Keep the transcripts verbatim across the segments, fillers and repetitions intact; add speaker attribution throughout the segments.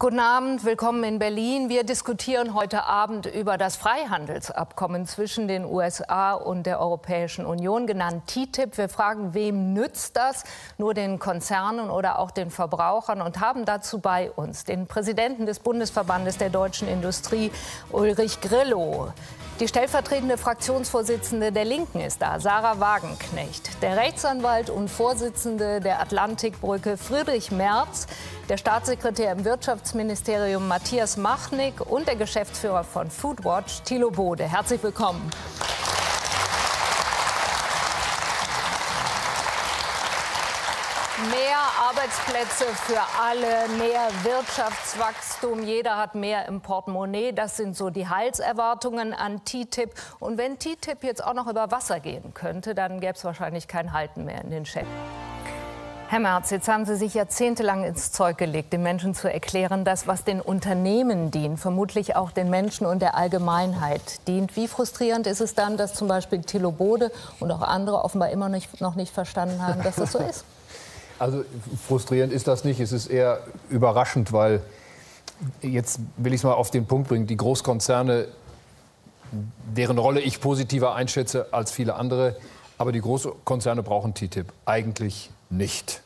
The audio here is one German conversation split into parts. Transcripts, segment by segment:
Speaker 1: Guten Abend, willkommen in Berlin. Wir diskutieren heute Abend über das Freihandelsabkommen zwischen den U S A und der Europäischen Union, genannt T T I P. Wir fragen, wem nützt das? Nur den Konzernen oder auch den Verbrauchern? Und haben dazu bei uns den Präsidenten des Bundesverbandes der deutschen Industrie, Ulrich Grillo. Die stellvertretende Fraktionsvorsitzende der Linken ist da, Sarah Wagenknecht. Der Rechtsanwalt und Vorsitzende der Atlantikbrücke, Friedrich Merz. Der Staatssekretär im Wirtschaftsministerium, Matthias Machnig. Und der Geschäftsführer von Foodwatch, Thilo Bode. Herzlich willkommen. Mehr Arbeitsplätze für alle, mehr Wirtschaftswachstum, jeder hat mehr im Portemonnaie. Das sind so die Heilserwartungen an T T I P. Und wenn T T I P jetzt auch noch über Wasser gehen könnte, dann gäbe es wahrscheinlich kein Halten mehr in den Schächten. Herr Merz, jetzt haben Sie sich jahrzehntelang ins Zeug gelegt, den Menschen zu erklären, dass was den Unternehmen dient, vermutlich auch den Menschen und der Allgemeinheit dient. Wie frustrierend ist es dann, dass zum Beispiel Thilo Bode und auch andere offenbar immer nicht, noch nicht verstanden haben, dass das so ist?
Speaker 2: Also frustrierend ist das nicht. Es ist eher überraschend, weil, jetzt will ich es mal auf den Punkt bringen, die Großkonzerne, deren Rolle ich positiver einschätze als viele andere, aber die Großkonzerne brauchen T T I P eigentlich nicht.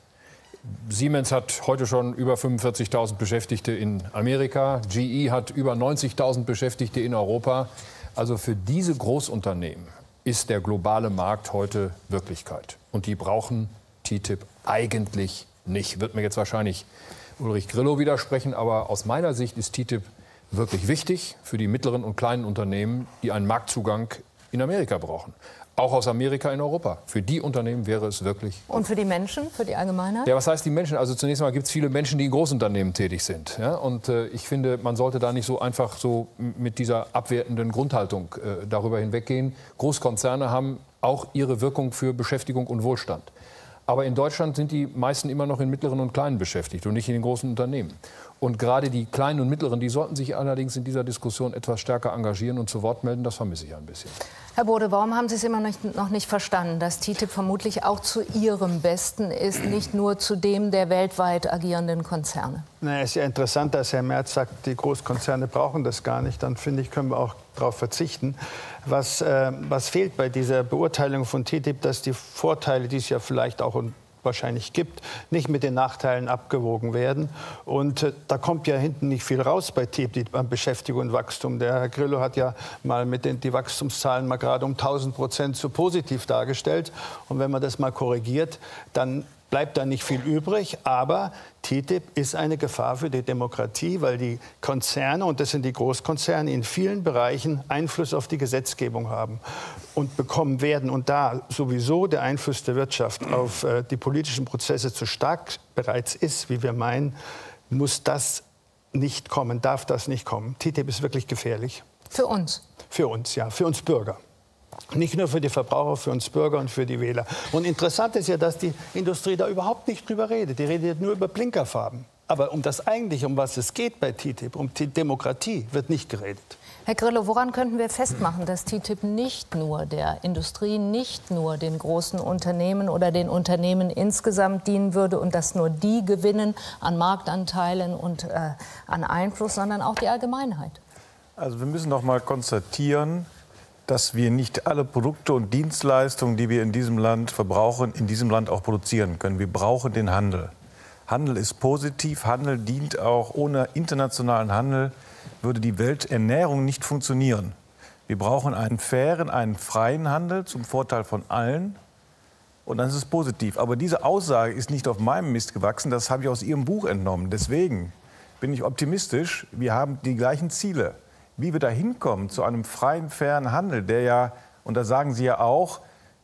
Speaker 2: Siemens hat heute schon über fünfundvierzigtausend Beschäftigte in Amerika. G E hat über neunzigtausend Beschäftigte in Europa. Also für diese Großunternehmen ist der globale Markt heute Wirklichkeit. Und die brauchen T T I P eigentlich nicht. Wird mir jetzt wahrscheinlich Ulrich Grillo widersprechen. Aber aus meiner Sicht ist T T I P wirklich wichtig für die mittleren und kleinen Unternehmen, die einen Marktzugang in Amerika brauchen. Auch aus Amerika in Europa. Für die Unternehmen wäre es wirklich...
Speaker 1: Und für die Menschen, für die Allgemeinheit?
Speaker 2: Ja, was heißt die Menschen? Also zunächst mal gibt es viele Menschen, die in Großunternehmen tätig sind. Ja? Und äh, ich finde, man sollte da nicht so einfach so mit dieser abwertenden Grundhaltung äh, darüber hinweggehen. Großkonzerne haben auch ihre Wirkung für Beschäftigung und Wohlstand. Aber in Deutschland sind die meisten immer noch in mittleren und kleinen beschäftigt und nicht in den großen Unternehmen. Und gerade die kleinen und mittleren, die sollten sich allerdings in dieser Diskussion etwas stärker engagieren und zu Wort melden. Das vermisse ich ein bisschen.
Speaker 1: Herr Bode, warum haben Sie es immer noch nicht verstanden, dass T T I P vermutlich auch zu Ihrem Besten ist, nicht nur zu dem der weltweit agierenden Konzerne?
Speaker 3: Na, es ist ja interessant, dass Herr Merz sagt, die Großkonzerne brauchen das gar nicht. Dann finde ich, können wir auch darauf verzichten. Was, äh, was fehlt bei dieser Beurteilung von T T I P, dass die Vorteile, die es ja vielleicht auch wahrscheinlich gibt, nicht mit den Nachteilen abgewogen werden. Und äh, da kommt ja hinten nicht viel raus bei T T I P an Beschäftigung und Wachstum. Der Herr Grillo hat ja mal mit den die Wachstumszahlen mal gerade um tausend Prozent zu positiv dargestellt. Und wenn man das mal korrigiert, dann bleibt da nicht viel übrig, aber T T I P ist eine Gefahr für die Demokratie, weil die Konzerne, und das sind die Großkonzerne, in vielen Bereichen Einfluss auf die Gesetzgebung haben und bekommen werden. Und da sowieso der Einfluss der Wirtschaft auf äh, die politischen Prozesse zu stark bereits ist, wie wir meinen, muss das nicht kommen, darf das nicht kommen. T T I P ist wirklich gefährlich.
Speaker 1: Für uns?
Speaker 3: Für uns, ja, für uns Bürger. Nicht nur für die Verbraucher, für uns Bürger und für die Wähler. Und interessant ist ja, dass die Industrie da überhaupt nicht drüber redet. Die redet nur über Blinkerfarben. Aber um das eigentliche, um was es geht bei T T I P, um die Demokratie, wird nicht geredet.
Speaker 1: Herr Grillo, woran könnten wir festmachen, dass T T I P nicht nur der Industrie, nicht nur den großen Unternehmen oder den Unternehmen insgesamt dienen würde und dass nur die gewinnen an Marktanteilen und äh, an Einfluss, sondern auch die Allgemeinheit?
Speaker 4: Also wir müssen noch mal konstatieren, dass wir nicht alle Produkte und Dienstleistungen, die wir in diesem Land verbrauchen, in diesem Land auch produzieren können. Wir brauchen den Handel. Handel ist positiv, Handel dient auch. Ohne internationalen Handel würde die Welternährung nicht funktionieren. Wir brauchen einen fairen, einen freien Handel zum Vorteil von allen. Und dann ist es positiv. Aber diese Aussage ist nicht auf meinem Mist gewachsen, das habe ich aus Ihrem Buch entnommen. Deswegen bin ich optimistisch, wir haben die gleichen Ziele. Wie wir da hinkommen zu einem freien, fairen Handel, der ja, und da sagen Sie ja auch,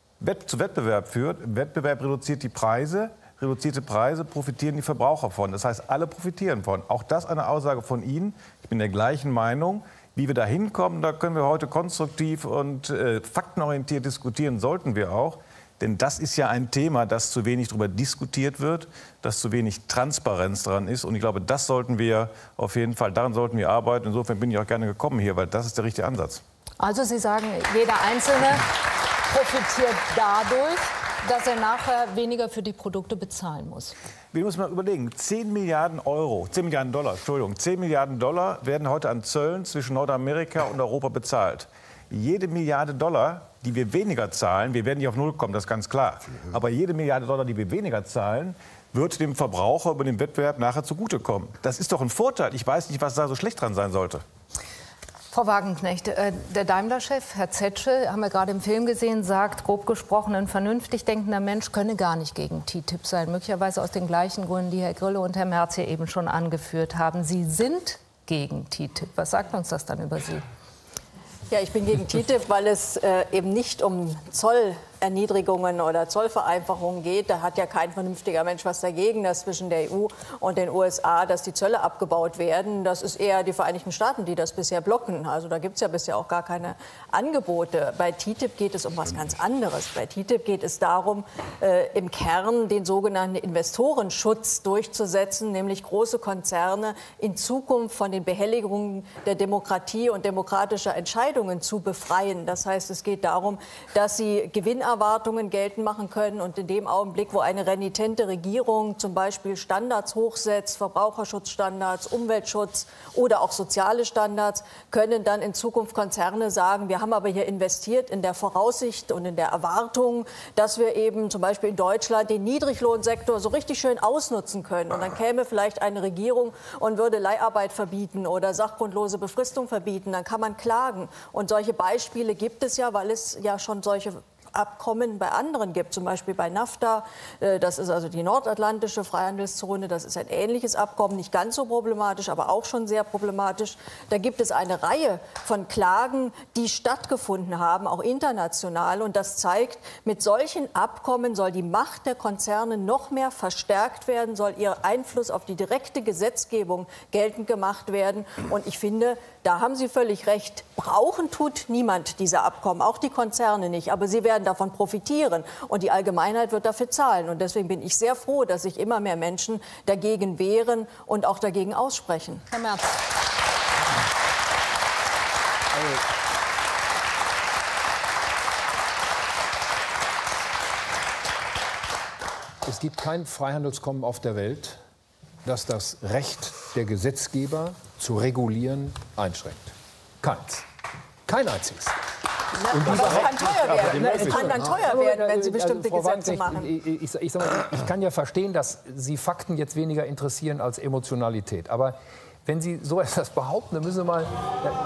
Speaker 4: zu Wettbewerb führt. Wettbewerb reduziert die Preise, reduzierte Preise profitieren die Verbraucher von. Das heißt, alle profitieren von. Auch das eine Aussage von Ihnen. Ich bin der gleichen Meinung. Wie wir da hinkommen, da können wir heute konstruktiv und äh, faktenorientiert diskutieren, sollten wir auch. Denn das ist ja ein Thema, das zu wenig darüber diskutiert wird, dass zu wenig Transparenz dran ist. Und ich glaube, das sollten wir auf jeden Fall, daran sollten wir arbeiten. Insofern bin ich auch gerne gekommen hier, weil das ist der richtige Ansatz.
Speaker 1: Also Sie sagen, jeder Einzelne profitiert dadurch, dass er nachher weniger für die Produkte bezahlen muss.
Speaker 4: Wir müssen mal überlegen, zehn Milliarden Euro, zehn Milliarden Dollar, Entschuldigung, zehn Milliarden Dollar werden heute an Zöllen zwischen Nordamerika und Europa bezahlt. Jede Milliarde Dollar, die wir weniger zahlen, wir werden nicht auf Null kommen, das ist ganz klar, aber jede Milliarde Dollar, die wir weniger zahlen, wird dem Verbraucher über den Wettbewerb nachher zugutekommen. Das ist doch ein Vorteil. Ich weiß nicht, was da so schlecht dran sein sollte.
Speaker 1: Frau Wagenknecht, der Daimler-Chef, Herr Zetsche, haben wir gerade im Film gesehen, sagt, grob gesprochen, ein vernünftig denkender Mensch könne gar nicht gegen T T I P sein. Möglicherweise aus den gleichen Gründen, die Herr Grille und Herr Merz hier eben schon angeführt haben. Sie sind gegen T T I P. Was sagt uns das dann über Sie?
Speaker 5: Ja, ich bin gegen T T I P, weil es äh, eben nicht um Zollerniedrigungen oder Zollvereinfachungen geht. Da hat ja kein vernünftiger Mensch was dagegen, dass zwischen der E U und den U S A, dass die Zölle abgebaut werden. Das ist eher die Vereinigten Staaten, die das bisher blocken. Also da gibt es ja bisher auch gar keine Angebote. Bei T T I P geht es um was ganz anderes. Bei T T I P geht es darum, äh, im Kern den sogenannten Investorenschutz durchzusetzen, nämlich große Konzerne in Zukunft von den Behelligungen der Demokratie und demokratischer Entscheidungen zu befreien. Das heißt, es geht darum, dass sie Gewinnerwartungen geltend machen können und in dem Augenblick, wo eine renitente Regierung zum Beispiel Standards hochsetzt, Verbraucherschutzstandards, Umweltschutz oder auch soziale Standards, können dann in Zukunft Konzerne sagen, wir haben aber hier investiert in der Voraussicht und in der Erwartung, dass wir eben zum Beispiel in Deutschland den Niedriglohnsektor so richtig schön ausnutzen können. Und dann käme vielleicht eine Regierung und würde Leiharbeit verbieten oder sachgrundlose Befristung verbieten. Dann kann man klagen. Und solche Beispiele gibt es ja, weil es ja schon solche Abkommen bei anderen gibt, zum Beispiel bei NAFTA, das ist also die nordatlantische Freihandelszone, das ist ein ähnliches Abkommen, nicht ganz so problematisch, aber auch schon sehr problematisch. Da gibt es eine Reihe von Klagen, die stattgefunden haben, auch international, und das zeigt, mit solchen Abkommen soll die Macht der Konzerne noch mehr verstärkt werden, soll ihr Einfluss auf die direkte Gesetzgebung geltend gemacht werden, und ich finde, da haben Sie völlig recht, brauchen tut niemand diese Abkommen, auch die Konzerne nicht, aber sie werden davon profitieren und die Allgemeinheit wird dafür zahlen. Und deswegen bin ich sehr froh, dass sich immer mehr Menschen dagegen wehren und auch dagegen aussprechen.
Speaker 1: Herr Merz.
Speaker 2: Es gibt kein Freihandelsabkommen auf der Welt, das das Recht der Gesetzgeber zu regulieren einschränkt. Keins. Kein einziges.
Speaker 5: Und aber es kann teuer werden. Es kann dann teuer werden, wenn Sie bestimmte also, Gesetze machen.
Speaker 2: Ich, ich, ich, sag mal, ich kann ja verstehen, dass Sie Fakten jetzt weniger interessieren als Emotionalität. Aber wenn Sie so etwas behaupten, dann müssen Sie mal...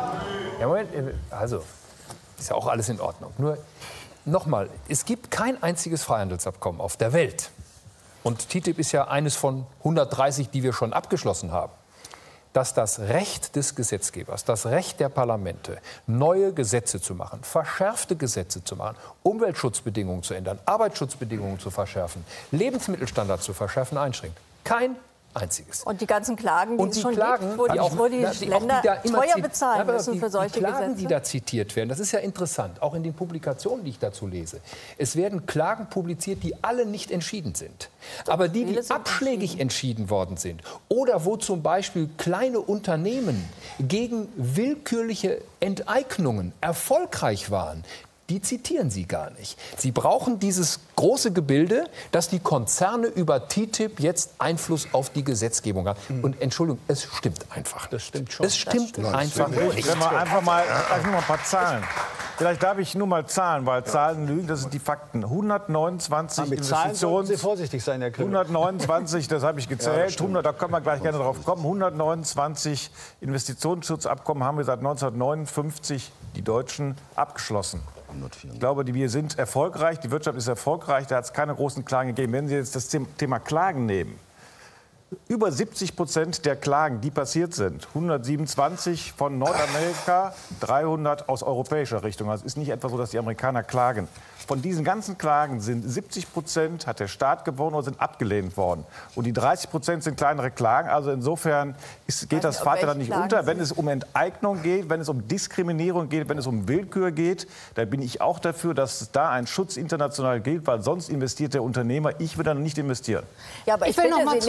Speaker 2: Ja, Moment, also, ist ja auch alles in Ordnung. Nur, nochmal, es gibt kein einziges Freihandelsabkommen auf der Welt. Und T T I P ist ja eines von hundertdreißig, die wir schon abgeschlossen haben, dass das Recht des Gesetzgebers, das Recht der Parlamente, neue Gesetze zu machen, verschärfte Gesetze zu machen, Umweltschutzbedingungen zu ändern, Arbeitsschutzbedingungen zu verschärfen, Lebensmittelstandards zu verschärfen, einschränkt. Kein einziges.
Speaker 5: Und die ganzen Klagen, die
Speaker 2: und die
Speaker 5: es schon
Speaker 2: Klagen,
Speaker 5: gibt, wo die,
Speaker 2: die, auch,
Speaker 5: wo die,
Speaker 2: die
Speaker 5: Länder
Speaker 2: die
Speaker 5: teuer bezahlen
Speaker 2: ja,
Speaker 5: müssen
Speaker 2: die,
Speaker 5: für solche
Speaker 2: die Klagen,
Speaker 5: Gesetze.
Speaker 2: die da zitiert werden, das ist ja interessant, auch in den Publikationen, die ich dazu lese. Es werden Klagen publiziert, die alle nicht entschieden sind. Aber die, die abschlägig entschieden worden sind oder wo zum Beispiel kleine Unternehmen gegen willkürliche Enteignungen erfolgreich waren, die zitieren Sie gar nicht. Sie brauchen dieses große Gebilde, dass die Konzerne über T T I P jetzt Einfluss auf die Gesetzgebung haben. Mhm. Und Entschuldigung, es stimmt einfach.
Speaker 3: Das stimmt schon.
Speaker 2: Es stimmt,
Speaker 3: stimmt.
Speaker 2: einfach nicht.
Speaker 4: Wenn wir einfach mal, einfach nur mal ein paar Zahlen. Vielleicht darf ich nur mal Zahlen, weil Zahlen lügen, das sind die Fakten. hundertneunundzwanzig
Speaker 3: mit
Speaker 4: Investitions...
Speaker 3: Zahlen Sie vorsichtig sein, Herr Grille.
Speaker 4: hundertneunundzwanzig, das habe ich gezählt.
Speaker 3: Ja,
Speaker 4: hundert, da können wir gleich gerne drauf kommen. hundertneunundzwanzig Investitionsschutzabkommen haben wir seit neunzehnhundertneunundfünfzig, die Deutschen, abgeschlossen. Ich glaube, wir sind erfolgreich, die Wirtschaft ist erfolgreich, da hat es keine großen Klagen gegeben. Wenn Sie jetzt das Thema Klagen nehmen, über siebzig Prozent der Klagen, die passiert sind, hundertsiebenundzwanzig von Nordamerika, dreihundert aus europäischer Richtung. Also es ist nicht etwa so, dass die Amerikaner klagen. Von diesen ganzen Klagen sind siebzig Prozent hat der Staat gewonnen oder sind abgelehnt worden. Und die dreißig Prozent sind kleinere Klagen. Also insofern ist, geht das Vaterland nicht unter. Wenn es um Enteignung geht, wenn es um Diskriminierung geht, wenn es um Willkür geht, dann bin ich auch dafür, dass da ein Schutz international gilt, weil sonst investiert der Unternehmer. Ich will dann nicht investieren.
Speaker 5: Ja, aber ich,
Speaker 1: ich will
Speaker 5: bitte
Speaker 1: noch mal
Speaker 5: Sie,
Speaker 1: zurück
Speaker 5: ich
Speaker 1: auf
Speaker 5: möchte
Speaker 1: den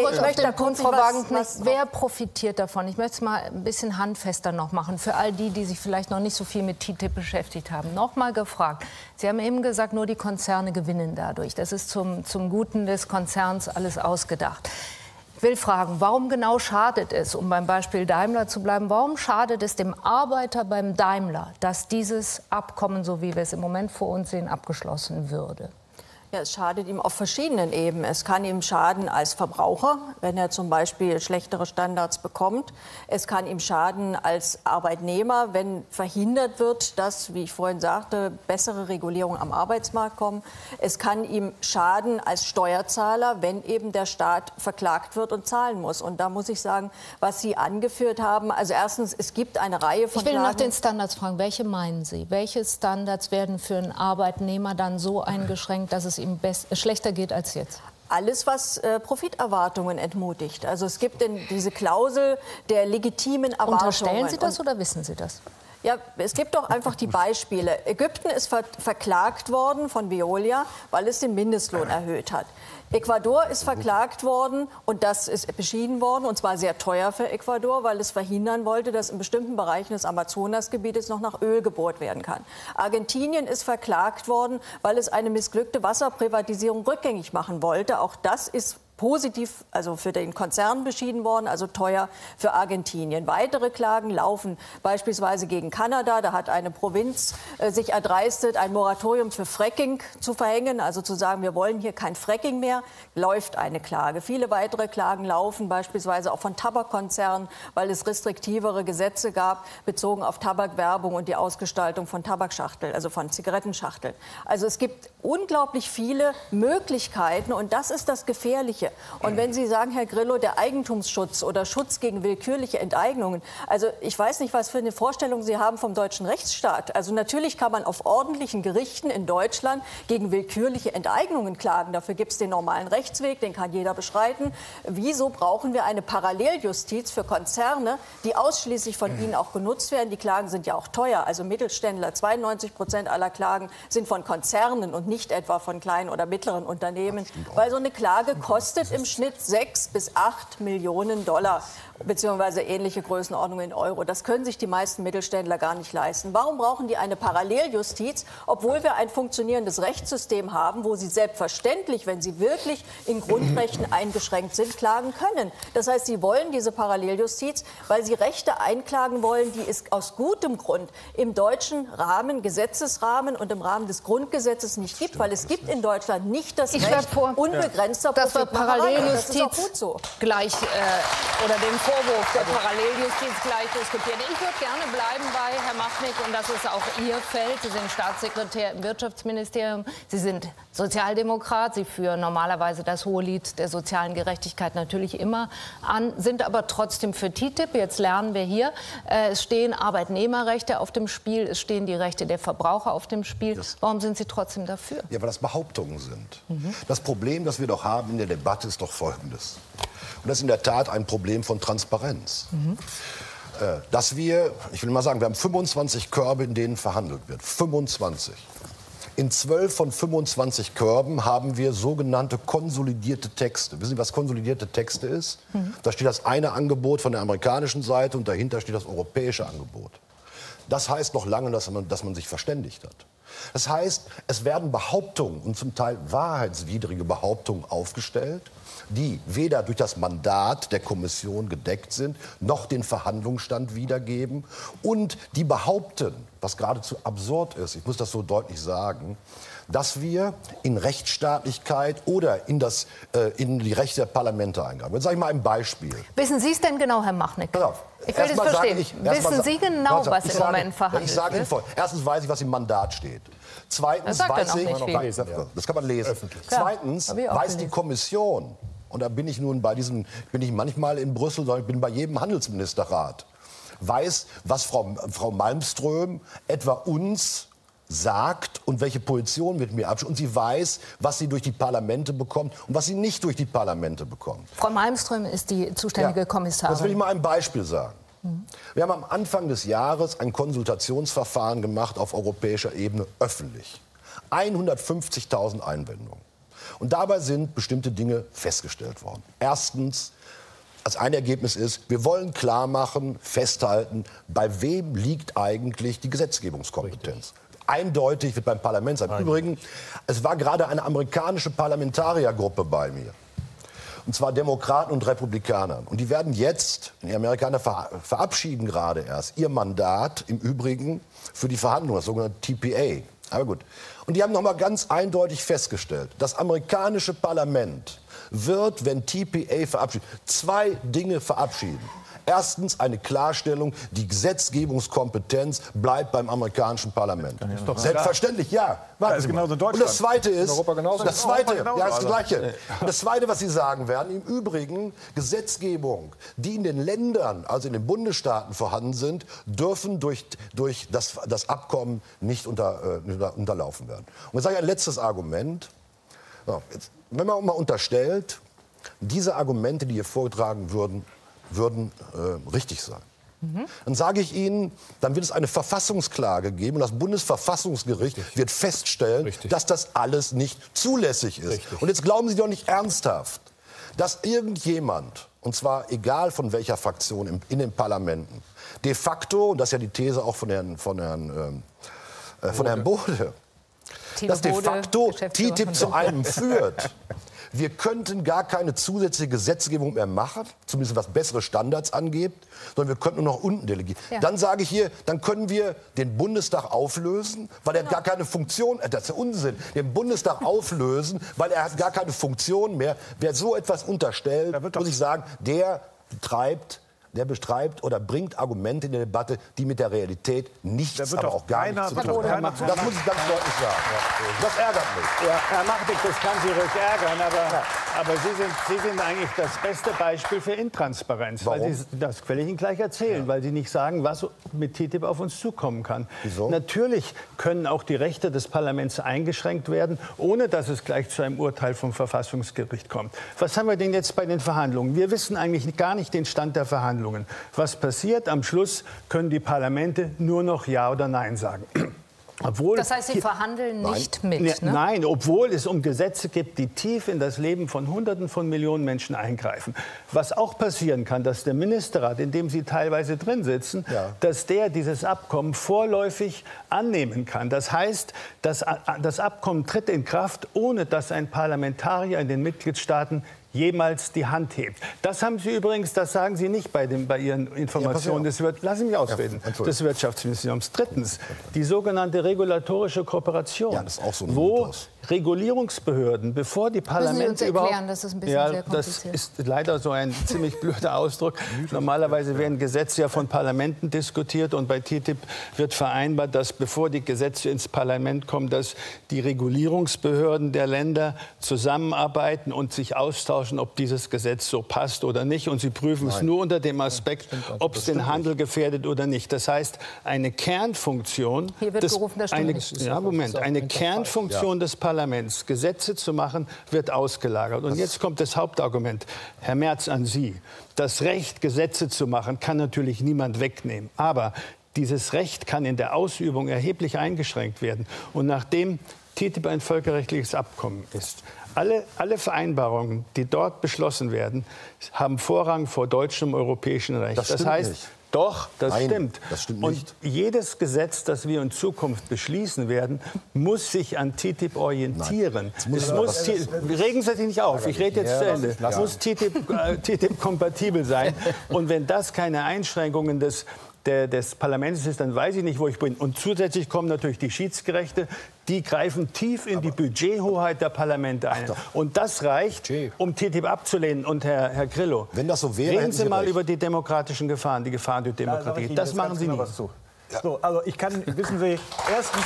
Speaker 1: Herr Kunz, Frau Wagenknecht, wer profitiert davon? Ich möchte es mal ein bisschen handfester noch machen, für all die, die sich vielleicht noch nicht so viel mit T T I P beschäftigt haben. Noch mal gefragt, Sie haben eben gesagt, nur die Konzerne gewinnen dadurch. Das ist zum, zum Guten des Konzerns alles ausgedacht. Ich will fragen, warum genau schadet es, um beim Beispiel Daimler zu bleiben, warum schadet es dem Arbeiter beim Daimler, dass dieses Abkommen, so wie wir es im Moment vor uns sehen, abgeschlossen würde?
Speaker 5: Ja, es schadet ihm auf verschiedenen Ebenen. Es kann ihm schaden als Verbraucher, wenn er zum Beispiel schlechtere Standards bekommt. Es kann ihm schaden als Arbeitnehmer, wenn verhindert wird, dass, wie ich vorhin sagte, bessere Regulierungen am Arbeitsmarkt kommen. Es kann ihm schaden als Steuerzahler, wenn eben der Staat verklagt wird und zahlen muss. Und da muss ich sagen, was Sie angeführt haben, also erstens, es gibt eine Reihe von
Speaker 1: Ich will
Speaker 5: Klagen.
Speaker 1: nach den Standards fragen. Welche meinen Sie? Welche Standards werden für einen Arbeitnehmer dann so eingeschränkt, dass es ihm schlechter geht als jetzt?
Speaker 5: Alles, was äh, Profiterwartungen entmutigt. Also es gibt denn diese Klausel der legitimen Erwartungen.
Speaker 1: Unterstellen Sie das oder wissen Sie das?
Speaker 5: Ja, es gibt doch einfach die Beispiele. Ägypten ist ver verklagt worden von Veolia, weil es den Mindestlohn erhöht hat. Ecuador ist verklagt worden und das ist beschieden worden, und zwar sehr teuer für Ecuador, weil es verhindern wollte, dass in bestimmten Bereichen des Amazonasgebietes noch nach Öl gebohrt werden kann. Argentinien ist verklagt worden, weil es eine missglückte Wasserprivatisierung rückgängig machen wollte. Auch das ist positiv, also für den Konzern beschieden worden, also teuer für Argentinien. Weitere Klagen laufen beispielsweise gegen Kanada. Da hat eine Provinz äh, sich erdreistet, ein Moratorium für Fracking zu verhängen, also zu sagen, wir wollen hier kein Fracking mehr, läuft eine Klage. Viele weitere Klagen laufen beispielsweise auch von Tabakkonzernen, weil es restriktivere Gesetze gab, bezogen auf Tabakwerbung und die Ausgestaltung von Tabakschachteln, also von Zigarettenschachteln. Also es gibt unglaublich viele Möglichkeiten und das ist das Gefährliche. Und wenn Sie sagen, Herr Grillo, der Eigentumsschutz oder Schutz gegen willkürliche Enteignungen, also ich weiß nicht, was für eine Vorstellung Sie haben vom deutschen Rechtsstaat. Also natürlich kann man auf ordentlichen Gerichten in Deutschland gegen willkürliche Enteignungen klagen. Dafür gibt es den normalen Rechtsweg, den kann jeder beschreiten. Wieso brauchen wir eine Paralleljustiz für Konzerne, die ausschließlich von ihnen auch genutzt werden? Die Klagen sind ja auch teuer. Also Mittelständler, zweiundneunzig Prozent aller Klagen sind von Konzernen und nicht etwa von kleinen oder mittleren Unternehmen. Weil so eine Klage kostet im Schnitt sechs bis acht Millionen Dollar, beziehungsweise ähnliche Größenordnungen in Euro. Das können sich die meisten Mittelständler gar nicht leisten. Warum brauchen die eine Paralleljustiz, obwohl wir ein funktionierendes Rechtssystem haben, wo sie selbstverständlich, wenn sie wirklich in Grundrechten eingeschränkt sind, klagen können? Das heißt, sie wollen diese Paralleljustiz, weil sie Rechte einklagen wollen, die es aus gutem Grund im deutschen Rahmen, Gesetzesrahmen und im Rahmen des Grundgesetzes nicht gibt, weil es gibt in Deutschland nicht das
Speaker 1: ich
Speaker 5: Recht
Speaker 1: vor,
Speaker 5: unbegrenzter
Speaker 1: dass wir
Speaker 5: Paralleljustiz
Speaker 1: so. gleich äh, oder den Vorwurf der Paralleljustiz gleich diskutieren. Ich würde gerne bleiben bei Herrn Machnick, und das ist auch Ihr Feld. Sie sind Staatssekretär im Wirtschaftsministerium. Sie sind Sozialdemokrat. Sie führen normalerweise das Hohelied der sozialen Gerechtigkeit natürlich immer an, sind aber trotzdem für T T I P. Jetzt lernen wir hier, äh, es stehen Arbeitnehmerrechte auf dem Spiel, es stehen die Rechte der Verbraucher auf dem Spiel. Das Warum sind Sie trotzdem dafür?
Speaker 6: Ja, weil das Behauptungen sind. Mhm. Das Problem, das wir doch haben in der Debatte, ist doch folgendes. Und das ist in der Tat ein Problem von Transparenz. Mhm. Äh, dass wir, ich will mal sagen, wir haben fünfundzwanzig Körbe, in denen verhandelt wird. fünfundzwanzig. In zwölf von fünfundzwanzig Körben haben wir sogenannte konsolidierte Texte. Wissen Sie, was konsolidierte Texte ist? Mhm. Da steht das eine Angebot von der amerikanischen Seite und dahinter steht das europäische Angebot. Das heißt noch lange, dass man, dass man sich verständigt hat. Das heißt, es werden Behauptungen und zum Teil wahrheitswidrige Behauptungen aufgestellt, die weder durch das Mandat der Kommission gedeckt sind, noch den Verhandlungsstand wiedergeben und die behaupten, was geradezu absurd ist, ich muss das so deutlich sagen, dass wir in Rechtsstaatlichkeit oder in, das, äh, in die Rechte der Parlamente eingreifen. Jetzt sage ich mal ein Beispiel.
Speaker 1: Wissen Sie es denn genau, Herr Machnick?
Speaker 6: Pass auf.
Speaker 1: Ich will das verstehen. Ich, Wissen Sie genau, was im
Speaker 6: sage,
Speaker 1: Moment verhandelt
Speaker 6: ich sage Ihnen
Speaker 1: wird?
Speaker 6: voll. Erstens weiß ich, was im Mandat steht. Zweitens weiß ich,
Speaker 1: nicht
Speaker 6: das kann man lesen. Zweitens weiß die Kommission, und da bin ich nun bei diesem, bin ich manchmal in Brüssel, sondern ich bin bei jedem Handelsministerrat, weiß, was Frau, Frau Malmström etwa uns sagt und welche Position mit mir abstimmt. Und sie weiß, was sie durch die Parlamente bekommt und was sie nicht durch die Parlamente bekommt.
Speaker 1: Frau Malmström ist die zuständige
Speaker 6: ja,
Speaker 1: Kommissarin.
Speaker 6: Das will ich mal ein Beispiel sagen. Mhm. Wir haben am Anfang des Jahres ein Konsultationsverfahren gemacht auf europäischer Ebene, öffentlich. hundertfünfzigtausend Einwendungen. Und dabei sind bestimmte Dinge festgestellt worden. Erstens, als ein Ergebnis ist, wir wollen klar machen, festhalten, bei wem liegt eigentlich die Gesetzgebungskompetenz. Richtig. Eindeutig wird beim Parlament sein. Im Übrigen, es war gerade eine amerikanische Parlamentariergruppe bei mir. Und zwar Demokraten und Republikaner. Und die werden jetzt, die Amerikaner ver verabschieden gerade erst ihr Mandat im Übrigen für die Verhandlungen, das sogenannte T P A. Aber gut. Und die haben noch mal ganz eindeutig festgestellt, das amerikanische Parlament wird, wenn T P A verabschiedet, zwei Dinge verabschieden. Erstens eine Klarstellung, die Gesetzgebungskompetenz bleibt beim amerikanischen Parlament. Das ist doch selbstverständlich, ja.
Speaker 4: Ja, ist genauso in Deutschland.
Speaker 6: Und das Zweite ist, das Zweite,
Speaker 4: genauso,
Speaker 6: ja, ist das Gleiche. Und das Zweite, was Sie sagen werden, im Übrigen Gesetzgebung, die in den Ländern, also in den Bundesstaaten vorhanden sind, dürfen durch, durch das, das Abkommen nicht unter, äh, unterlaufen werden. Und jetzt sage ich ein letztes Argument. So, jetzt, wenn man mal unterstellt, diese Argumente, die hier vorgetragen würden, würden äh, richtig sein. Mhm. Dann sage ich Ihnen, dann wird es eine Verfassungsklage geben und das Bundesverfassungsgericht Richtig. wird feststellen, Richtig. dass das alles nicht zulässig ist. Richtig. Und jetzt glauben Sie doch nicht ernsthaft, dass irgendjemand, und zwar egal von welcher Fraktion in, in den Parlamenten, de facto, und das ist ja die These auch von Herrn, von Herrn, ähm, äh, von Herrn Bode, dass de facto T T I P zu einem führt. Wir könnten gar keine zusätzliche Gesetzgebung mehr machen, zumindest was bessere Standards angeht, sondern wir könnten nur noch unten delegieren. Ja. Dann sage ich hier, dann können wir den Bundestag auflösen, weil er genau. gar keine Funktion, das ist ja Unsinn, den Bundestag auflösen, weil er hat gar keine Funktion mehr. Wer so etwas unterstellt, muss ich sagen, der betreibt der betreibt oder bringt Argumente in die Debatte, die mit der Realität nichts, aber auch gar nichts zu tun haben. Das muss ich ganz deutlich sagen. Das ärgert mich.
Speaker 3: Ja, Herr Machtig, das kann Sie ruhig ärgern, aber, ja. aber Sie, sind, Sie sind eigentlich das beste Beispiel für Intransparenz.
Speaker 6: Warum?
Speaker 3: Weil Sie, das will ich Ihnen gleich erzählen, ja. weil Sie nicht sagen, was mit T T I P auf uns zukommen kann.
Speaker 6: Wieso?
Speaker 3: Natürlich können auch die Rechte des Parlaments eingeschränkt werden, ohne dass es gleich zu einem Urteil vom Verfassungsgericht kommt. Was haben wir denn jetzt bei den Verhandlungen? Wir wissen eigentlich gar nicht den Stand der Verhandlungen. Was passiert? Am Schluss können die Parlamente nur noch Ja oder Nein sagen. Obwohl
Speaker 1: das heißt, Sie verhandeln nicht mit?
Speaker 3: Ne,
Speaker 1: ne?
Speaker 3: Nein, obwohl es um Gesetze gibt, die tief in das Leben von Hunderten von Millionen Menschen eingreifen. Was auch passieren kann, dass der Ministerrat, in dem Sie teilweise drin sitzen, ja. dass der dieses Abkommen vorläufig annehmen kann. Das heißt, das, das Abkommen tritt in Kraft, ohne dass ein Parlamentarier in den Mitgliedstaaten jemals die Hand hebt. Das haben Sie übrigens, das sagen Sie nicht bei, dem, bei Ihren Informationen. Ja, des Wir Lassen Sie mich ausreden. Ja, des Wirtschaftsministeriums. Drittens, die sogenannte regulatorische Kooperation,
Speaker 6: ja, das ist auch so ein
Speaker 3: wo
Speaker 6: Mythos.
Speaker 3: Regulierungsbehörden, bevor die Parlamente überhaupt...
Speaker 1: Erklären, das ist ein bisschen
Speaker 3: ja,
Speaker 1: sehr kompliziert.
Speaker 3: Das ist leider so ein ziemlich blöder Ausdruck. Normalerweise werden Gesetze ja von Parlamenten diskutiert und bei T T I P wird vereinbart, dass bevor die Gesetze ins Parlament kommen, dass die Regulierungsbehörden der Länder zusammenarbeiten und sich austauschen, ob dieses Gesetz so passt oder nicht. Und sie prüfen Nein. es nur unter dem Aspekt, ob es den Handel gefährdet oder nicht. Das heißt, eine Kernfunktion...
Speaker 1: Hier wird
Speaker 3: des,
Speaker 1: gerufen, das
Speaker 3: eine,
Speaker 1: nicht.
Speaker 3: ja, Moment, eine Kernfunktion ja. des Parlaments, Gesetze zu machen, wird ausgelagert. Und jetzt kommt das Hauptargument. Herr Merz, an Sie. Das Recht, Gesetze zu machen, kann natürlich niemand wegnehmen. Aber dieses Recht kann in der Ausübung erheblich eingeschränkt werden. Und nachdem T T I P ein völkerrechtliches Abkommen ist, alle, alle Vereinbarungen, die dort beschlossen werden, haben Vorrang vor deutschem und europäischem Recht.
Speaker 6: Das,
Speaker 3: das heißt,
Speaker 6: nicht.
Speaker 3: Doch, das
Speaker 6: Nein,
Speaker 3: stimmt.
Speaker 6: Das stimmt
Speaker 3: und
Speaker 6: nicht.
Speaker 3: jedes Gesetz, das wir in Zukunft beschließen werden, muss sich an T T I P orientieren. Es muss regen Sie sich nicht auf, ich rede jetzt ja, zu Ende. Es muss T T I P-kompatibel sein. Und wenn das keine Einschränkungen des, der, des Parlaments ist, dann weiß ich nicht, wo ich bin. Und zusätzlich kommen natürlich die Schiedsgerichte. Die greifen tief in die Budgethoheit der Parlamente ein. Und das reicht, um T T I P abzulehnen. Und Herr, Herr Grillo,
Speaker 6: wenn das so wäre,
Speaker 3: reden Sie, Sie mal
Speaker 6: recht.
Speaker 3: über die demokratischen Gefahren, die Gefahren der Demokratie. Ja, das machen Sie nicht.
Speaker 4: Was zu. Ja. So, also ich kann, wissen Sie, erstens...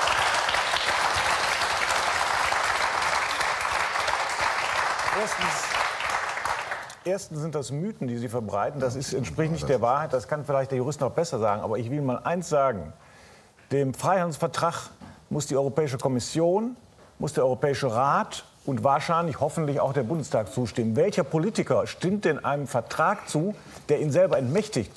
Speaker 4: Erstens, erstens sind das Mythen, die Sie verbreiten. Das ist, entspricht nicht der Wahrheit. Das kann vielleicht der Jurist noch besser sagen. Aber ich will mal eins sagen. Dem Freihandelsvertrag muss die Europäische Kommission, muss der Europäische Rat und wahrscheinlich hoffentlich auch der Bundestag zustimmen. Welcher Politiker stimmt denn einem Vertrag zu, der ihn selber entmächtigt,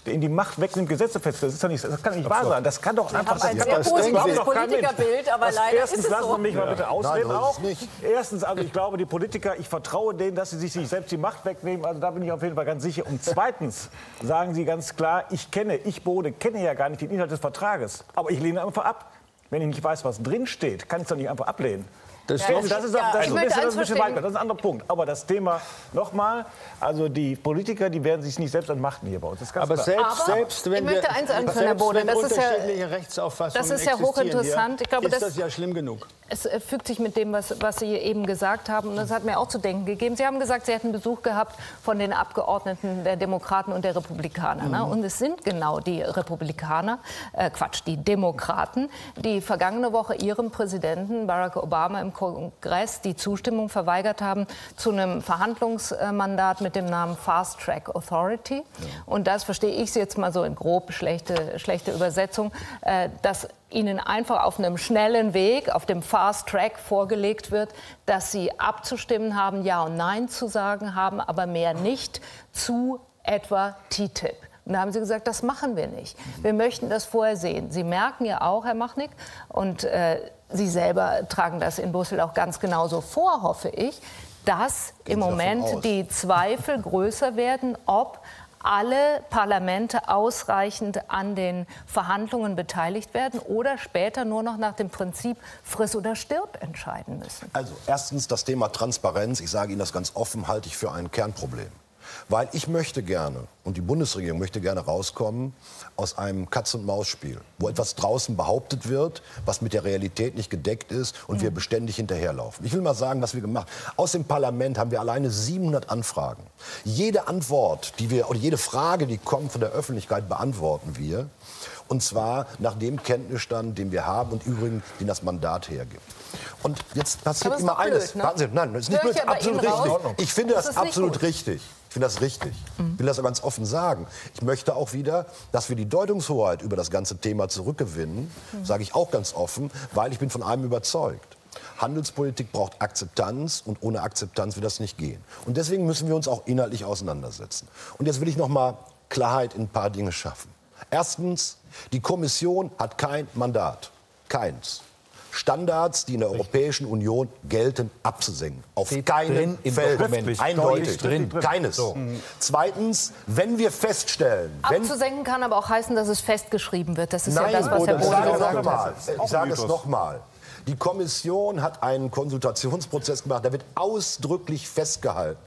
Speaker 4: in die Macht wegnimmt, Gesetze feststellt. Das ist doch nicht, das kann nicht wahr sein. Das kann doch einfach
Speaker 5: ein
Speaker 4: das
Speaker 5: sehr
Speaker 4: kann doch-
Speaker 5: positives
Speaker 4: doch kein Mensch.
Speaker 5: Politikerbild, aber
Speaker 4: Das-
Speaker 5: leider
Speaker 4: Erstens,
Speaker 5: ist es
Speaker 4: lassen
Speaker 5: so.
Speaker 4: Sie mich mal bitte ausreden
Speaker 6: Nein,
Speaker 4: auch.
Speaker 6: nicht.
Speaker 4: Erstens, also ich glaube, die Politiker, ich vertraue denen, dass sie sich nicht selbst die Macht wegnehmen. Also da bin ich auf jeden Fall ganz sicher. Und zweitens sagen Sie ganz klar, ich kenne, ich Bode, kenne ja gar nicht den Inhalt des Vertrages. Aber ich lehne einfach ab. Wenn ich nicht weiß, was drin steht, kann ich es doch nicht einfach ablehnen.
Speaker 3: Das
Speaker 4: Das, das ist,
Speaker 5: Ja,
Speaker 4: das
Speaker 5: ich
Speaker 4: ist,
Speaker 5: möchte
Speaker 4: das ist
Speaker 5: eins
Speaker 4: ein bisschen
Speaker 5: verstehen.
Speaker 4: weiter, das ist ein anderer Punkt. Aber das Thema, nochmal, also die Politiker, die werden sich nicht selbst entmachten hier bei uns. Das ist ganz
Speaker 3: Aber
Speaker 4: klar.
Speaker 3: selbst,
Speaker 1: Aber
Speaker 3: selbst wenn
Speaker 1: ich möchte
Speaker 3: wir,
Speaker 1: eins anführen,
Speaker 3: selbst
Speaker 1: Herr Bode,
Speaker 3: wenn
Speaker 1: das ist ja-
Speaker 3: unterschiedliche Rechtsauffassungen
Speaker 1: das ist ja
Speaker 3: existieren
Speaker 1: hochinteressant.
Speaker 3: hier,
Speaker 1: Ich glaube,
Speaker 3: ist
Speaker 1: das-
Speaker 3: das ja schlimm genug.
Speaker 1: Es äh, fügt sich mit dem, was, was Sie eben gesagt haben. Und das hat mir auch zu denken gegeben. Sie haben gesagt, Sie hätten Besuch gehabt von den Abgeordneten der Demokraten und der Republikaner. Ne? Und es sind genau die Republikaner, äh, Quatsch, die Demokraten, die vergangene Woche ihrem Präsidenten Barack Obama im Kongress die Zustimmung verweigert haben zu einem Verhandlungsmandat mit dem Namen Fast Track Authority. Ja. Und das verstehe ich jetzt mal so in grob schlechte, schlechte Übersetzung, äh, dass Ihnen einfach auf einem schnellen Weg, auf dem Fast Track vorgelegt wird, dass Sie abzustimmen haben, Ja und Nein zu sagen haben, aber mehr nicht zu etwa T T I P. Und da haben Sie gesagt, das machen wir nicht. Wir möchten das vorher sehen. Sie merken ja auch, Herr Machnick, und äh, Sie selber tragen das in Brüssel auch ganz genauso vor, hoffe ich, dass im Moment die Zweifel größer werden, ob alle Parlamente ausreichend an den Verhandlungen beteiligt werden oder später nur noch nach dem Prinzip friss oder stirb entscheiden müssen.
Speaker 6: Also erstens das Thema Transparenz. Ich sage Ihnen das ganz offen, halte ich für ein Kernproblem. Weil ich möchte gerne, und die Bundesregierung möchte gerne rauskommen aus einem Katz-und-Maus-Spiel, wo etwas draußen behauptet wird, was mit der Realität nicht gedeckt ist und mhm. wir beständig hinterherlaufen. Ich will mal sagen, was wir gemacht haben. Aus dem Parlament haben wir alleine siebenhundert Anfragen. Jede Antwort, die wir, oder jede Frage, die kommt von der Öffentlichkeit, beantworten wir. Und zwar nach dem Kenntnisstand, den wir haben und übrigens, den das Mandat hergibt. Und jetzt passiert immer eines.
Speaker 1: Ne?
Speaker 6: Warten Sie, nein, das ist nicht blöd, absolut richtig. Ich finde das,
Speaker 1: das
Speaker 6: absolut richtig. Ich finde das richtig. Ich will das aber ganz offen sagen. Ich möchte auch wieder, dass wir die Deutungshoheit über das ganze Thema zurückgewinnen. Mhm. Sage ich auch ganz offen, weil ich bin von einem überzeugt. Handelspolitik braucht Akzeptanz und ohne Akzeptanz wird das nicht gehen. Und deswegen müssen wir uns auch inhaltlich auseinandersetzen. Und jetzt will ich noch mal Klarheit in ein paar Dinge schaffen. Erstens, die Kommission hat kein Mandat. Keins. Standards, die in der Europäischen Union gelten, abzusenken. Auf keinen Fall. Eindeutig. Drin. Keines. So. Mhm. Zweitens, wenn wir feststellen... Wenn
Speaker 1: Abzusenken kann aber auch heißen, dass es festgeschrieben wird. Das ist
Speaker 6: Nein,
Speaker 1: ja das, was Herr Bode gesagt hat.
Speaker 6: Ich sage es noch mal. Die Kommission hat einen Konsultationsprozess gemacht. Da wird ausdrücklich festgehalten.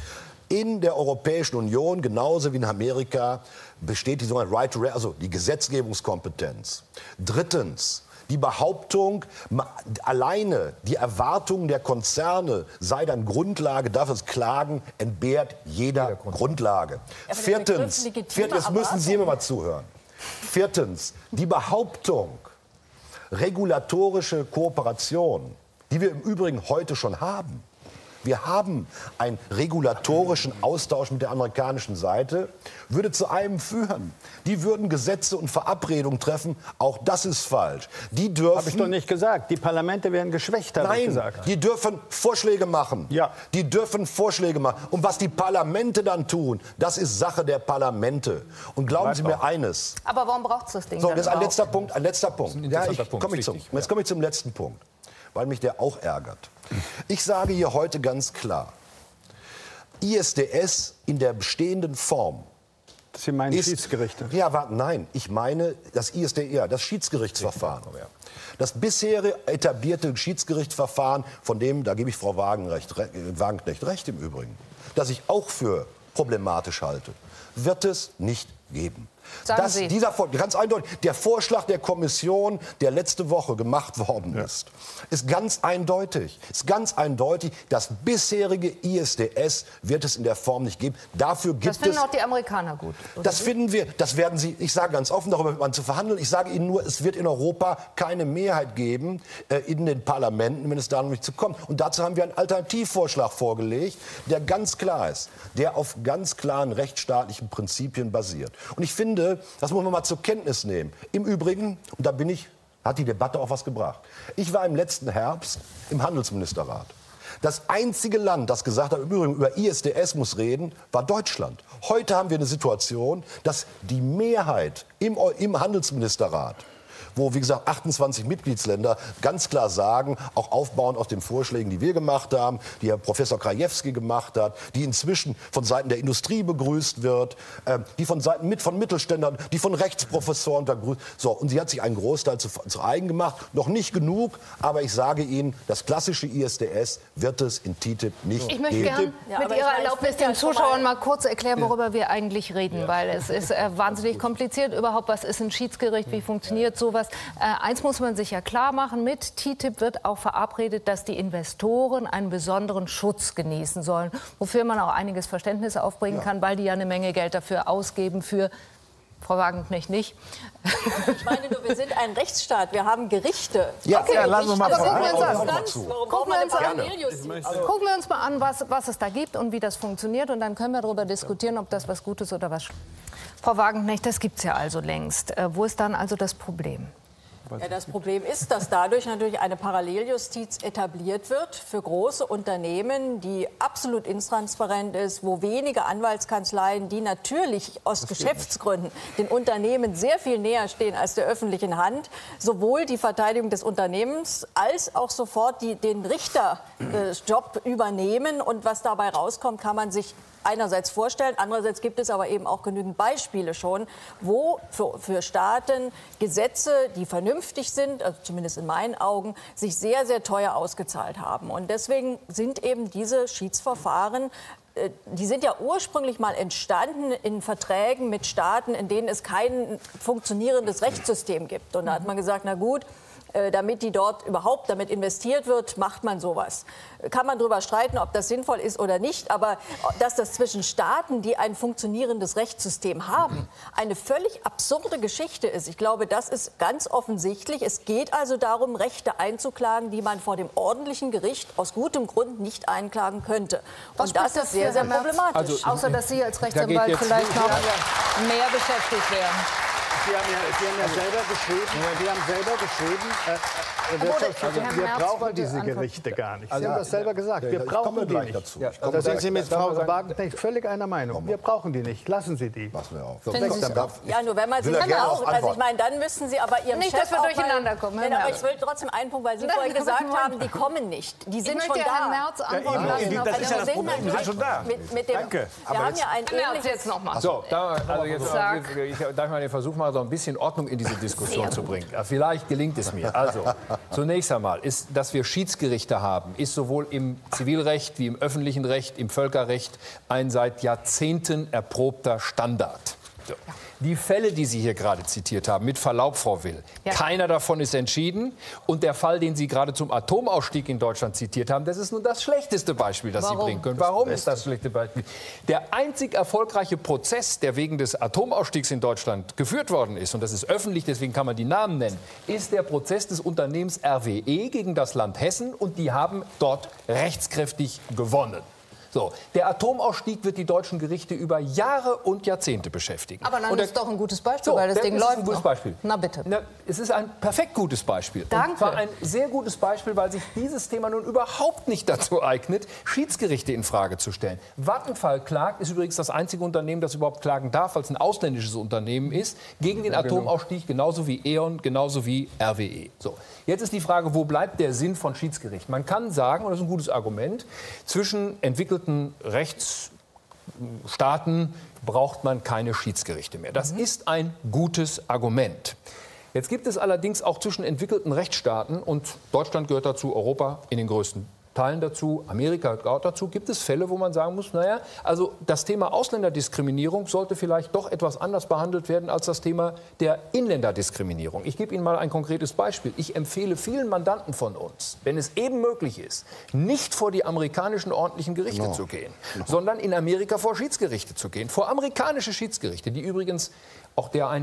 Speaker 6: In der Europäischen Union, genauso wie in Amerika, besteht die sogenannte Right to Re- also die Gesetzgebungskompetenz. Drittens, die Behauptung, alleine die Erwartung der Konzerne sei dann Grundlage dafür, dass Klagen entbehrt jeder ja, Grundlage. Ja, Viertens, viertens müssen Sie mir mal zuhören. Viertens, die Behauptung, regulatorische Kooperation, die wir im Übrigen heute schon haben. Wir haben einen regulatorischen Austausch mit der amerikanischen Seite, würde zu einem führen. Die würden Gesetze und Verabredungen treffen. Auch das ist falsch. Die dürfen.
Speaker 3: Habe ich doch nicht gesagt. Die Parlamente werden geschwächt, habe ich gesagt.
Speaker 6: Nein, die dürfen Vorschläge machen. Ja. Die dürfen Vorschläge machen. Und was die Parlamente dann tun, das ist Sache der Parlamente. Und glauben Sie mir eines.
Speaker 1: Aber warum braucht es das Ding?
Speaker 6: So,
Speaker 1: dann
Speaker 6: das ist ein
Speaker 1: überhaupt?
Speaker 6: letzter Punkt. Ein letzter Punkt.
Speaker 2: Ein
Speaker 6: Ja, ich,
Speaker 2: Punkt,
Speaker 6: komm ich zum,
Speaker 2: richtig,
Speaker 6: jetzt komme ich zum letzten Punkt, weil mich der auch ärgert. Ich sage hier heute ganz klar, I S D S in der bestehenden Form.
Speaker 3: Sie meinen
Speaker 6: ist,
Speaker 3: Schiedsgerichte?
Speaker 6: Ja, warte, nein, ich meine das I S D R, das Schiedsgerichtsverfahren. Das bisherige etablierte Schiedsgerichtsverfahren, von dem, da gebe ich Frau Wagenknecht, Wagenknecht recht im Übrigen, das ich auch für problematisch halte, wird es nicht geben.
Speaker 1: Sagen
Speaker 6: Das,
Speaker 1: Sie.
Speaker 6: dieser, ganz eindeutig, der Vorschlag der Kommission, der letzte Woche gemacht worden
Speaker 4: Ja.
Speaker 6: ist, ist ganz eindeutig. Ist ganz eindeutig, das bisherige I S D S wird es in der Form nicht geben. Dafür gibt
Speaker 1: Das finden
Speaker 6: es.
Speaker 1: auch die Amerikaner gut. oder
Speaker 6: Das
Speaker 1: wie?
Speaker 6: finden wir, das werden Sie, ich sage ganz offen, darüber wird man zu verhandeln. Ich sage Ihnen nur, es wird in Europa keine Mehrheit geben äh, in den Parlamenten, wenn es da noch nicht zu kommt. Und dazu haben wir einen Alternativvorschlag vorgelegt, der ganz klar ist, der auf ganz klaren rechtsstaatlichen Prinzipien basiert. Und ich finde, das muss man mal zur Kenntnis nehmen. Im Übrigen, und da bin ich, hat die Debatte auch was gebracht. Ich war im letzten Herbst im Handelsministerrat. Das einzige Land, das gesagt hat, übrigens über I S D S muss reden, war Deutschland. Heute haben wir eine Situation, dass die Mehrheit im, im Handelsministerrat, wo, wie gesagt, achtundzwanzig Mitgliedsländer ganz klar sagen, auch aufbauend auf den Vorschlägen, die wir gemacht haben, die Herr Professor Krajewski gemacht hat, die inzwischen von Seiten der Industrie begrüßt wird, äh, die von Seiten mit, von Mittelständlern, die von Rechtsprofessoren begrüßt. So, und sie hat sich einen Großteil zu, zu eigen gemacht. Noch nicht genug, aber ich sage Ihnen, das klassische I S D S wird es in T T I P nicht
Speaker 1: Ich möchte
Speaker 6: geben.
Speaker 1: gerne
Speaker 5: Ja,
Speaker 1: mit
Speaker 5: aber
Speaker 1: Ihrer
Speaker 5: ich meine,
Speaker 1: Erlaubnis
Speaker 5: ich bin
Speaker 1: den
Speaker 5: ja schon
Speaker 1: Zuschauern
Speaker 5: mal-
Speaker 1: mal kurz erklären, worüber wir eigentlich reden, weil es ist äh, wahnsinnig kompliziert. Überhaupt, was ist ein Schiedsgericht, wie funktioniert sowas? Äh, eins muss man sich ja klar machen, mit T T I P wird auch verabredet, dass die Investoren einen besonderen Schutz genießen sollen, wofür man auch einiges Verständnis aufbringen
Speaker 6: Ja.
Speaker 1: kann, weil die ja eine Menge Geld dafür ausgeben für, Frau Wagenknecht nicht.
Speaker 5: Ich meine nur, wir sind ein Rechtsstaat, wir haben Gerichte.
Speaker 6: Ja,
Speaker 1: Okay,
Speaker 4: ja, lassen wir mal
Speaker 1: aber
Speaker 4: vor-
Speaker 1: gucken wir uns
Speaker 6: Auch
Speaker 1: an.
Speaker 6: noch mal zu.
Speaker 5: Warum
Speaker 1: Gucken
Speaker 5: braucht man
Speaker 1: wir
Speaker 5: eine
Speaker 1: uns an.
Speaker 5: Paralleljustiz?
Speaker 1: Gucken wir uns mal an, was, was es da gibt und wie das funktioniert. Und dann können wir darüber diskutieren, ob das was Gutes oder was. Frau Wagenknecht, das gibt es ja also längst. Äh, wo ist dann also das Problem?
Speaker 5: Ja, das Problem ist, dass dadurch natürlich eine Paralleljustiz etabliert wird für große Unternehmen, die absolut intransparent ist, wo wenige Anwaltskanzleien, die natürlich aus Geschäftsgründen den Unternehmen sehr viel näher stehen als der öffentlichen Hand, sowohl die Verteidigung des Unternehmens als auch sofort die, den Richterjob übernehmen. Und was dabei rauskommt, kann man sich einerseits vorstellen, andererseits gibt es aber eben auch genügend Beispiele schon, wo für, für Staaten Gesetze, die vernünftig sind, also zumindest in meinen Augen, sich sehr, sehr teuer ausgezahlt haben. Und deswegen sind eben diese Schiedsverfahren, äh, die sind ja ursprünglich mal entstanden in Verträgen mit Staaten, in denen es kein funktionierendes Rechtssystem gibt. Und da hat man gesagt, na gut, damit die dort überhaupt damit investiert wird, macht man sowas. Kann man darüber streiten, ob das sinnvoll ist oder nicht, aber dass das zwischen Staaten, die ein funktionierendes Rechtssystem haben, eine völlig absurde Geschichte ist. Ich glaube, das ist ganz offensichtlich. Es geht also darum, Rechte einzuklagen, die man vor dem ordentlichen Gericht aus gutem Grund nicht einklagen könnte.
Speaker 1: Was
Speaker 5: Und das
Speaker 1: spricht
Speaker 5: ist sehr, sehr
Speaker 1: für Herr Merz?
Speaker 5: problematisch.
Speaker 2: Also,
Speaker 1: Außer, dass Sie als
Speaker 2: Da geht
Speaker 1: Rechtsanwalt
Speaker 2: jetzt-
Speaker 1: vielleicht noch
Speaker 2: Ja, ja.
Speaker 1: mehr beschäftigt werden.
Speaker 7: Sie haben ja, Sie haben ja selber geschrieben, Sie haben selber geschrieben, äh, äh,
Speaker 1: Obwohl,
Speaker 7: Wirtschafts- also
Speaker 1: Herr
Speaker 7: wir
Speaker 1: Merz
Speaker 7: brauchen
Speaker 1: wollte
Speaker 7: diese
Speaker 1: anfangen.
Speaker 7: Gerichte gar nicht. Sie
Speaker 3: Also,
Speaker 7: haben das selber gesagt. Wir
Speaker 6: ich komme
Speaker 7: brauchen die
Speaker 6: gleich
Speaker 7: nicht.
Speaker 6: dazu.
Speaker 2: Ja,
Speaker 7: Da sind Sie mit
Speaker 2: darf
Speaker 7: Frau
Speaker 2: man sagen-
Speaker 7: Wagenknecht völlig einer Meinung. Wir brauchen die nicht. Lassen Sie die.
Speaker 6: Passen wir auf.
Speaker 1: Finden Sie es
Speaker 6: Darf-
Speaker 5: Ja, nur wenn man sie
Speaker 6: will er gerne
Speaker 5: auch,
Speaker 6: darauf
Speaker 5: also ich
Speaker 6: antworten.
Speaker 5: meine, dann müssen Sie aber Ihrem
Speaker 1: Nicht,
Speaker 5: Chef
Speaker 1: dass wir
Speaker 5: auch
Speaker 1: durcheinander
Speaker 5: mal,
Speaker 1: kommen,
Speaker 5: Nein,
Speaker 1: Herr
Speaker 5: aber
Speaker 1: Merz.
Speaker 5: ich will trotzdem einen Punkt, weil Sie
Speaker 1: Nein,
Speaker 5: vorhin
Speaker 1: aber
Speaker 5: gesagt
Speaker 1: Moment.
Speaker 5: haben, die kommen nicht. Die
Speaker 1: Ich
Speaker 5: sind
Speaker 1: möchte
Speaker 5: schon
Speaker 1: Herrn
Speaker 5: da.
Speaker 1: Merz antworten
Speaker 4: eben,
Speaker 1: lassen.
Speaker 4: eben,
Speaker 1: auf
Speaker 4: das
Speaker 1: eine
Speaker 4: ist ja das
Speaker 5: Wir
Speaker 4: Problem,
Speaker 5: sind
Speaker 4: die sind schon da.
Speaker 5: Mit, mit dem,
Speaker 4: Danke.
Speaker 5: Wir haben ja ein
Speaker 1: Herr Merz,
Speaker 5: ähnliches...
Speaker 1: jetzt noch mal.
Speaker 2: So, da, also jetzt
Speaker 1: Sag.
Speaker 2: ich, darf ich mal den Versuch machen, so ein bisschen Ordnung in diese Diskussion zu bringen. Ja, vielleicht gelingt es mir. Also, zunächst einmal ist, dass wir Schiedsgerichte haben, ist sowohl im Zivilrecht wie im öffentlichen Recht, im Völkerrecht ein seit Jahrzehnten erprobter Standard. So. Die Fälle, die Sie hier gerade zitiert haben, mit Verlaub, Frau Will,
Speaker 1: Ja.
Speaker 2: keiner davon ist entschieden. Und der Fall, den Sie gerade zum Atomausstieg in Deutschland zitiert haben, das ist nun das schlechteste Beispiel, das
Speaker 1: Warum?
Speaker 2: Sie bringen können. Warum ist das schlechte Beispiel? Der einzig erfolgreiche Prozess, der wegen des Atomausstiegs in Deutschland geführt worden ist, und das ist öffentlich, deswegen kann man die Namen nennen, ist der Prozess des Unternehmens R W E gegen das Land Hessen. Und die haben dort rechtskräftig gewonnen. So, der Atomausstieg wird die deutschen Gerichte über Jahre und Jahrzehnte beschäftigen.
Speaker 1: Aber dann
Speaker 2: und der,
Speaker 1: ist doch ein gutes Beispiel,
Speaker 2: so,
Speaker 1: weil das
Speaker 2: der-
Speaker 1: Ding
Speaker 2: ist
Speaker 1: läuft
Speaker 2: ein gutes
Speaker 1: noch.
Speaker 2: Beispiel.
Speaker 1: Na bitte.
Speaker 2: Na, es ist ein perfekt gutes Beispiel.
Speaker 1: Danke.
Speaker 2: Und zwar ein sehr gutes Beispiel, weil sich dieses Thema nun überhaupt nicht dazu eignet, Schiedsgerichte in Frage zu stellen. Vattenfall klagt, ist übrigens das einzige Unternehmen, das überhaupt klagen darf, weil es ein ausländisches Unternehmen ist, gegen den Atomausstieg, genauso wie E.ON, genauso wie R W E. So. Jetzt ist die Frage, wo bleibt der Sinn von Schiedsgericht? Man kann sagen, und das ist ein gutes Argument, zwischen entwickelten Rechtsstaaten braucht man keine Schiedsgerichte mehr. Das ist ein gutes Argument. Jetzt gibt es allerdings auch zwischen entwickelten Rechtsstaaten, und Deutschland gehört dazu, Europa in den größten Teilen dazu, Amerika gehört auch dazu, gibt es Fälle, wo man sagen muss, naja, also das Thema Ausländerdiskriminierung sollte vielleicht doch etwas anders behandelt werden als das Thema der Inländerdiskriminierung. Ich gebe Ihnen mal ein konkretes Beispiel. Ich empfehle vielen Mandanten von uns, wenn es eben möglich ist, nicht vor die amerikanischen ordentlichen Gerichte
Speaker 6: No.
Speaker 2: zu gehen, no. sondern in Amerika vor Schiedsgerichte zu gehen, vor amerikanische Schiedsgerichte, die übrigens, auch der Einwand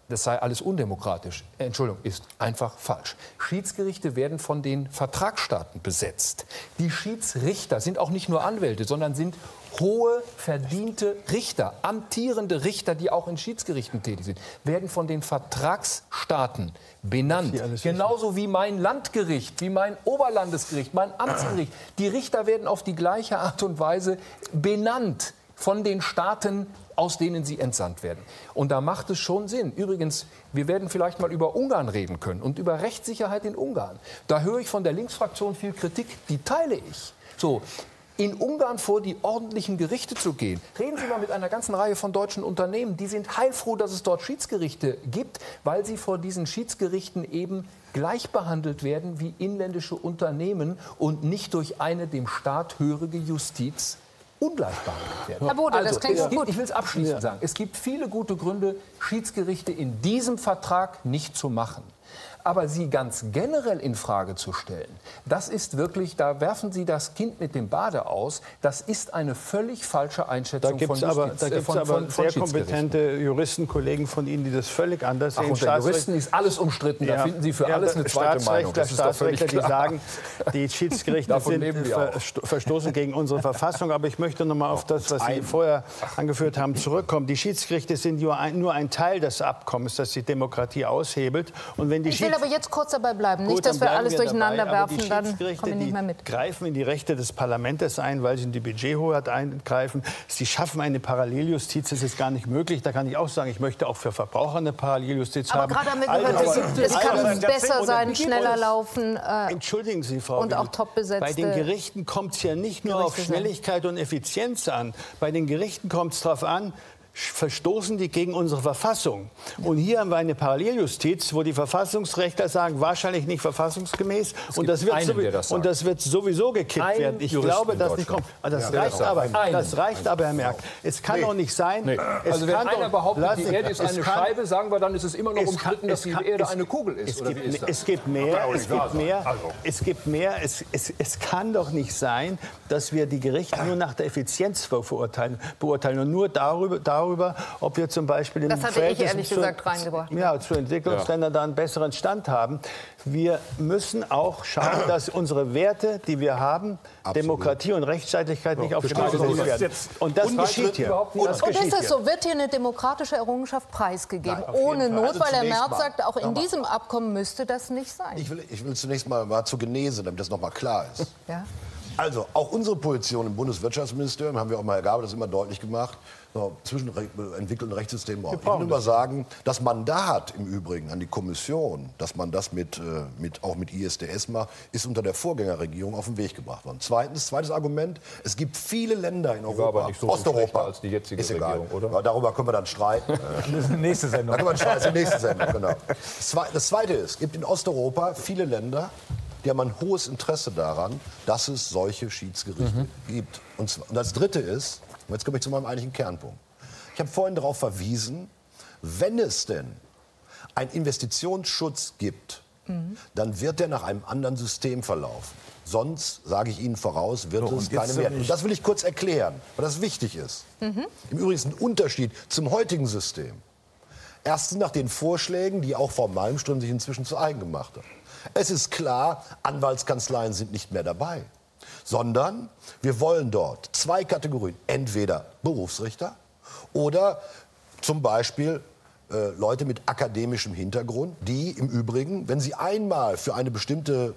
Speaker 2: das sei alles undemokratisch. Entschuldigung, ist einfach falsch. Schiedsgerichte werden von den Vertragsstaaten besetzt. Die Schiedsrichter sind auch nicht nur Anwälte, sondern sind hohe, verdiente Richter, amtierende Richter, die auch in Schiedsgerichten tätig sind, werden von den Vertragsstaaten benannt. Genauso wie mein Landgericht, wie mein Oberlandesgericht, mein Amtsgericht. Die Richter werden auf die gleiche Art und Weise benannt von den Staaten, aus denen sie entsandt werden. Und da macht es schon Sinn. Übrigens, wir werden vielleicht mal über Ungarn reden können und über Rechtssicherheit in Ungarn. Da höre ich von der Linksfraktion viel Kritik, die teile ich. So, in Ungarn vor die ordentlichen Gerichte zu gehen. Reden Sie mal mit einer ganzen Reihe von deutschen Unternehmen. Die sind heilfroh, dass es dort Schiedsgerichte gibt, weil sie vor diesen Schiedsgerichten eben gleich behandelt werden wie inländische Unternehmen und nicht durch eine dem Staat hörige Justiz ungleich behandelt werden.
Speaker 1: Herr Bode,
Speaker 2: also,
Speaker 1: das klingt
Speaker 2: es gibt,
Speaker 1: gut.
Speaker 2: ich will es abschließend ja. sagen. Es gibt viele gute Gründe, Schiedsgerichte in diesem Vertrag nicht zu machen. Aber sie ganz generell in Frage zu stellen, das ist wirklich, da werfen Sie das Kind mit dem Bade aus. Das ist eine völlig falsche Einschätzung
Speaker 3: da gibt's
Speaker 2: von
Speaker 3: aber,
Speaker 2: Justiz,
Speaker 3: Da gibt es
Speaker 2: von,
Speaker 3: aber
Speaker 2: von, von
Speaker 3: sehr kompetente Juristen, Kollegen von Ihnen, die das völlig anders
Speaker 2: Ach,
Speaker 3: sehen.
Speaker 2: unter Juristen ist alles umstritten. Da
Speaker 3: ja,
Speaker 2: finden Sie für
Speaker 3: ja,
Speaker 2: alles eine zweite Meinung.
Speaker 3: Das ist doch völlig klar. Die sagen, die Schiedsgerichte sind ver verstoßen gegen unsere Verfassung. Aber ich möchte noch mal auf das, was Sie vorher angeführt haben, zurückkommen. Die Schiedsgerichte sind nur ein, nur ein Teil des Abkommens, das die Demokratie aushebelt. Und wenn die
Speaker 1: ich will aber jetzt kurz dabei bleiben.
Speaker 3: Gut,
Speaker 1: nicht, dass wir alles
Speaker 3: wir
Speaker 1: durcheinander
Speaker 3: dabei,
Speaker 1: werfen, dann kommen wir nicht mehr mit.
Speaker 3: Die greifen in die Rechte des Parlaments ein, weil sie in die Budgethoheit eingreifen. Sie schaffen eine Paralleljustiz, das ist gar nicht möglich. Da kann ich auch sagen, ich möchte auch für Verbraucher eine Paralleljustiz
Speaker 1: aber
Speaker 3: haben.
Speaker 1: Aber gerade haben wir gehört, es kann besser sein, schneller laufen äh,
Speaker 3: Entschuldigen Sie, Frau
Speaker 1: und auch top besetzte.
Speaker 3: Bei den Gerichten kommt es ja nicht nur auf Schnelligkeit und Effizienz an. Bei den Gerichten kommt es darauf an, verstoßen die gegen unsere Verfassung. Und hier haben wir eine Paralleljustiz, wo die Verfassungsrechtler sagen, wahrscheinlich nicht verfassungsgemäß. Und das, wird
Speaker 2: einen,
Speaker 3: sowieso,
Speaker 2: das
Speaker 3: und das wird sowieso gekippt
Speaker 2: Ein
Speaker 3: werden. Ich
Speaker 2: Juristen
Speaker 3: glaube, dass nicht kommt. Das, ja, reicht aber, das reicht aber, Herr Merck. Es kann nee. doch nicht sein. Nee. Es
Speaker 2: also wenn
Speaker 3: kann
Speaker 2: einer
Speaker 3: doch,
Speaker 2: behauptet,
Speaker 3: lassen,
Speaker 2: die Erde ist eine
Speaker 3: kann,
Speaker 2: Scheibe, sagen wir, dann ist es immer noch umstritten,
Speaker 3: kann,
Speaker 2: dass die
Speaker 3: kann,
Speaker 2: Erde
Speaker 3: es,
Speaker 2: eine Kugel ist.
Speaker 3: Es,
Speaker 2: oder
Speaker 3: gibt,
Speaker 2: wie ist das?
Speaker 3: es gibt mehr. Es gibt mehr. Es gibt mehr. Es, es, es kann doch nicht sein, dass wir die Gerichte nur nach der Effizienz beurteilen, beurteilen und nur darüber, darüber, ob wir zum Beispiel in
Speaker 1: das hatte ich ehrlich gesagt reingebracht.
Speaker 3: Ja, zu Entwicklungsländern ja. da einen besseren Stand haben. Wir müssen auch schauen, dass unsere Werte, die wir haben, Absolut. Demokratie und Rechtsstaatlichkeit, nicht aufs Spiel gesetzt werden. Und das geschieht hier.
Speaker 1: Und, das und ist es so? Wird hier eine demokratische Errungenschaft preisgegeben? Nein, ohne Not, also weil Herr Merz sagt, auch in diesem Abkommen müsste das nicht sein.
Speaker 6: Ich will, ich will zunächst mal, mal zur Genese, damit das noch mal klar ist.
Speaker 1: Ja.
Speaker 6: Also, auch unsere Position im Bundeswirtschaftsministerium, haben wir auch mal, Herr Gabe das immer deutlich gemacht, so, zwischen entwickelten Rechtssystemen auch. Ich will nur mal sagen, das Mandat im Übrigen an die Kommission, dass man das mit, mit, auch mit I S D S macht, ist unter der Vorgängerregierung auf den Weg gebracht worden. Zweitens, zweites Argument, es gibt viele Länder in Europa,
Speaker 2: aber nicht so
Speaker 6: Osteuropa,
Speaker 2: als die jetzige
Speaker 6: ist egal,
Speaker 2: Regierung, oder?
Speaker 6: Ja, darüber können wir dann streiten.
Speaker 4: Das ist die nächste Sendung.
Speaker 6: Da können wir streiten, das ist die nächste Sendung, genau. Das Zweite ist, es gibt in Osteuropa viele Länder, die haben ein hohes Interesse daran, dass es solche Schiedsgerichte mhm. gibt. Und das Dritte ist, und jetzt komme ich zu meinem eigentlichen Kernpunkt. Ich habe vorhin darauf verwiesen, wenn es denn einen Investitionsschutz gibt, mhm. dann wird der nach einem anderen System verlaufen. Sonst, sage ich Ihnen voraus, wird so, es keine mehr. Und das will ich kurz erklären, weil das wichtig ist. Mhm. Im Übrigen ist ein Unterschied zum heutigen System. Erstens nach den Vorschlägen, die auch Frau Malmström sich inzwischen zu eigen gemacht hat. Es ist klar, Anwaltskanzleien sind nicht mehr dabei, sondern wir wollen dort zwei Kategorien. Entweder Berufsrichter oder zum Beispiel äh, Leute mit akademischem Hintergrund, die im Übrigen, wenn sie einmal für eine bestimmte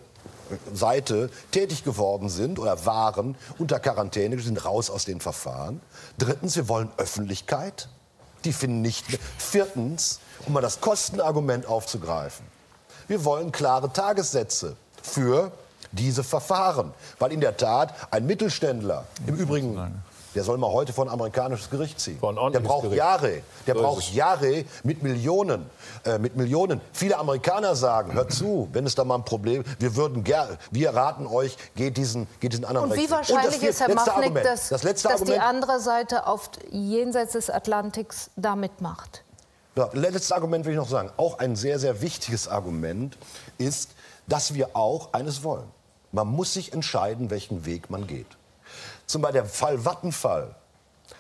Speaker 6: Seite tätig geworden sind oder waren, unter Quarantäne, sind raus aus den Verfahren. Drittens, wir wollen Öffentlichkeit. Die finden nicht mehr. Viertens, um mal das Kostenargument aufzugreifen. Wir wollen klare Tagessätze für diese Verfahren. Weil in der Tat ein Mittelständler, im Übrigen, der soll mal heute vor ein amerikanisches Gericht ziehen. Der braucht Gericht. Jahre. Der so braucht Jahre mit Millionen. Äh, mit Millionen. Viele Amerikaner sagen, hört zu, wenn es da mal ein Problem, wir würden gerne, wir raten euch, geht diesen, geht diesen anderen
Speaker 1: Und wie
Speaker 6: Rechtsweg.
Speaker 1: wahrscheinlich ist, Herr Machnick, dass,
Speaker 6: das
Speaker 1: dass
Speaker 6: Argument,
Speaker 1: die andere Seite auf jenseits des Atlantiks da mitmacht?
Speaker 6: Ja, letztes Argument will ich noch sagen. Auch ein sehr, sehr wichtiges Argument ist, dass wir auch eines wollen. Man muss sich entscheiden, welchen Weg man geht. Zum Beispiel der Fall Vattenfall.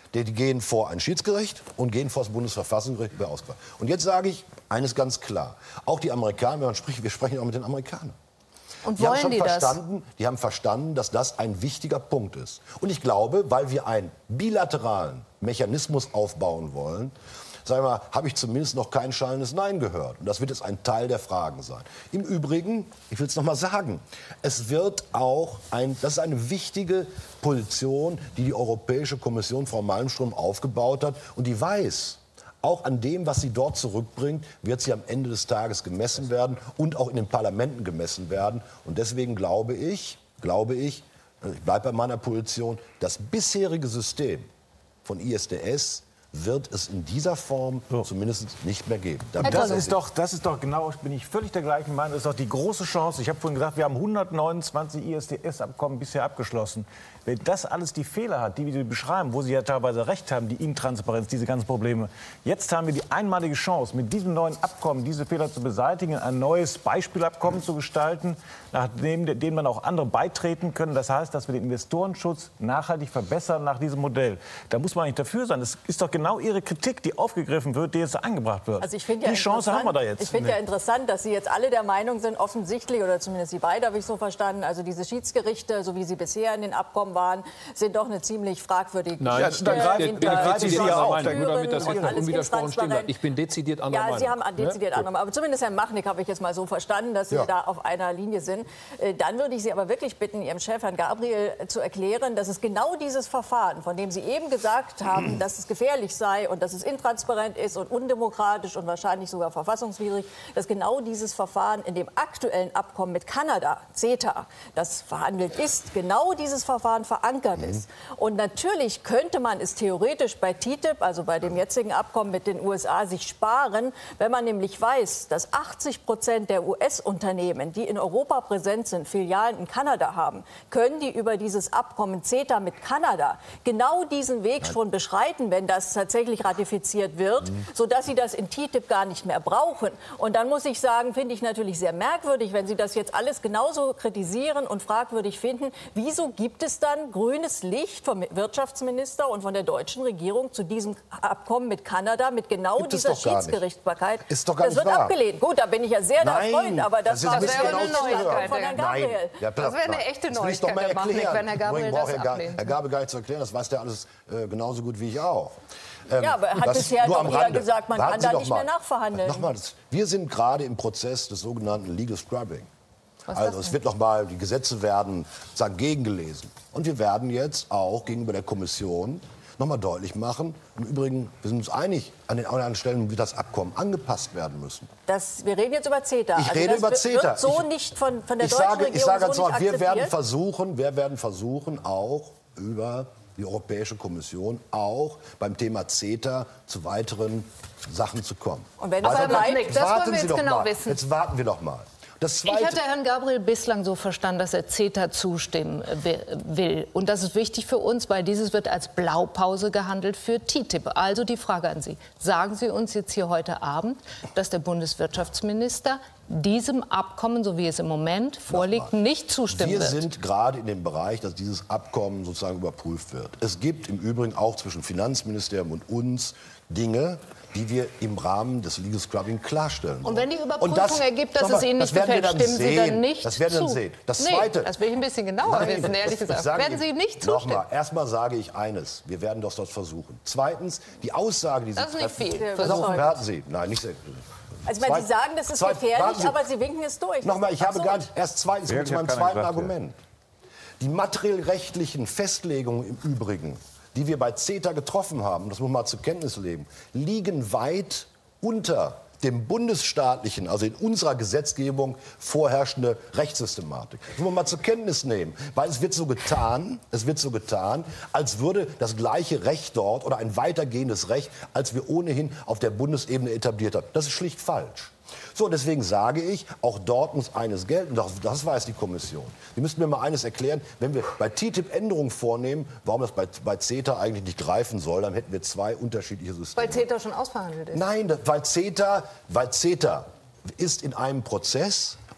Speaker 6: Die, die gehen vor ein Schiedsgericht und gehen vor das Bundesverfassungsgericht bei Auswahl. Und jetzt sage ich eines ganz klar. Auch die Amerikaner, man spricht, wir sprechen auch mit den Amerikanern.
Speaker 1: Und
Speaker 6: die
Speaker 1: wollen
Speaker 6: haben schon
Speaker 1: die
Speaker 6: verstanden, das? Die haben verstanden, dass das ein wichtiger Punkt ist. Und ich glaube, weil wir einen bilateralen Mechanismus aufbauen wollen, sagen wir mal, habe ich zumindest noch kein schallendes Nein gehört. Und das wird jetzt ein Teil der Fragen sein. Im Übrigen, ich will es noch mal sagen, es wird auch ein, das ist eine wichtige Position, die die Europäische Kommission, Frau Malmström, aufgebaut hat. Und die weiß, auch an dem, was sie dort zurückbringt, wird sie am Ende des Tages gemessen werden und auch in den Parlamenten gemessen werden. Und deswegen glaube ich, glaube ich, ich bleibe bei meiner Position, das bisherige System von I S D S wird es in dieser Form so. zumindest nicht mehr geben.
Speaker 4: Das ist, doch, das ist doch genau, bin ich völlig der gleichen Meinung, das ist doch die große Chance. Ich habe vorhin gesagt, wir haben hundertneunundzwanzig I S D S-Abkommen bisher abgeschlossen. Wenn das alles die Fehler hat, die wir beschreiben, wo Sie ja teilweise recht haben, die Intransparenz, diese ganzen Probleme. Jetzt haben wir die einmalige Chance, mit diesem neuen Abkommen diese Fehler zu beseitigen, ein neues Beispielabkommen zu gestalten, nachdem dem man auch andere beitreten können. Das heißt, dass wir den Investorenschutz nachhaltig verbessern nach diesem Modell. Da muss man nicht dafür sein. Das ist doch genau Ihre Kritik, die aufgegriffen wird, die jetzt angebracht wird.
Speaker 5: Also ich finde
Speaker 4: die
Speaker 5: ja
Speaker 4: Chance haben wir da jetzt.
Speaker 5: Ich finde ja interessant, dass Sie jetzt alle der Meinung sind, offensichtlich, oder zumindest Sie beide, habe ich so verstanden, also diese Schiedsgerichte, so wie sie bisher in den Abkommen waren, sind doch eine ziemlich fragwürdige
Speaker 2: Nein,
Speaker 5: Geschichte.
Speaker 2: dann greife
Speaker 5: ich
Speaker 2: dezidiert anderer Meinung, nur damit das
Speaker 5: und
Speaker 2: jetzt
Speaker 5: alles
Speaker 2: unwidersprochen stehen bleibt. Ich bin dezidiert anderer Meinung.
Speaker 5: Ja, Sie haben dezidiert anderer Meinung. Aber zumindest Herrn Machnick habe ich jetzt mal so verstanden, dass Sie
Speaker 6: Ja.
Speaker 5: da auf einer Linie sind. Äh, Dann würde ich Sie aber wirklich bitten, Ihrem Chef, Herrn Gabriel, zu erklären, dass es genau dieses Verfahren, von dem Sie eben gesagt haben, dass es gefährlich sei und dass es intransparent ist und undemokratisch und wahrscheinlich sogar verfassungswidrig, dass genau dieses Verfahren in dem aktuellen Abkommen mit Kanada, CETA, das verhandelt ist, genau dieses Verfahren verankert ist. Und natürlich könnte man es theoretisch bei T T I P, also bei dem jetzigen Abkommen mit den U S A, sich sparen, wenn man nämlich weiß, dass achtzig Prozent der U S-Unternehmen, die in Europa präsent sind, Filialen in Kanada haben, können die über dieses Abkommen CETA mit Kanada genau diesen Weg schon beschreiten, wenn das tatsächlich ratifiziert wird, mhm. sodass sie das in T T I P gar nicht mehr brauchen. Und dann muss ich sagen, finde ich natürlich sehr merkwürdig, wenn Sie das jetzt alles genauso kritisieren und fragwürdig finden, wieso gibt es dann grünes Licht vom Wirtschaftsminister und von der deutschen Regierung zu diesem Abkommen mit Kanada mit genau
Speaker 6: Gibt es
Speaker 5: dieser
Speaker 6: doch gar nicht.
Speaker 5: Schiedsgerichtsbarkeit?
Speaker 6: Ist doch gar
Speaker 5: das
Speaker 6: nicht
Speaker 5: wird
Speaker 6: wahr.
Speaker 5: abgelehnt. Gut, da bin ich ja sehr
Speaker 6: Nein,
Speaker 5: erfreut, aber das,
Speaker 6: das ist
Speaker 5: war
Speaker 6: nicht
Speaker 5: sehr
Speaker 6: genau
Speaker 5: eine
Speaker 6: zu hören.
Speaker 5: Neuigkeit von Herrn Gabriel.
Speaker 6: Ja,
Speaker 1: Das wäre eine echte
Speaker 6: das will ich doch
Speaker 1: Neuigkeit,
Speaker 6: mal
Speaker 1: Herr Machnick,
Speaker 6: erklären.
Speaker 1: wenn Herr Gabriel
Speaker 6: Übrigens braucht
Speaker 1: das
Speaker 6: Herr Ga-
Speaker 1: ablehnt.
Speaker 6: Herr Gabriel gar nicht zu erklären, das weiß der alles äh, genauso gut wie ich auch. Ähm,
Speaker 5: Ja, aber er hat
Speaker 6: das
Speaker 5: bisher
Speaker 6: nur
Speaker 5: doch
Speaker 6: am
Speaker 5: eher
Speaker 6: Rande.
Speaker 5: gesagt, man
Speaker 6: Warten
Speaker 5: kann
Speaker 6: Sie
Speaker 5: da
Speaker 6: doch
Speaker 5: nicht
Speaker 6: mal.
Speaker 5: mehr nachverhandeln.
Speaker 6: Nochmal, das, wir sind gerade im Prozess des sogenannten Legal Scrubbing.
Speaker 1: Was ist
Speaker 6: Also
Speaker 1: das
Speaker 6: es
Speaker 1: denn?
Speaker 6: wird noch mal, die Gesetze werden sagen, gegengelesen. Und wir werden jetzt auch gegenüber der Kommission noch mal deutlich machen, im Übrigen, wir sind uns einig, an den anderen Stellen wird das Abkommen angepasst werden müssen.
Speaker 5: Das, wir reden jetzt über CETA.
Speaker 6: Ich
Speaker 5: also
Speaker 6: rede
Speaker 5: das
Speaker 6: über
Speaker 5: wird
Speaker 6: CETA.
Speaker 5: Wird so
Speaker 6: Ich-
Speaker 5: nicht von, von der
Speaker 6: Ich
Speaker 5: deutschen
Speaker 6: sage,
Speaker 5: Regierung
Speaker 6: ich sage ganz
Speaker 5: so nicht
Speaker 6: einfach, wir werden
Speaker 5: akzeptiert.
Speaker 6: versuchen, wir werden versuchen, auch über die Europäische Kommission auch beim Thema CETA zu weiteren Sachen zu kommen.
Speaker 5: Und wenn das
Speaker 6: Also,
Speaker 5: bleibt,
Speaker 1: Machnick, das
Speaker 6: warten
Speaker 1: wollen wir
Speaker 6: Sie
Speaker 1: jetzt
Speaker 6: doch
Speaker 1: genau
Speaker 6: mal.
Speaker 1: wissen.
Speaker 6: Jetzt warten wir doch mal. Das
Speaker 1: Ich
Speaker 6: Zweite,
Speaker 1: hatte Herrn Gabriel bislang so verstanden, dass er CETA zustimmen wi- will. Und das ist wichtig für uns, weil dieses wird als Blaupause gehandelt für T T I P. Also die Frage an Sie. Sagen Sie uns jetzt hier heute Abend, dass der Bundeswirtschaftsminister diesem Abkommen, so wie es im Moment vorliegt, nicht zustimmen
Speaker 6: wir
Speaker 1: wird?
Speaker 6: sind gerade in dem Bereich, dass dieses Abkommen sozusagen überprüft wird. Es gibt im Übrigen auch zwischen Finanzministerium und uns Dinge, die wir im Rahmen des Legal Scrubbing klarstellen wollen.
Speaker 1: Und wenn die Überprüfung
Speaker 6: Und das-
Speaker 1: ergibt, dass
Speaker 6: nochmal,
Speaker 1: es Ihnen nicht
Speaker 6: das werden wir
Speaker 1: gefällt,
Speaker 6: dann
Speaker 1: stimmen Sie
Speaker 6: sehen.
Speaker 1: dann nicht
Speaker 6: Das werden wir dann
Speaker 1: zu?
Speaker 6: sehen. Das
Speaker 1: Nee,
Speaker 6: Zweite,
Speaker 1: das will ich ein bisschen genauer
Speaker 6: Nein,
Speaker 1: wissen, ehrlich
Speaker 6: das- das
Speaker 1: gesagt.
Speaker 6: sage
Speaker 1: Werden
Speaker 6: ich-
Speaker 1: Sie ihm nicht zustimmen?
Speaker 6: Nochmal, erstmal sage ich eines. Wir werden das dort versuchen. Zweitens, die Aussage, die Sie
Speaker 1: Das ist nicht
Speaker 6: treffen...
Speaker 1: viel.
Speaker 6: Pass auf,
Speaker 5: Überzeugt.
Speaker 6: warten Sie. Nein, nicht sehr.
Speaker 5: Also ich meine, Sie
Speaker 6: Zweit-
Speaker 5: sagen, das ist
Speaker 6: Zweit- warten
Speaker 5: gefährlich,
Speaker 6: Sie.
Speaker 5: aber Sie winken es durch.
Speaker 6: Nochmal, ich
Speaker 5: Das ist
Speaker 6: habe gar
Speaker 5: absurd.
Speaker 6: nicht, erst zweitens,
Speaker 4: Wer
Speaker 6: zu meinem
Speaker 4: hat keiner
Speaker 6: zweiten
Speaker 4: gesagt, ja.
Speaker 6: Argument. Die materiell-rechtlichen Festlegungen im Übrigen, die wir bei CETA getroffen haben, das muss man mal zur Kenntnis nehmen, liegen weit unter dem bundesstaatlichen, also in unserer Gesetzgebung vorherrschende Rechtssystematik. Das muss man mal zur Kenntnis nehmen, weil es wird so getan, es wird so getan, als würde das gleiche Recht dort oder ein weitergehendes Recht, als wir ohnehin auf der Bundesebene etabliert haben. Das ist schlicht falsch. So, deswegen sage ich, auch dort muss eines gelten, das, das weiß die Kommission. Die müssten mir mal eines erklären, wenn wir bei T T I P Änderungen vornehmen, warum das bei, bei CETA eigentlich nicht greifen soll, dann hätten wir zwei unterschiedliche Systeme.
Speaker 1: Weil CETA schon ausverhandelt ist.
Speaker 6: Nein, das- weil CETA, weil CETA ist in einem Prozess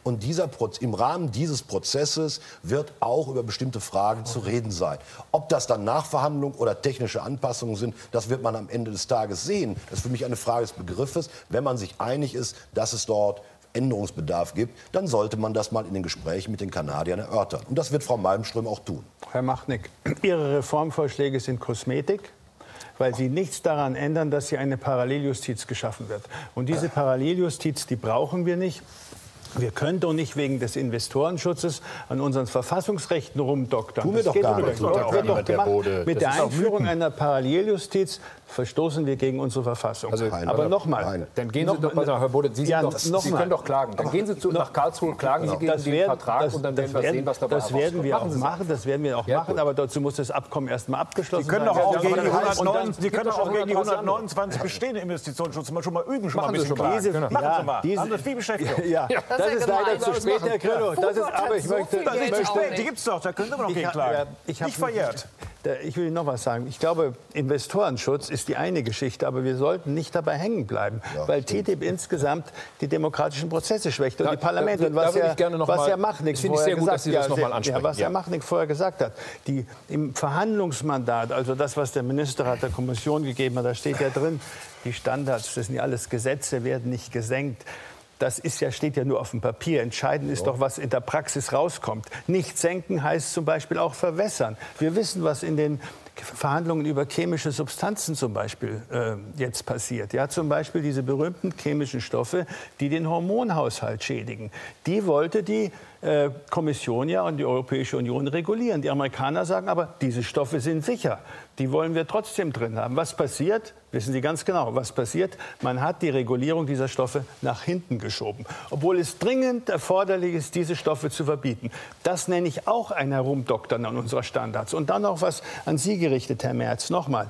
Speaker 6: Und dieser, im Rahmen dieses Prozesses wird auch über bestimmte Fragen zu reden sein. Ob das dann Nachverhandlungen oder technische Anpassungen sind, das wird man am Ende des Tages sehen. Das ist für mich eine Frage des Begriffes. Wenn man sich einig ist, dass es dort Änderungsbedarf gibt, dann sollte man das mal in den Gesprächen mit den Kanadiern erörtern. Und das wird Frau Malmström auch tun.
Speaker 3: Herr Machtnick, Ihre Reformvorschläge sind Kosmetik, weil sie nichts daran ändern, dass hier eine Paralleljustiz geschaffen wird. Und diese Paralleljustiz, die brauchen wir nicht. Wir können doch nicht wegen des Investorenschutzes an unseren Verfassungsrechten rumdoktern.
Speaker 6: Tun wir doch gar nicht.
Speaker 3: Das wird doch gemacht. Mit der Einführung einer Paralleljustiz verstoßen wir gegen unsere Verfassung.
Speaker 2: Also,
Speaker 3: aber nochmal,
Speaker 2: dann gehen Sie doch, also Herr Bode, Sie,
Speaker 3: ja,
Speaker 2: doch, Sie können doch klagen. Dann gehen Sie zu, nach Karlsruhe, klagen Sie gegen
Speaker 3: das
Speaker 2: den
Speaker 3: werden,
Speaker 2: Vertrag
Speaker 3: das,
Speaker 2: und dann werden wir
Speaker 3: werden,
Speaker 2: sehen, was dabei
Speaker 3: das werden wir auch
Speaker 2: machen.
Speaker 3: machen. Das werden wir auch
Speaker 2: ja,
Speaker 3: machen. Aber dazu muss das Abkommen erst mal abgeschlossen
Speaker 4: Sie können
Speaker 3: sein.
Speaker 4: doch auch
Speaker 3: Ja,
Speaker 4: gegen die,
Speaker 3: dann,
Speaker 4: Sie können doch auch gegen die hundertneunundzwanzig bestehenden Investitionsschutz mal schon mal üben, schon
Speaker 2: machen
Speaker 4: mal ein bisschen
Speaker 2: mal.
Speaker 4: Diese,
Speaker 2: Genau.
Speaker 4: Machen
Speaker 3: ja,
Speaker 4: Sie mal.
Speaker 3: Diese,
Speaker 4: Haben Sie viel Beschäftigung?
Speaker 3: Ja, ja. Das, das ist
Speaker 1: gemein,
Speaker 3: leider zu spät, Herr Grillo. Das ist, aber ich möchte...
Speaker 4: Das
Speaker 3: ich
Speaker 4: ist zu
Speaker 3: möchte
Speaker 4: spät, die gibt es doch, da können Sie noch gegen klagen.
Speaker 3: Ich hab,
Speaker 4: Nicht verjährt.
Speaker 3: Ich will noch was sagen. Ich glaube, Investorenschutz ist die eine Geschichte, aber wir sollten nicht dabei hängen bleiben, ja, weil T T I P insgesamt die demokratischen Prozesse schwächt und
Speaker 2: da,
Speaker 3: die Parlamente.
Speaker 2: Da, da,
Speaker 3: was
Speaker 2: da
Speaker 3: Herr,
Speaker 2: gerne noch
Speaker 3: was
Speaker 2: mal,
Speaker 3: Herr Machtnick
Speaker 2: finde ich sehr gut, dass Sie das noch mal ansprechen.
Speaker 3: Ja, was
Speaker 2: ja.
Speaker 3: Herr Machtnick vorher gesagt hat, die im Verhandlungsmandat, also das, was der Ministerrat der Kommission gegeben hat, da steht ja drin, die Standards, das sind ja alles Gesetze, werden nicht gesenkt. Das ist ja, steht ja nur auf dem Papier. Entscheidend ist doch, was in der Praxis rauskommt. Nicht senken heißt zum Beispiel auch verwässern. Wir wissen, was in den Verhandlungen über chemische Substanzen zum Beispiel äh, jetzt passiert. Ja, zum Beispiel diese berühmten chemischen Stoffe, die den Hormonhaushalt schädigen. Die wollte die äh, Kommission ja und die Europäische Union regulieren. Die Amerikaner sagen aber, diese Stoffe sind sicher. Die wollen wir trotzdem drin haben. Was passiert? Wissen Sie ganz genau, was passiert? Man hat die Regulierung dieser Stoffe nach hinten geschoben, obwohl es dringend erforderlich ist, diese Stoffe zu verbieten. Das nenne ich auch ein Herumdoktern an unserer Standards. Und dann noch was an Sie gerichtet, Herr Merz. Nochmal,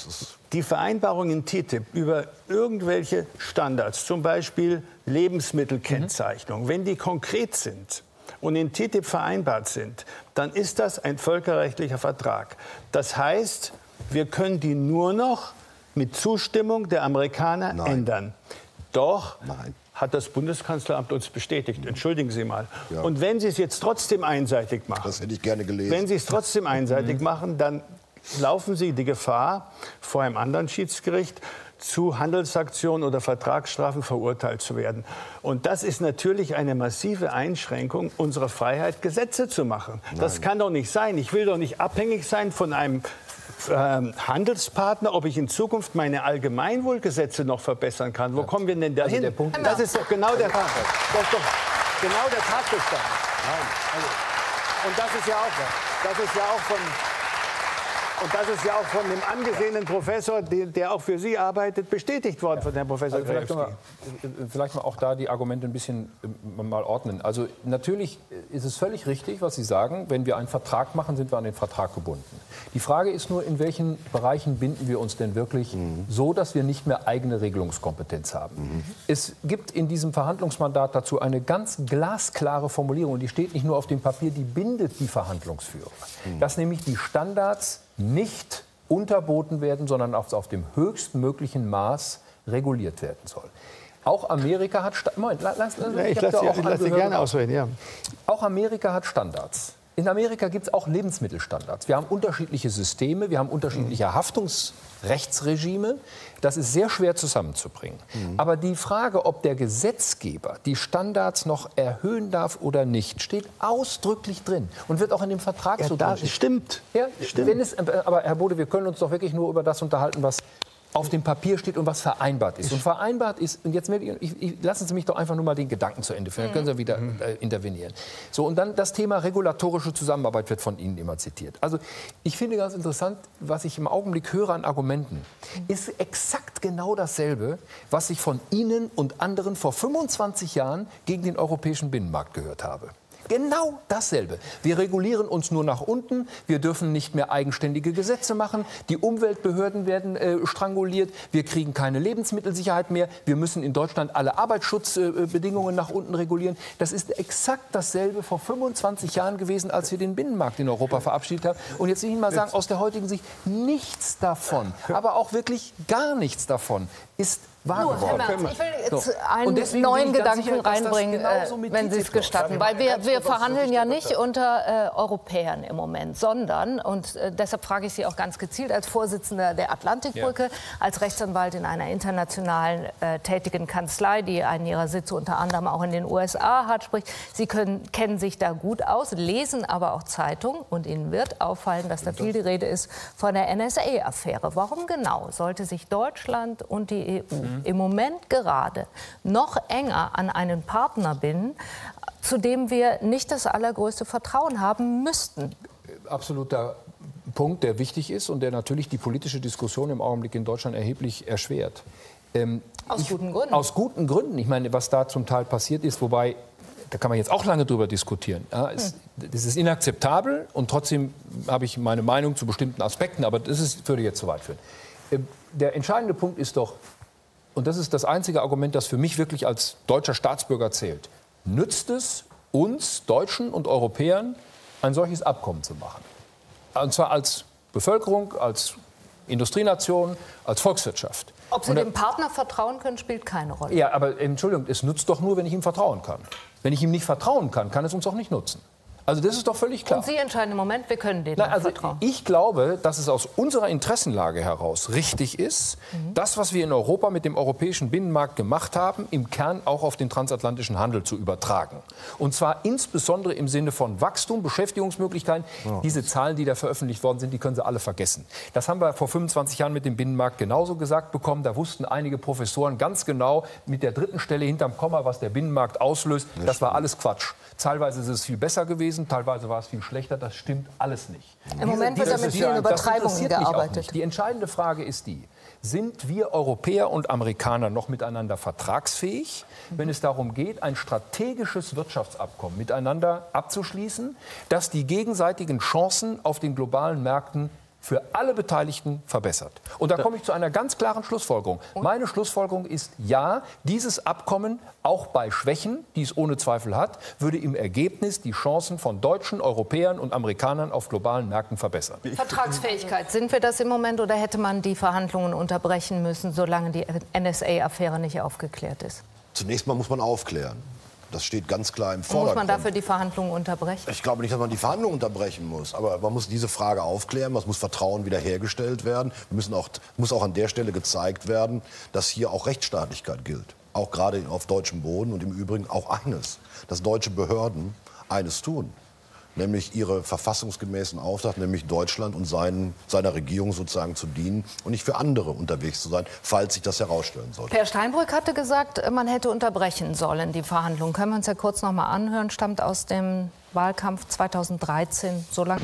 Speaker 3: die Vereinbarung in T T I P über irgendwelche Standards, zum Beispiel Lebensmittelkennzeichnung, mhm. wenn die konkret sind und in T T I P vereinbart sind, dann ist das ein völkerrechtlicher Vertrag. Das heißt, wir können die nur noch mit Zustimmung der Amerikaner Nein. ändern. Doch Nein. hat das Bundeskanzleramt uns bestätigt. Entschuldigen Sie mal. Ja. Und wenn Sie es jetzt trotzdem einseitig machen,
Speaker 6: das hätte ich gerne gelesen.
Speaker 3: Wenn Sie es trotzdem einseitig mhm. machen, dann laufen Sie die Gefahr, vor einem anderen Schiedsgericht zu Handelssanktionen oder Vertragsstrafen verurteilt zu werden. Und das ist natürlich eine massive Einschränkung unserer Freiheit, Gesetze zu machen. Nein. Das kann doch nicht sein. Ich will doch nicht abhängig sein von einem ähm, Handelspartner, ob ich in Zukunft meine Allgemeinwohlgesetze noch verbessern kann. Wo ja. kommen wir denn dahin? Also der Punkt das ist doch genau der, das ist doch genau der Tatbestand. Nein. Also, und das ist ja auch, das ist ja auch von... Und das ist ja auch von dem angesehenen Professor, der auch für Sie arbeitet, bestätigt worden, von Herrn Professor
Speaker 2: also vielleicht, mal, vielleicht mal auch da die Argumente ein bisschen mal ordnen. Also natürlich ist es völlig richtig, was Sie sagen. Wenn wir einen Vertrag machen, sind wir an den Vertrag gebunden. Die Frage ist nur, in welchen Bereichen binden wir uns denn wirklich mhm. so, dass wir nicht mehr eigene Regelungskompetenz haben. Mhm. Es gibt in diesem Verhandlungsmandat dazu eine ganz glasklare Formulierung. Und die steht nicht nur auf dem Papier, die bindet die Verhandlungsführer. Mhm. Dass nämlich die Standards nicht unterboten werden, sondern auf, auf dem höchstmöglichen Maß reguliert werden soll. Auch Amerika hat Sta Moment, lass, lass,
Speaker 3: ja, ich lasse ja lass Sie gerne ausreden. Ja.
Speaker 2: Auch Amerika hat Standards. In Amerika gibt es auch Lebensmittelstandards. Wir haben unterschiedliche Systeme, wir haben unterschiedliche mhm. Haftungsrechtsregime. Das ist sehr schwer zusammenzubringen. Mhm. Aber die Frage, ob der Gesetzgeber die Standards noch erhöhen darf oder nicht, steht ausdrücklich drin und wird auch in dem Vertrag
Speaker 3: ja,
Speaker 2: so
Speaker 3: drin.
Speaker 2: Stimmt. Ja, stimmt. Wenn es, aber Herr Bode, wir können uns doch wirklich nur über das unterhalten, was auf dem Papier steht und was vereinbart ist. Und vereinbart ist, und jetzt ich, ich, lassen Sie mich doch einfach nur mal den Gedanken zu Ende führen, dann können Sie wieder äh, intervenieren. So, und dann das Thema regulatorische Zusammenarbeit wird von Ihnen immer zitiert. Also ich finde ganz interessant, was ich im Augenblick höre an Argumenten, ist exakt genau dasselbe, was ich von Ihnen und anderen vor fünfundzwanzig Jahren gegen den europäischen Binnenmarkt gehört habe. Genau dasselbe. Wir regulieren uns nur nach unten, wir dürfen nicht mehr eigenständige Gesetze machen, die Umweltbehörden werden äh, stranguliert, wir kriegen keine Lebensmittelsicherheit mehr, wir müssen in Deutschland alle Arbeitsschutzbedingungen äh, nach unten regulieren. Das ist exakt dasselbe vor fünfundzwanzig Jahren gewesen, als wir den Binnenmarkt in Europa verabschiedet haben. Und jetzt will ich Ihnen mal sagen, aus der heutigen Sicht, nichts davon, aber auch wirklich gar nichts davon ist wahr
Speaker 1: Nur,
Speaker 2: geworden.
Speaker 1: Herr Merz, ich will jetzt
Speaker 2: So.
Speaker 1: einen
Speaker 2: Und deswegen
Speaker 1: neuen
Speaker 2: bin ich ganz
Speaker 1: Gedanken
Speaker 2: sicher, dass das
Speaker 1: reinbringen,
Speaker 2: genauso
Speaker 1: äh,
Speaker 2: mit
Speaker 1: wenn Sie es
Speaker 2: TTIP läuft.
Speaker 1: gestatten.
Speaker 2: Darf ich
Speaker 1: Weil
Speaker 2: mal
Speaker 1: wir,
Speaker 2: ganz
Speaker 1: wir
Speaker 2: kurz was
Speaker 1: verhandeln ja
Speaker 2: zur
Speaker 1: nicht unter äh, Europäern im Moment, sondern, und äh, deshalb frage ich Sie auch ganz gezielt als Vorsitzender der Atlantikbrücke, ja. als Rechtsanwalt in einer internationalen äh, tätigen Kanzlei, die einen ihrer Sitze unter anderem auch in den U S A hat, sprich, Sie können, kennen sich da gut aus, lesen aber auch Zeitungen und Ihnen wird auffallen, dass da viel die Rede ist von der N S A-Affäre. Warum genau sollte sich Deutschland und die E U mhm. im Moment gerade noch enger an einen Partner binden, zu dem wir nicht das allergrößte Vertrauen haben müssten?
Speaker 2: Absoluter Punkt, der wichtig ist und der natürlich die politische Diskussion im Augenblick in Deutschland erheblich erschwert. Ähm,
Speaker 1: aus
Speaker 2: ich,
Speaker 1: guten Gründen.
Speaker 2: Aus guten Gründen. Ich meine, was da zum Teil passiert ist, wobei, da kann man jetzt auch lange drüber diskutieren. Ja, es, hm. Das ist inakzeptabel und trotzdem habe ich meine Meinung zu bestimmten Aspekten, aber das ist, würde jetzt zu weit führen. Ähm, der entscheidende Punkt ist doch, und das ist das einzige Argument, das für mich wirklich als deutscher Staatsbürger zählt, nützt es uns Deutschen und Europäern, ein solches Abkommen zu machen? Und zwar als Bevölkerung, als Industrienation, als Volkswirtschaft.
Speaker 1: Ob Sie
Speaker 2: und,
Speaker 1: dem Partner vertrauen können, spielt keine Rolle.
Speaker 2: Ja, aber Entschuldigung, es nützt doch nur, wenn ich ihm vertrauen kann. Wenn ich ihm nicht vertrauen kann, kann es uns auch nicht nutzen. Also das ist doch völlig klar.
Speaker 1: Und Sie entscheiden im Moment, wir können denen
Speaker 2: Nein, also
Speaker 1: vertrauen.
Speaker 2: Ich glaube, dass es aus unserer Interessenlage heraus richtig ist, mhm. das, was wir in Europa mit dem europäischen Binnenmarkt gemacht haben, im Kern auch auf den transatlantischen Handel zu übertragen. Und zwar insbesondere im Sinne von Wachstum, Beschäftigungsmöglichkeiten. Oh. Diese Zahlen, die da veröffentlicht worden sind, die können Sie alle vergessen. Das haben wir vor fünfundzwanzig Jahren mit dem Binnenmarkt genauso gesagt bekommen. Da wussten einige Professoren ganz genau mit der dritten Stelle hinterm Komma, was der Binnenmarkt auslöst. Das war alles Quatsch. Teilweise ist es viel besser gewesen, teilweise war es viel schlechter. Das stimmt alles nicht.
Speaker 1: Im Moment wird ja mit vielen Übertreibungen gearbeitet.
Speaker 2: Die entscheidende Frage ist die: Sind wir Europäer und Amerikaner noch miteinander vertragsfähig, wenn es darum geht, ein strategisches Wirtschaftsabkommen miteinander abzuschließen, das die gegenseitigen Chancen auf den globalen Märkten für alle Beteiligten verbessert? Und da komme ich zu einer ganz klaren Schlussfolgerung. Meine Schlussfolgerung ist, ja, dieses Abkommen, auch bei Schwächen, die es ohne Zweifel hat, würde im Ergebnis die Chancen von Deutschen, Europäern und Amerikanern auf globalen Märkten verbessern.
Speaker 1: Vertragsfähigkeit, sind wir das im Moment oder hätte man die Verhandlungen unterbrechen müssen, solange die N S A-Affäre nicht aufgeklärt ist?
Speaker 6: Zunächst mal muss man aufklären. Das steht ganz klar im Vordergrund.
Speaker 1: Muss man dafür die Verhandlungen unterbrechen?
Speaker 6: Ich glaube nicht, dass man die Verhandlungen unterbrechen muss. Aber man muss diese Frage aufklären. Es muss Vertrauen wiederhergestellt werden. Wir müssen auch, muss auch an der Stelle gezeigt werden, dass hier auch Rechtsstaatlichkeit gilt. Auch gerade auf deutschem Boden. Und im Übrigen auch eines, dass deutsche Behörden eines tun. Nämlich ihre verfassungsgemäßen Auftrag, nämlich Deutschland und seinen, seiner Regierung sozusagen zu dienen und nicht für andere unterwegs zu sein, falls sich das herausstellen sollte.
Speaker 1: Per Steinbrück hatte gesagt, man hätte unterbrechen sollen, die Verhandlungen. Können wir uns ja kurz noch mal anhören, stammt aus dem Wahlkampf zweitausenddreizehn, so lange.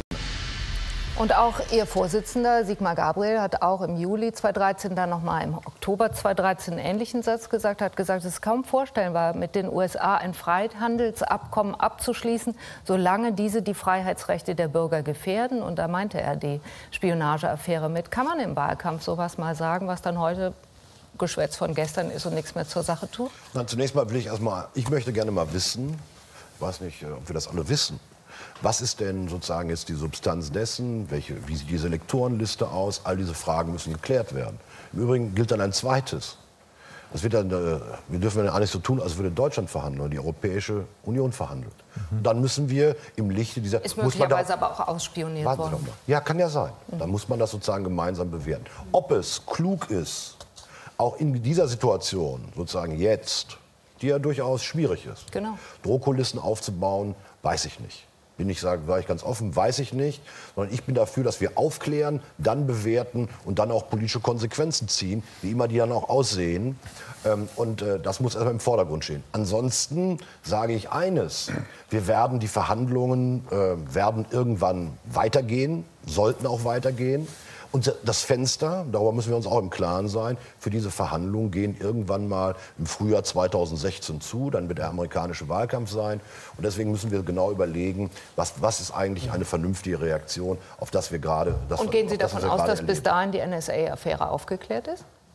Speaker 1: Und auch Ihr Vorsitzender, Sigmar Gabriel, hat auch im Juli zweitausenddreizehn, dann noch mal im Oktober zweitausenddreizehn einen ähnlichen Satz gesagt, hat gesagt, es ist kaum vorstellbar, mit den U S A ein Freihandelsabkommen abzuschließen, solange diese die Freiheitsrechte der Bürger gefährden. Und da meinte er die Spionageaffäre mit. Kann man im Wahlkampf sowas mal sagen, was dann heute Geschwätz von gestern ist und nichts mehr zur Sache tut?
Speaker 6: Na, zunächst mal will ich erstmal, ich möchte gerne mal wissen, ich weiß nicht, ob wir das alle wissen, was ist denn sozusagen jetzt die Substanz dessen? Welche, wie sieht die Selektorenliste aus? All diese Fragen müssen geklärt werden. Im Übrigen gilt dann ein zweites. Das wird dann, äh, wir dürfen ja nicht so tun, als würde Deutschland verhandeln oder die Europäische Union verhandelt. Mhm. Dann müssen wir im Lichte dieser...
Speaker 1: Ist möglicherweise aber auch ausspioniert worden.
Speaker 6: Ja, kann ja sein. Mhm. Dann muss man das sozusagen gemeinsam bewerten. Ob es klug ist, auch in dieser Situation, sozusagen jetzt, die ja durchaus schwierig ist,
Speaker 1: genau.
Speaker 6: Drohkulissen aufzubauen, weiß ich nicht. Bin ich, sage ich ganz offen, weiß ich nicht. Sondern ich bin dafür, dass wir aufklären, dann bewerten und dann auch politische Konsequenzen ziehen, wie immer die dann auch aussehen. Ähm, und äh, das muss erstmal im Vordergrund stehen. Ansonsten sage ich eines. Wir werden die Verhandlungen äh, werden irgendwann weitergehen, sollten auch weitergehen. Und das Fenster, darüber müssen wir uns auch im Klaren sein, für diese Verhandlungen gehen irgendwann mal im Frühjahr zweitausendsechzehn zu. Dann wird der amerikanische Wahlkampf sein. Und deswegen müssen wir genau überlegen, was, was ist eigentlich eine vernünftige Reaktion, auf das wir gerade...
Speaker 1: Und gehen Sie davon aus, dass bis dahin die N S A-Affäre aufgeklärt ist?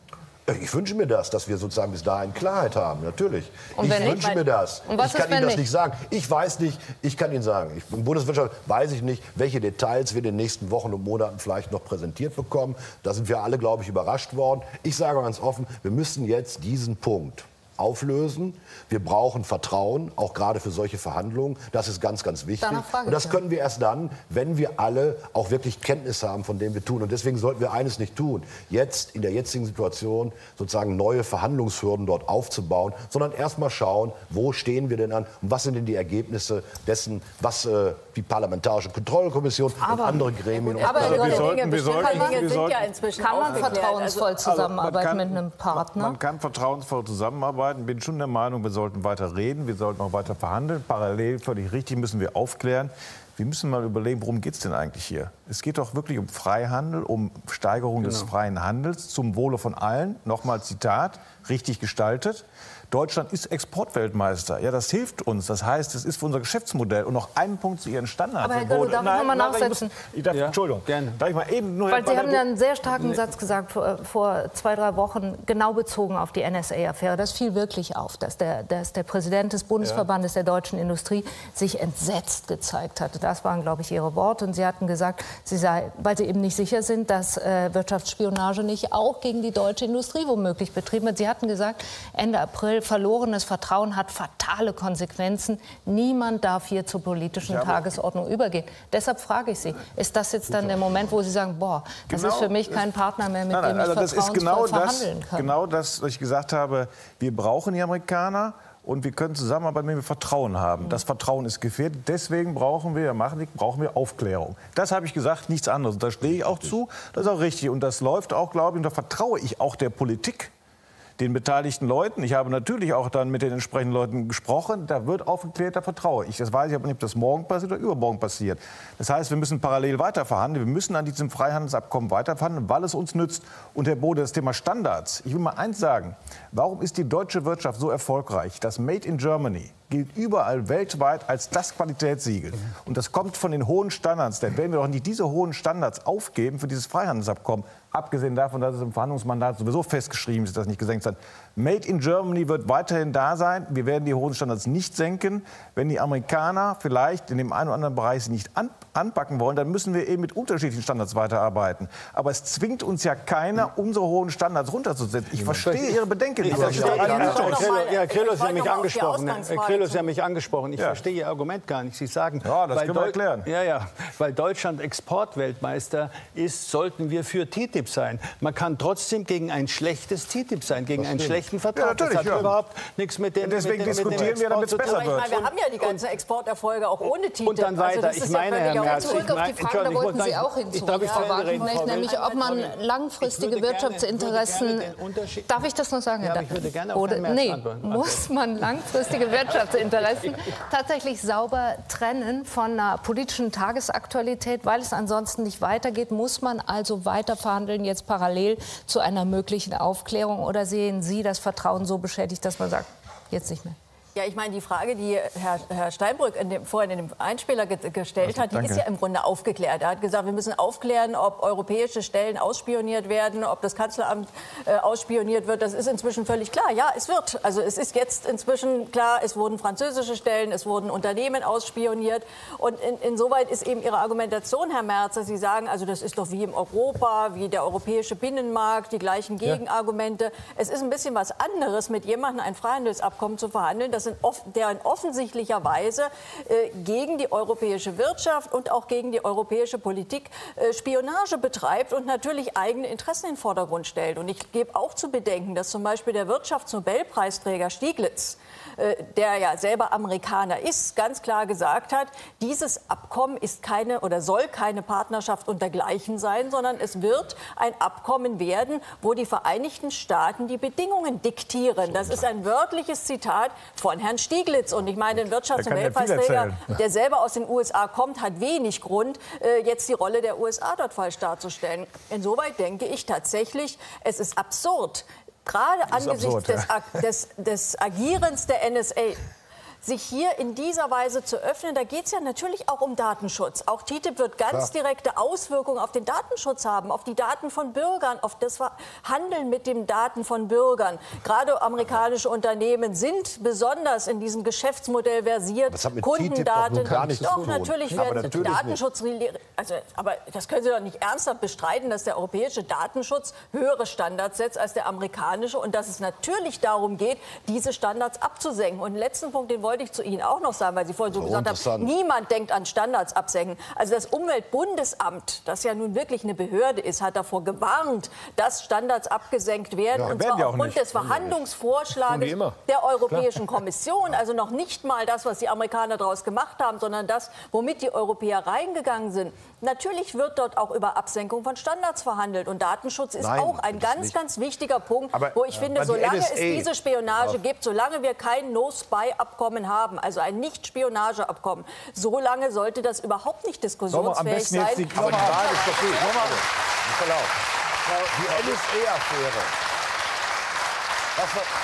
Speaker 6: Ich wünsche mir das, dass wir sozusagen bis dahin Klarheit haben, natürlich.
Speaker 1: Und
Speaker 6: ich
Speaker 1: wenn
Speaker 6: wünsche
Speaker 1: nicht?
Speaker 6: mir das.
Speaker 1: Und was
Speaker 6: ich kann
Speaker 1: ist, wenn
Speaker 6: Ihnen das
Speaker 1: nicht?
Speaker 6: nicht sagen. Ich weiß nicht, ich kann Ihnen sagen, ich, in Bundeswirtschaft weiß ich nicht, welche Details wir in den nächsten Wochen und Monaten vielleicht noch präsentiert bekommen. Da sind wir alle, glaube ich, überrascht worden. Ich sage ganz offen, wir müssen jetzt diesen Punkt auflösen. Wir brauchen Vertrauen, auch gerade für solche Verhandlungen. Das ist ganz, ganz wichtig. Und das können wir erst dann, wenn wir alle auch wirklich Kenntnis haben von dem wir tun. Und deswegen sollten wir eines nicht tun, jetzt in der jetzigen Situation sozusagen neue Verhandlungshürden dort aufzubauen, sondern erst mal schauen, wo stehen wir denn an und was sind denn die Ergebnisse dessen, was äh, die Parlamentarische Kontrollkommission
Speaker 1: aber,
Speaker 6: und andere Gremien...
Speaker 5: Aber
Speaker 6: und
Speaker 5: wir
Speaker 4: wir sollten,
Speaker 5: Dinge,
Speaker 4: wir sollten,
Speaker 5: Dinge
Speaker 4: wir
Speaker 5: sind
Speaker 4: sollten,
Speaker 5: ja inzwischen
Speaker 1: Kann man
Speaker 5: aufgeklärt.
Speaker 1: vertrauensvoll
Speaker 5: Also,
Speaker 1: zusammenarbeiten
Speaker 4: kann,
Speaker 1: mit einem Partner?
Speaker 4: Man, man kann vertrauensvoll zusammenarbeiten. Bin schon der Meinung, wir sollten weiter reden, wir sollten auch weiter verhandeln. Parallel, völlig richtig, müssen wir aufklären. Wir müssen mal überlegen, worum geht es denn eigentlich hier? Es geht doch wirklich um Freihandel, um Steigerung des freien Handels zum Wohle von allen. Nochmal Zitat, richtig gestaltet. Deutschland ist Exportweltmeister. Ja, das hilft uns. Das heißt, es ist für unser Geschäftsmodell. Und noch einen Punkt zu Ihren Standards.
Speaker 1: Aber Herr Gödel, darf ich noch mal nachsetzen?
Speaker 4: Ich darf,
Speaker 3: Ja,
Speaker 4: Entschuldigung.
Speaker 3: gerne.
Speaker 4: Darf ich mal eben nur
Speaker 1: Weil Sie haben ja einen sehr starken Satz gesagt vor, vor zwei, drei Wochen, genau bezogen auf die N S A-Affäre. Das fiel wirklich auf, dass der, dass der Präsident des Bundesverbandes der deutschen Industrie sich entsetzt gezeigt hatte. Das waren, glaube ich, Ihre Worte. Und Sie hatten gesagt, Sie sei, weil Sie eben nicht sicher sind, dass äh, Wirtschaftsspionage nicht auch gegen die deutsche Industrie womöglich betrieben wird. Sie hatten gesagt, Ende April, verlorenes Vertrauen hat fatale Konsequenzen. Niemand darf hier zur politischen Tagesordnung übergehen. Deshalb frage ich Sie, ist das jetzt dann der Moment, wo Sie sagen, boah, das
Speaker 4: Genau,
Speaker 1: ist für mich kein Partner mehr, mit
Speaker 4: Nein, nein,
Speaker 1: dem ich
Speaker 4: also das ist
Speaker 1: vertrauensvoll
Speaker 4: genau das,
Speaker 1: verhandeln kann?
Speaker 4: genau das, was ich gesagt habe. Wir brauchen die Amerikaner. Und wir können zusammenarbeiten, wenn wir Vertrauen haben. Das Vertrauen ist gefährdet. Deswegen brauchen wir, machen, brauchen wir Aufklärung. Das habe ich gesagt, nichts anderes. Und da stehe ich auch zu. Das ist auch richtig. Und das läuft auch, glaube ich, und da vertraue ich auch der Politik, den beteiligten Leuten. Ich habe natürlich auch dann mit den entsprechenden Leuten gesprochen. Da wird aufgeklärt, da vertraue ich. Das weiß ich aber nicht, ob das morgen passiert oder übermorgen passiert. Das heißt, wir müssen parallel weiter verhandeln. Wir müssen an diesem Freihandelsabkommen weiter verhandeln, weil es uns nützt. Und Herr Bode, das Thema Standards. Ich will mal eins sagen. Warum ist die deutsche Wirtschaft so erfolgreich? Das Made in Germany gilt überall weltweit als das Qualitätssiegel. Und das kommt von den hohen Standards. Denn wenn wir doch nicht diese hohen Standards aufgeben für dieses Freihandelsabkommen, abgesehen davon, dass es im Verhandlungsmandat sowieso festgeschrieben ist, dass nicht gesenkt wird. Made in Germany wird weiterhin da sein. Wir werden die hohen Standards nicht senken. Wenn die Amerikaner vielleicht in dem einen oder anderen Bereich sie nicht an, anpacken wollen, dann müssen wir eben mit unterschiedlichen Standards weiterarbeiten. Aber es zwingt uns ja keiner, unsere hohen Standards runterzusetzen. Ich verstehe Ihre Bedenken.
Speaker 3: Ich verstehe, Herr Grillo, Sie haben mich angesprochen. Herr Grillo, Sie haben mich angesprochen. Ich
Speaker 4: Ja.
Speaker 3: verstehe Ihr Argument gar nicht. Sie sagen,
Speaker 4: Ja, das
Speaker 3: weil
Speaker 4: können wir
Speaker 3: Deu-
Speaker 4: erklären.
Speaker 3: Ja, ja, weil Deutschland Exportweltmeister ist, sollten wir für T T I P sein. Man kann trotzdem gegen ein schlechtes T T I P sein, gegen einen schlechten Vertrag.
Speaker 4: Ja, natürlich,
Speaker 3: das hat
Speaker 4: ja.
Speaker 3: überhaupt nichts mit dem,
Speaker 4: Deswegen
Speaker 3: mit dem,
Speaker 4: diskutieren
Speaker 3: mit dem
Speaker 4: wir, damit es
Speaker 3: Export zu
Speaker 4: besser
Speaker 3: tun.
Speaker 5: Ich meine, wir haben ja die ganzen Exporterfolge auch ohne T T I P.
Speaker 3: Und dann weiter.
Speaker 5: Also das
Speaker 3: Ich
Speaker 5: ist
Speaker 3: meine,
Speaker 5: ja
Speaker 3: Herr
Speaker 5: völlig
Speaker 3: Merz,
Speaker 5: auch
Speaker 1: Zurück auf die
Speaker 3: ich
Speaker 1: Frage, da
Speaker 3: meine, ich
Speaker 1: wollten
Speaker 3: muss
Speaker 1: Sie
Speaker 3: sagen,
Speaker 1: auch
Speaker 3: ich
Speaker 1: hinzu,
Speaker 3: darf ich
Speaker 1: Frau
Speaker 3: zu Ende reden,
Speaker 1: Wagenknecht,
Speaker 3: Frau
Speaker 1: nämlich
Speaker 3: Wild?
Speaker 1: ob man
Speaker 3: Ich würde
Speaker 1: langfristige
Speaker 3: gerne-
Speaker 1: Wirtschaftsinteressen...
Speaker 3: würde gerne den Unterschied-
Speaker 1: Darf ich das noch sagen?
Speaker 3: Ja,
Speaker 1: Herr
Speaker 3: aber ich würde
Speaker 1: Dapp?
Speaker 3: gerne auf
Speaker 1: Oder,
Speaker 3: Herrn Merz
Speaker 1: nee,
Speaker 3: antworten.
Speaker 1: muss man langfristige Wirtschaftsinteressen tatsächlich sauber trennen von einer politischen Tagesaktualität, weil es ansonsten nicht weitergeht? Muss man also weiter verhandeln, jetzt parallel zu einer möglichen Aufklärung? Oder sehen Sie das Vertrauen so beschädigt, dass man sagt, jetzt nicht mehr?
Speaker 5: Ja, ich meine, die Frage, die Herr, Herr Steinbrück in dem, vorhin in dem Einspieler ge gestellt hat, die
Speaker 4: danke.
Speaker 5: ist ja im Grunde aufgeklärt. Er hat gesagt, wir müssen aufklären, ob europäische Stellen ausspioniert werden, ob das Kanzleramt äh, ausspioniert wird. Das ist inzwischen völlig klar. Ja, es wird. Also es ist jetzt inzwischen klar, es wurden französische Stellen, es wurden Unternehmen ausspioniert. Und in, insoweit ist eben Ihre Argumentation, Herr Merz, dass Sie sagen, also das ist doch wie im Europa, wie der europäische Binnenmarkt, die gleichen Gegenargumente. Es ist ein bisschen was anderes, mit jemandem ein Freihandelsabkommen zu verhandeln, das in off der in offensichtlicher Weise äh, gegen die europäische Wirtschaft und auch gegen die europäische Politik äh, Spionage betreibt und natürlich eigene Interessen in den Vordergrund stellt. Und ich gebe auch zu bedenken, dass zum Beispiel der Wirtschaftsnobelpreisträger Stieglitz, äh, der ja selber Amerikaner ist, ganz klar gesagt hat, dieses Abkommen ist keine oder soll keine Partnerschaft untergleichen sein, sondern es wird ein Abkommen werden, wo die Vereinigten Staaten die Bedingungen diktieren. Das ist ein wörtliches Zitat von Herrn Stieglitz. Und ich meine, ein Wirtschaftsnobelpreisträger, der selber aus den U S A kommt, hat wenig Grund, jetzt die Rolle der U S A dort falsch darzustellen. Insoweit denke ich tatsächlich, es ist absurd, gerade angesichts
Speaker 4: absurd,
Speaker 5: des, des, des Agierens der N S A, sich hier in dieser Weise zu öffnen, da geht es ja natürlich auch um Datenschutz. Auch T T I P wird ganz
Speaker 6: Klar.
Speaker 5: direkte Auswirkungen auf den Datenschutz haben, auf die Daten von Bürgern, auf das Handeln mit den Daten von Bürgern. Gerade amerikanische Unternehmen sind besonders in diesem Geschäftsmodell versiert.
Speaker 6: Das hat mit
Speaker 5: Kundendaten.
Speaker 6: T T I P doch gar nichts
Speaker 5: doch,
Speaker 6: zu tun.
Speaker 5: natürlich
Speaker 6: Aber
Speaker 5: werden
Speaker 6: natürlich
Speaker 5: Datenschutz. Also, aber das können Sie doch nicht ernsthaft bestreiten, dass der europäische Datenschutz höhere Standards setzt als der amerikanische und dass es natürlich darum geht, diese Standards abzusenken. Und den letzten Punkt, den wollte ich zu Ihnen auch noch sagen, weil Sie vorhin so
Speaker 6: Oh,
Speaker 5: gesagt haben, niemand denkt an Standards absenken. Also das Umweltbundesamt, das ja nun wirklich eine Behörde ist, hat davor gewarnt, dass Standards abgesenkt werden.
Speaker 4: Ja,
Speaker 5: und
Speaker 4: werden
Speaker 5: zwar
Speaker 4: die auch
Speaker 5: aufgrund
Speaker 4: nicht.
Speaker 5: des Verhandlungsvorschlages
Speaker 2: Tun die immer.
Speaker 5: der Europäischen Kommission. Also noch nicht mal das, was die Amerikaner daraus gemacht haben, sondern das, womit die Europäer reingegangen sind. Natürlich wird dort auch über Absenkung von Standards verhandelt. Und Datenschutz ist
Speaker 6: Nein,
Speaker 5: auch ein
Speaker 6: das
Speaker 5: ganz,
Speaker 6: nicht.
Speaker 5: ganz wichtiger Punkt,
Speaker 3: Aber,
Speaker 5: wo ich
Speaker 3: ja,
Speaker 5: finde,
Speaker 3: aber die
Speaker 5: solange
Speaker 3: N S A
Speaker 5: es diese Spionage gibt, solange wir kein No-Spy-Abkommen haben, also ein Nicht-Spionage-Abkommen, solange sollte das überhaupt nicht diskussionsfähig sein.
Speaker 4: jetzt die
Speaker 6: Aber die Wahl ist doch gut.
Speaker 4: Nicolau.
Speaker 6: Die N S A-Affäre. Das war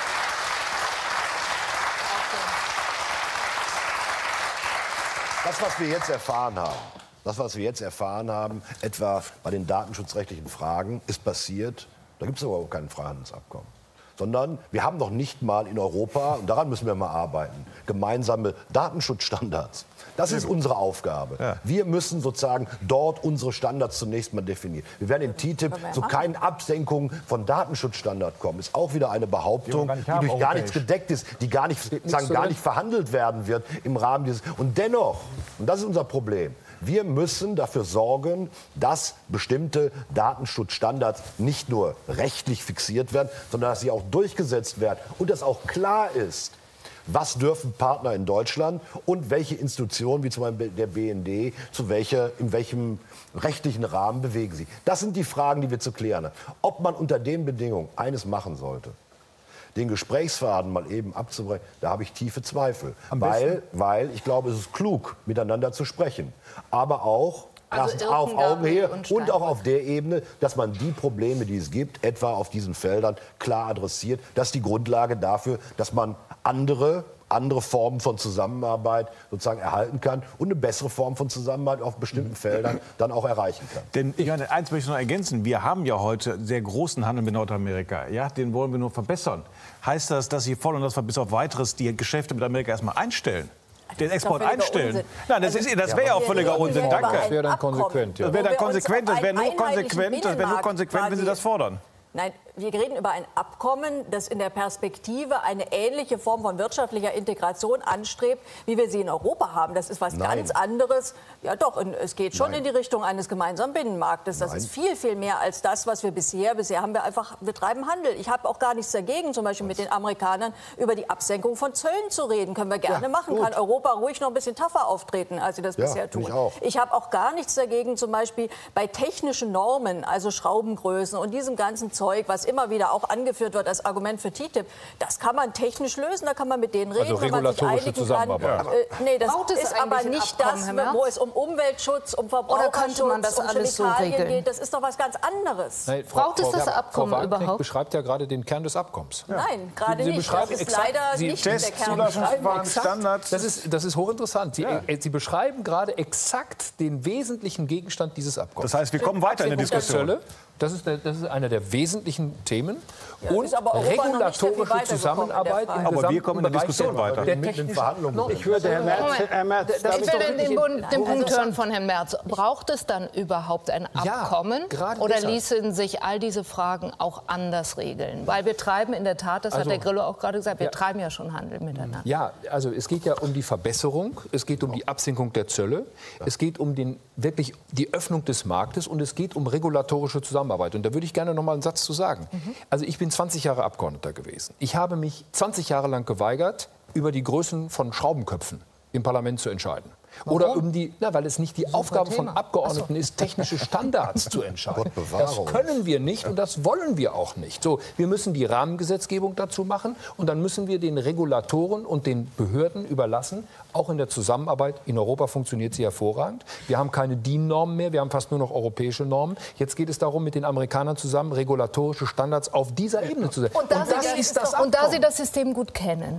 Speaker 6: Das, was wir jetzt erfahren haben, das, was wir jetzt erfahren haben, etwa bei den datenschutzrechtlichen Fragen, ist passiert. Da gibt es aber auch kein Freihandelsabkommen. Sondern wir haben noch nicht mal in Europa, und daran müssen wir mal arbeiten, gemeinsame Datenschutzstandards. Das ist unsere Aufgabe.
Speaker 4: Ja.
Speaker 6: Wir müssen sozusagen dort unsere Standards zunächst mal definieren. Wir werden im T T I P zu keinen Absenkungen von Datenschutzstandards kommen. Ist auch wieder eine Behauptung, die,
Speaker 4: die,
Speaker 6: durch gar nichts gedeckt ist, die gar nicht, sagen, gar nicht verhandelt werden wird im Rahmen dieses. Und dennoch, und das ist unser Problem, wir müssen dafür sorgen, dass bestimmte Datenschutzstandards nicht nur rechtlich fixiert werden, sondern dass sie auch durchgesetzt werden und dass auch klar ist, was dürfen Partner in Deutschland und welche Institutionen, wie zum Beispiel der B N D, zu welcher, in welchem rechtlichen Rahmen bewegen sie. Das sind die Fragen, die wir zu klären haben. Ob man unter den Bedingungen eines machen sollte, den Gesprächsfaden mal eben abzubrechen, da habe ich tiefe Zweifel. Weil, weil ich glaube, es ist klug, miteinander zu sprechen. Aber auch
Speaker 1: Also
Speaker 6: erstens auf
Speaker 1: Irkengabe
Speaker 6: Augenhöhe
Speaker 1: und
Speaker 6: und auch
Speaker 1: Steinbrück.
Speaker 6: auf der Ebene, dass man die Probleme, die es gibt, etwa auf diesen Feldern, klar adressiert. Das ist die Grundlage dafür, dass man andere, andere Formen von Zusammenarbeit sozusagen erhalten kann und eine bessere Form von Zusammenarbeit auf bestimmten Feldern dann auch erreichen kann.
Speaker 4: Denn ich meine, eins möchte ich noch ergänzen. Wir haben ja heute sehr großen Handel mit Nordamerika. Ja, den wollen wir nur verbessern. Heißt das, dass Sie fordern, dass wir bis auf Weiteres die Geschäfte mit Amerika erstmal einstellen? Den Export einstellen? Nein, das, ist, das wäre ja auch völliger Unsinn. Danke.
Speaker 2: Das wäre dann konsequent, ja.
Speaker 4: Das wäre dann konsequent. Das wäre nur konsequent, das wäre nur konsequent, wenn Sie das fordern.
Speaker 5: Nein, wir reden über ein Abkommen, das in der Perspektive eine ähnliche Form von wirtschaftlicher Integration anstrebt, wie wir sie in Europa haben. Das ist was
Speaker 6: Nein.
Speaker 5: ganz anderes. Ja doch, und es geht schon
Speaker 6: Nein.
Speaker 5: in die Richtung eines gemeinsamen Binnenmarktes. Das
Speaker 6: Nein.
Speaker 5: ist viel, viel mehr als das, was wir bisher, bisher haben wir einfach, wir treiben Handel. Ich habe auch gar nichts dagegen, zum Beispiel mit den Amerikanern über die Absenkung von Zöllen zu reden. Können wir gerne
Speaker 6: Ja,
Speaker 5: machen.
Speaker 6: gut.
Speaker 5: Kann Europa ruhig noch ein bisschen tougher auftreten, als sie das
Speaker 6: Ja,
Speaker 5: bisher
Speaker 6: finde
Speaker 5: tun.
Speaker 6: ich auch.
Speaker 5: Ich habe auch gar nichts dagegen, zum Beispiel bei technischen Normen, also Schraubengrößen und diesem ganzen Zeug, was immer wieder auch angeführt wird als Argument für T T I P. Das kann man technisch lösen, da kann man mit denen reden,
Speaker 2: Also
Speaker 5: wenn man sich
Speaker 2: regulatorische
Speaker 5: einigen kann.
Speaker 2: Zusammenarbeit.
Speaker 5: Äh, nee, das
Speaker 1: Braucht es
Speaker 5: ist
Speaker 1: eigentlich
Speaker 5: aber
Speaker 1: ein
Speaker 5: nicht
Speaker 1: Abkommen,
Speaker 5: das,
Speaker 1: Herr Merz?
Speaker 5: wo es um Umweltschutz, um
Speaker 1: Oder
Speaker 5: Verbraucherschutz,
Speaker 1: könnte man das
Speaker 5: um
Speaker 1: alles so
Speaker 5: Chemikalien
Speaker 1: regeln?
Speaker 5: geht. Das ist doch was ganz anderes.
Speaker 2: Nein,
Speaker 1: Braucht es das
Speaker 2: Frau
Speaker 1: Abkommen
Speaker 2: Wagenknecht
Speaker 1: überhaupt?
Speaker 2: beschreibt ja gerade den Kern des Abkommens.
Speaker 5: Nein, gerade
Speaker 2: Sie
Speaker 5: nicht. Das
Speaker 2: beschreiben
Speaker 5: ist
Speaker 2: exakt-
Speaker 5: leider
Speaker 2: Sie
Speaker 5: nicht der
Speaker 4: Test,
Speaker 5: Kern.
Speaker 4: Zulassungsverfahren,
Speaker 2: Exakt.
Speaker 4: Standards.
Speaker 2: Das ist, das ist hochinteressant. Sie,
Speaker 4: Ja.
Speaker 2: äh, Sie beschreiben gerade exakt den wesentlichen Gegenstand dieses Abkommens.
Speaker 4: Das heißt, wir kommen weiter in der Diskussion.
Speaker 2: Zölle, das ist, der, das ist einer der wesentlichen Themen.
Speaker 5: Ja,
Speaker 2: und
Speaker 5: ist aber Europa noch nicht sehr viel
Speaker 2: regulatorische
Speaker 5: weitergekommen in der
Speaker 2: Zusammenarbeit
Speaker 5: Frage.
Speaker 2: im
Speaker 4: Aber wir
Speaker 2: gesamten
Speaker 4: kommen in der
Speaker 2: Bereich
Speaker 4: Diskussion
Speaker 2: der,
Speaker 4: weiter.
Speaker 2: Der
Speaker 6: Mit den
Speaker 2: technischen
Speaker 6: Verhandlungen.
Speaker 2: Normen.
Speaker 3: Ich würde, Herr Merz, Herr Merz,
Speaker 2: Das
Speaker 3: darf
Speaker 2: ist
Speaker 3: ich
Speaker 1: Ich will
Speaker 3: doch
Speaker 1: den, den,
Speaker 3: wirklich-
Speaker 1: Bund- den Punkt hören von Herrn Merz. Braucht es dann überhaupt ein
Speaker 2: Ja,
Speaker 1: Abkommen?
Speaker 2: gerade
Speaker 1: oder
Speaker 2: deshalb.
Speaker 1: ließen sich all diese Fragen auch anders regeln? Weil wir treiben in der Tat, das
Speaker 2: Also-
Speaker 1: hat der Grillo auch gerade gesagt, wir
Speaker 2: Ja.
Speaker 1: treiben ja schon Handel miteinander.
Speaker 2: Ja, also es geht ja um die Verbesserung, es geht um die Absenkung der Zölle, es geht um den, wirklich die Öffnung des Marktes und es geht um regulatorische Zusammenarbeit. Und da würde ich gerne noch mal einen Satz zu sagen.
Speaker 1: Mhm.
Speaker 2: Also ich bin zwanzig Jahre Abgeordneter gewesen. Ich habe mich zwanzig Jahre lang geweigert, über die Größen von Schraubenköpfen im Parlament zu entscheiden. Oder um die, na, weil es nicht die Aufgabe von Abgeordneten ist, technische Standards zu entscheiden.
Speaker 6: Gott bewahre
Speaker 2: Das
Speaker 6: uns.
Speaker 2: können wir nicht und das wollen wir auch nicht. So, wir müssen die Rahmengesetzgebung dazu machen und dann müssen wir den Regulatoren und den Behörden überlassen, auch in der Zusammenarbeit. In Europa funktioniert sie hervorragend. Wir haben keine D I N-Normen mehr, wir haben fast nur noch europäische Normen. Jetzt geht es darum, mit den Amerikanern zusammen regulatorische Standards auf dieser Ebene zu setzen.
Speaker 1: Und da,
Speaker 2: das
Speaker 1: Sie,
Speaker 2: ist das
Speaker 1: und da
Speaker 2: Abkommen.
Speaker 1: Sie das System gut kennen,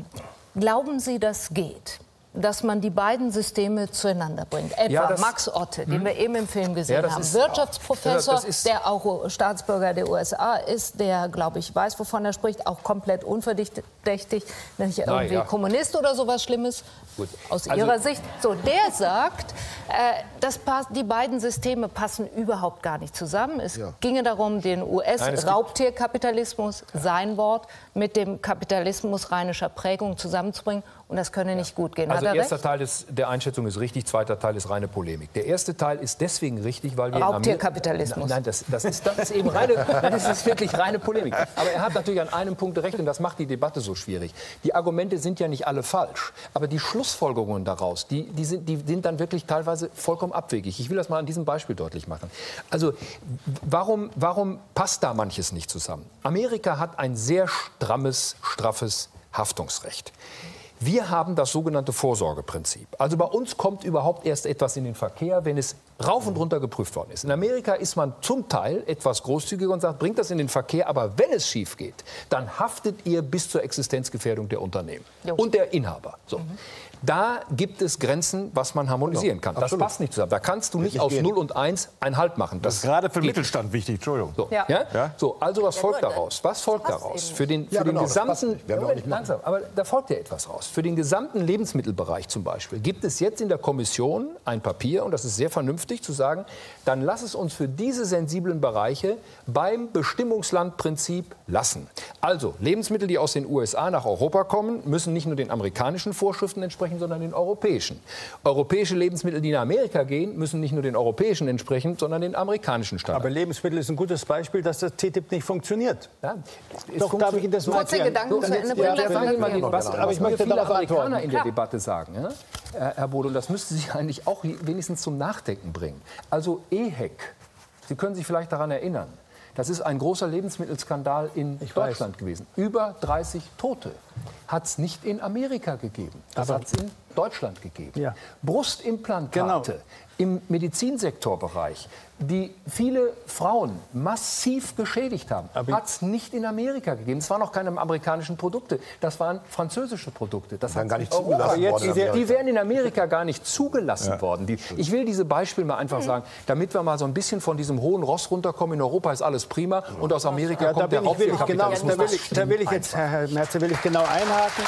Speaker 1: Glauben Sie, das geht? Dass man die beiden Systeme zueinander bringt. Etwa
Speaker 2: Ja, das,
Speaker 1: Max Otte, den
Speaker 2: hm.
Speaker 1: wir eben im Film gesehen
Speaker 2: Ja,
Speaker 1: haben.
Speaker 2: ist,
Speaker 1: Wirtschaftsprofessor,
Speaker 2: das ist,
Speaker 1: der auch Staatsbürger der U S A ist, der, glaube ich, weiß, wovon er spricht, auch komplett unverdächtig, nicht irgendwie
Speaker 2: ja.
Speaker 1: Kommunist oder sowas Schlimmes,
Speaker 2: Gut.
Speaker 1: aus
Speaker 2: Also,
Speaker 1: Ihrer Sicht. So, der sagt, äh, das passt, die beiden Systeme passen überhaupt gar nicht zusammen. Es
Speaker 6: Ja.
Speaker 1: ginge darum, den U S-Raubtierkapitalismus, sein Wort, mit dem Kapitalismus rheinischer Prägung zusammenzubringen. Und das könne nicht gut gehen.
Speaker 2: Also
Speaker 1: Hat er
Speaker 2: erster
Speaker 1: recht?
Speaker 2: Teil des, der Einschätzung ist richtig, zweiter Teil ist reine Polemik. Der erste Teil ist deswegen richtig, weil wir in
Speaker 1: Raubtierkapitalismus.
Speaker 2: Nein, das, das, ist, das ist eben reine, das ist wirklich reine Polemik. Aber er hat natürlich an einem Punkt recht und das macht die Debatte so schwierig. Die Argumente sind ja nicht alle falsch, aber die Schlussfolgerungen daraus, die, die, sind, die sind dann wirklich teilweise vollkommen abwegig. Ich will das mal an diesem Beispiel deutlich machen. Also warum, warum passt da manches nicht zusammen? Amerika hat ein sehr strammes, straffes Haftungsrecht. Wir haben das sogenannte Vorsorgeprinzip. Also bei uns kommt überhaupt erst etwas in den Verkehr, wenn es rauf und runter geprüft worden ist. In Amerika ist man zum Teil etwas großzügiger und sagt, bringt das in den Verkehr, aber wenn es schief geht, dann haftet ihr bis zur Existenzgefährdung der Unternehmen
Speaker 1: Jo.
Speaker 2: und der Inhaber. So. Mhm. Da gibt es Grenzen, was man harmonisieren kann. Das
Speaker 6: Absolut.
Speaker 2: passt nicht zusammen. Da kannst du nicht,
Speaker 6: nicht
Speaker 2: aus
Speaker 6: gehen.
Speaker 2: null und eins ein Halt machen.
Speaker 4: Das ist gerade für den Mittelstand wichtig, Entschuldigung.
Speaker 2: So,
Speaker 1: Ja.
Speaker 2: ja.
Speaker 4: Ja?
Speaker 2: So, also was
Speaker 5: Ja,
Speaker 2: folgt
Speaker 5: gut,
Speaker 2: daraus? Was folgt
Speaker 5: passt
Speaker 2: daraus?
Speaker 5: eben
Speaker 2: Für den, für
Speaker 6: Ja,
Speaker 2: den
Speaker 6: genau, das passt
Speaker 2: gesamten,
Speaker 6: nicht. Werden wir auch nicht machen.
Speaker 2: langsam, aber da folgt ja etwas raus. Für den gesamten Lebensmittelbereich zum Beispiel gibt es jetzt in der Kommission ein Papier, und das ist sehr vernünftig, zu sagen, dann lass es uns für diese sensiblen Bereiche beim Bestimmungslandprinzip lassen. Also Lebensmittel, die aus den U S A nach Europa kommen, müssen nicht nur den amerikanischen Vorschriften entsprechen, sondern den europäischen. Europäische Lebensmittel, die nach Amerika gehen, müssen nicht nur den europäischen entsprechen, sondern den amerikanischen Standards.
Speaker 3: Aber Lebensmittel ist ein gutes Beispiel, dass das T T I P nicht funktioniert.
Speaker 2: Ja, es
Speaker 3: Doch, darf ich Ihnen das mal
Speaker 1: Kurze
Speaker 3: erklären?
Speaker 1: Gedanken zu Ende
Speaker 3: Ja,
Speaker 1: bringen
Speaker 3: ja,
Speaker 1: lassen.
Speaker 2: sagen Sie mal,
Speaker 1: dann
Speaker 2: die- was,
Speaker 3: aber
Speaker 2: aber
Speaker 3: ich
Speaker 2: ich
Speaker 3: möchte
Speaker 2: viele
Speaker 3: darauf
Speaker 2: Amerikaner
Speaker 3: antworten.
Speaker 2: in der
Speaker 1: Klar.
Speaker 2: Debatte sagen, ja? Herr Herr Bodo, und das müssten Sie eigentlich auch wenigstens zum Nachdenken bringen. Also E H E C, Sie können sich vielleicht daran erinnern, das ist ein großer Lebensmittelskandal in
Speaker 3: Ich
Speaker 2: Deutschland gewesen. Über dreißig Tote hat es nicht in Amerika gegeben, das
Speaker 3: Aber-
Speaker 2: hat es in Deutschland gegeben.
Speaker 3: Ja.
Speaker 2: Brustimplantate
Speaker 3: Genau.
Speaker 2: im Medizinsektorbereich, die viele Frauen massiv geschädigt haben,
Speaker 3: Aber-
Speaker 2: hat es nicht in Amerika gegeben. Es waren noch keine amerikanischen Produkte, das waren französische Produkte. Das
Speaker 6: Dann
Speaker 2: hat
Speaker 6: gar
Speaker 2: es
Speaker 6: nicht
Speaker 2: in Europa
Speaker 6: zugelassen
Speaker 2: gegeben.
Speaker 6: worden in
Speaker 2: Die,
Speaker 6: Amerika.
Speaker 2: die wären in Amerika gar nicht zugelassen worden. Die, ich will diese Beispiele mal einfach sagen, damit wir mal so ein bisschen von diesem hohen Ross runterkommen. In Europa ist alles prima und aus Amerika
Speaker 3: Ja, da
Speaker 2: kommt der
Speaker 3: will ich, will ich genau,
Speaker 2: Raubtierkapitalismus.
Speaker 3: da will ich, da will ich jetzt, Herr, Herr Merz, da will ich genau einhaken.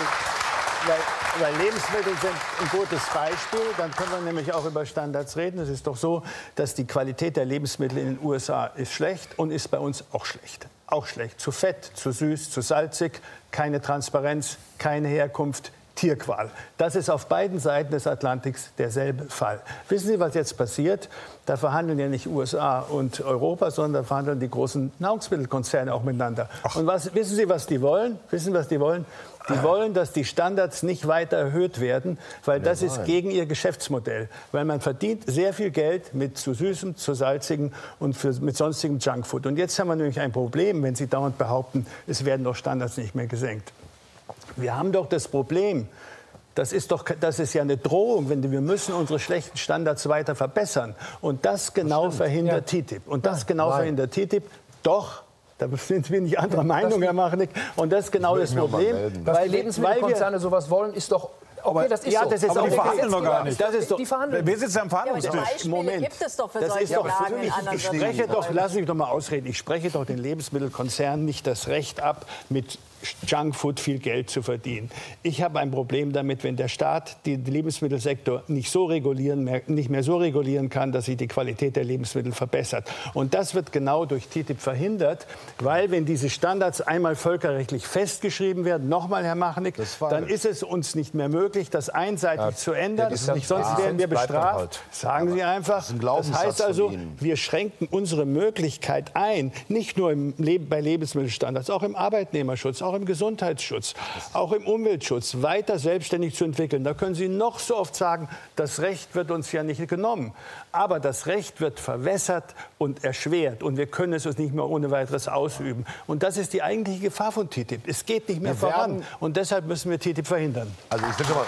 Speaker 3: Weil, weil Lebensmittel sind ein gutes Beispiel. Dann können wir nämlich auch über Standards reden. Es ist doch so, dass die Qualität der Lebensmittel in den U S A ist schlecht und ist bei uns auch schlecht. Auch schlecht. Zu fett, zu süß, zu salzig, keine Transparenz, keine Herkunft, Tierqual. Das ist auf beiden Seiten des Atlantiks derselbe Fall. Wissen Sie, was jetzt passiert? Da verhandeln ja nicht U S A und Europa, sondern da verhandeln die großen Nahrungsmittelkonzerne auch miteinander. Und was, wissen Sie, was die wollen? Wissen Sie, was die wollen? Die wollen, dass die Standards nicht weiter erhöht werden, weil das ist gegen ihr Geschäftsmodell. Weil man verdient sehr viel Geld mit zu süßem, zu salzigem und für, mit sonstigem Junkfood. Und jetzt haben wir nämlich ein Problem, wenn Sie dauernd behaupten, es werden doch Standards nicht mehr gesenkt. Wir haben doch das Problem, das ist doch, das ist ja eine Drohung, wenn wir müssen unsere schlechten Standards weiter verbessern. Und das genau
Speaker 2: Das
Speaker 3: verhindert
Speaker 2: ja.
Speaker 3: T T I P. Und das
Speaker 2: Nein,
Speaker 3: genau
Speaker 2: nein.
Speaker 3: verhindert T T I P. Doch. Da sind wir nicht anderer Meinung, Herr Machnick. Und das ist genau das
Speaker 6: Ich will mich auch mal
Speaker 3: Problem.
Speaker 6: melden.
Speaker 2: Dass die
Speaker 3: Weil, wir- weil wir,
Speaker 2: Lebensmittelkonzerne sowas wollen, ist doch... Okay, das ist
Speaker 3: ja,
Speaker 2: so.
Speaker 3: das ist
Speaker 4: Aber
Speaker 3: auch
Speaker 4: die
Speaker 3: okay.
Speaker 4: verhandeln noch gar nicht.
Speaker 3: Das ist doch,
Speaker 2: Die verhandeln.
Speaker 4: Wir sitzen am
Speaker 5: Ja, aber die
Speaker 4: Verhandlungstisch.
Speaker 5: Beispiele
Speaker 3: Moment.
Speaker 5: gibt es doch für
Speaker 3: Das
Speaker 5: solche
Speaker 3: ist doch
Speaker 5: Lagen in
Speaker 3: ich,
Speaker 5: anderen
Speaker 3: ich spreche doch, lassen Sie mich doch mal ausreden, ich spreche doch den Lebensmittelkonzernen nicht das Recht ab, mit Junkfood viel Geld zu verdienen. Ich habe ein Problem damit, wenn der Staat den Lebensmittelsektor nicht so regulieren, mehr- nicht mehr so regulieren kann, dass sich die Qualität der Lebensmittel verbessert. Und das wird genau durch T T I P verhindert, weil wenn diese Standards einmal völkerrechtlich festgeschrieben werden, nochmal, Herr Machnick,
Speaker 6: Das ist falsch.
Speaker 3: dann ist es uns nicht mehr möglich, das einseitig zu ändern.
Speaker 2: das ist nicht
Speaker 3: Sonst
Speaker 2: wahr.
Speaker 3: werden wir
Speaker 2: Bleibt dann
Speaker 3: bestraft.
Speaker 2: halt.
Speaker 3: Sagen Sie einfach.
Speaker 6: ist ein
Speaker 3: Das
Speaker 6: Glaubenssatz
Speaker 3: heißt also,
Speaker 6: von Ihnen.
Speaker 3: wir schränken unsere Möglichkeit ein, nicht nur im Leben, bei Lebensmittelstandards, auch im Arbeitnehmerschutz, auch im Gesundheitsschutz, auch im Umweltschutz weiter selbstständig zu entwickeln. Da können Sie noch so oft sagen, das Recht wird uns ja nicht genommen. Aber das Recht wird verwässert und erschwert. Und wir können es uns nicht mehr ohne weiteres ausüben. Und das ist die eigentliche Gefahr von T T I P. Es geht nicht mehr
Speaker 6: Wir
Speaker 3: voran.
Speaker 6: werden-
Speaker 3: Und deshalb müssen wir T T I P verhindern.
Speaker 6: Also ich will schon mal.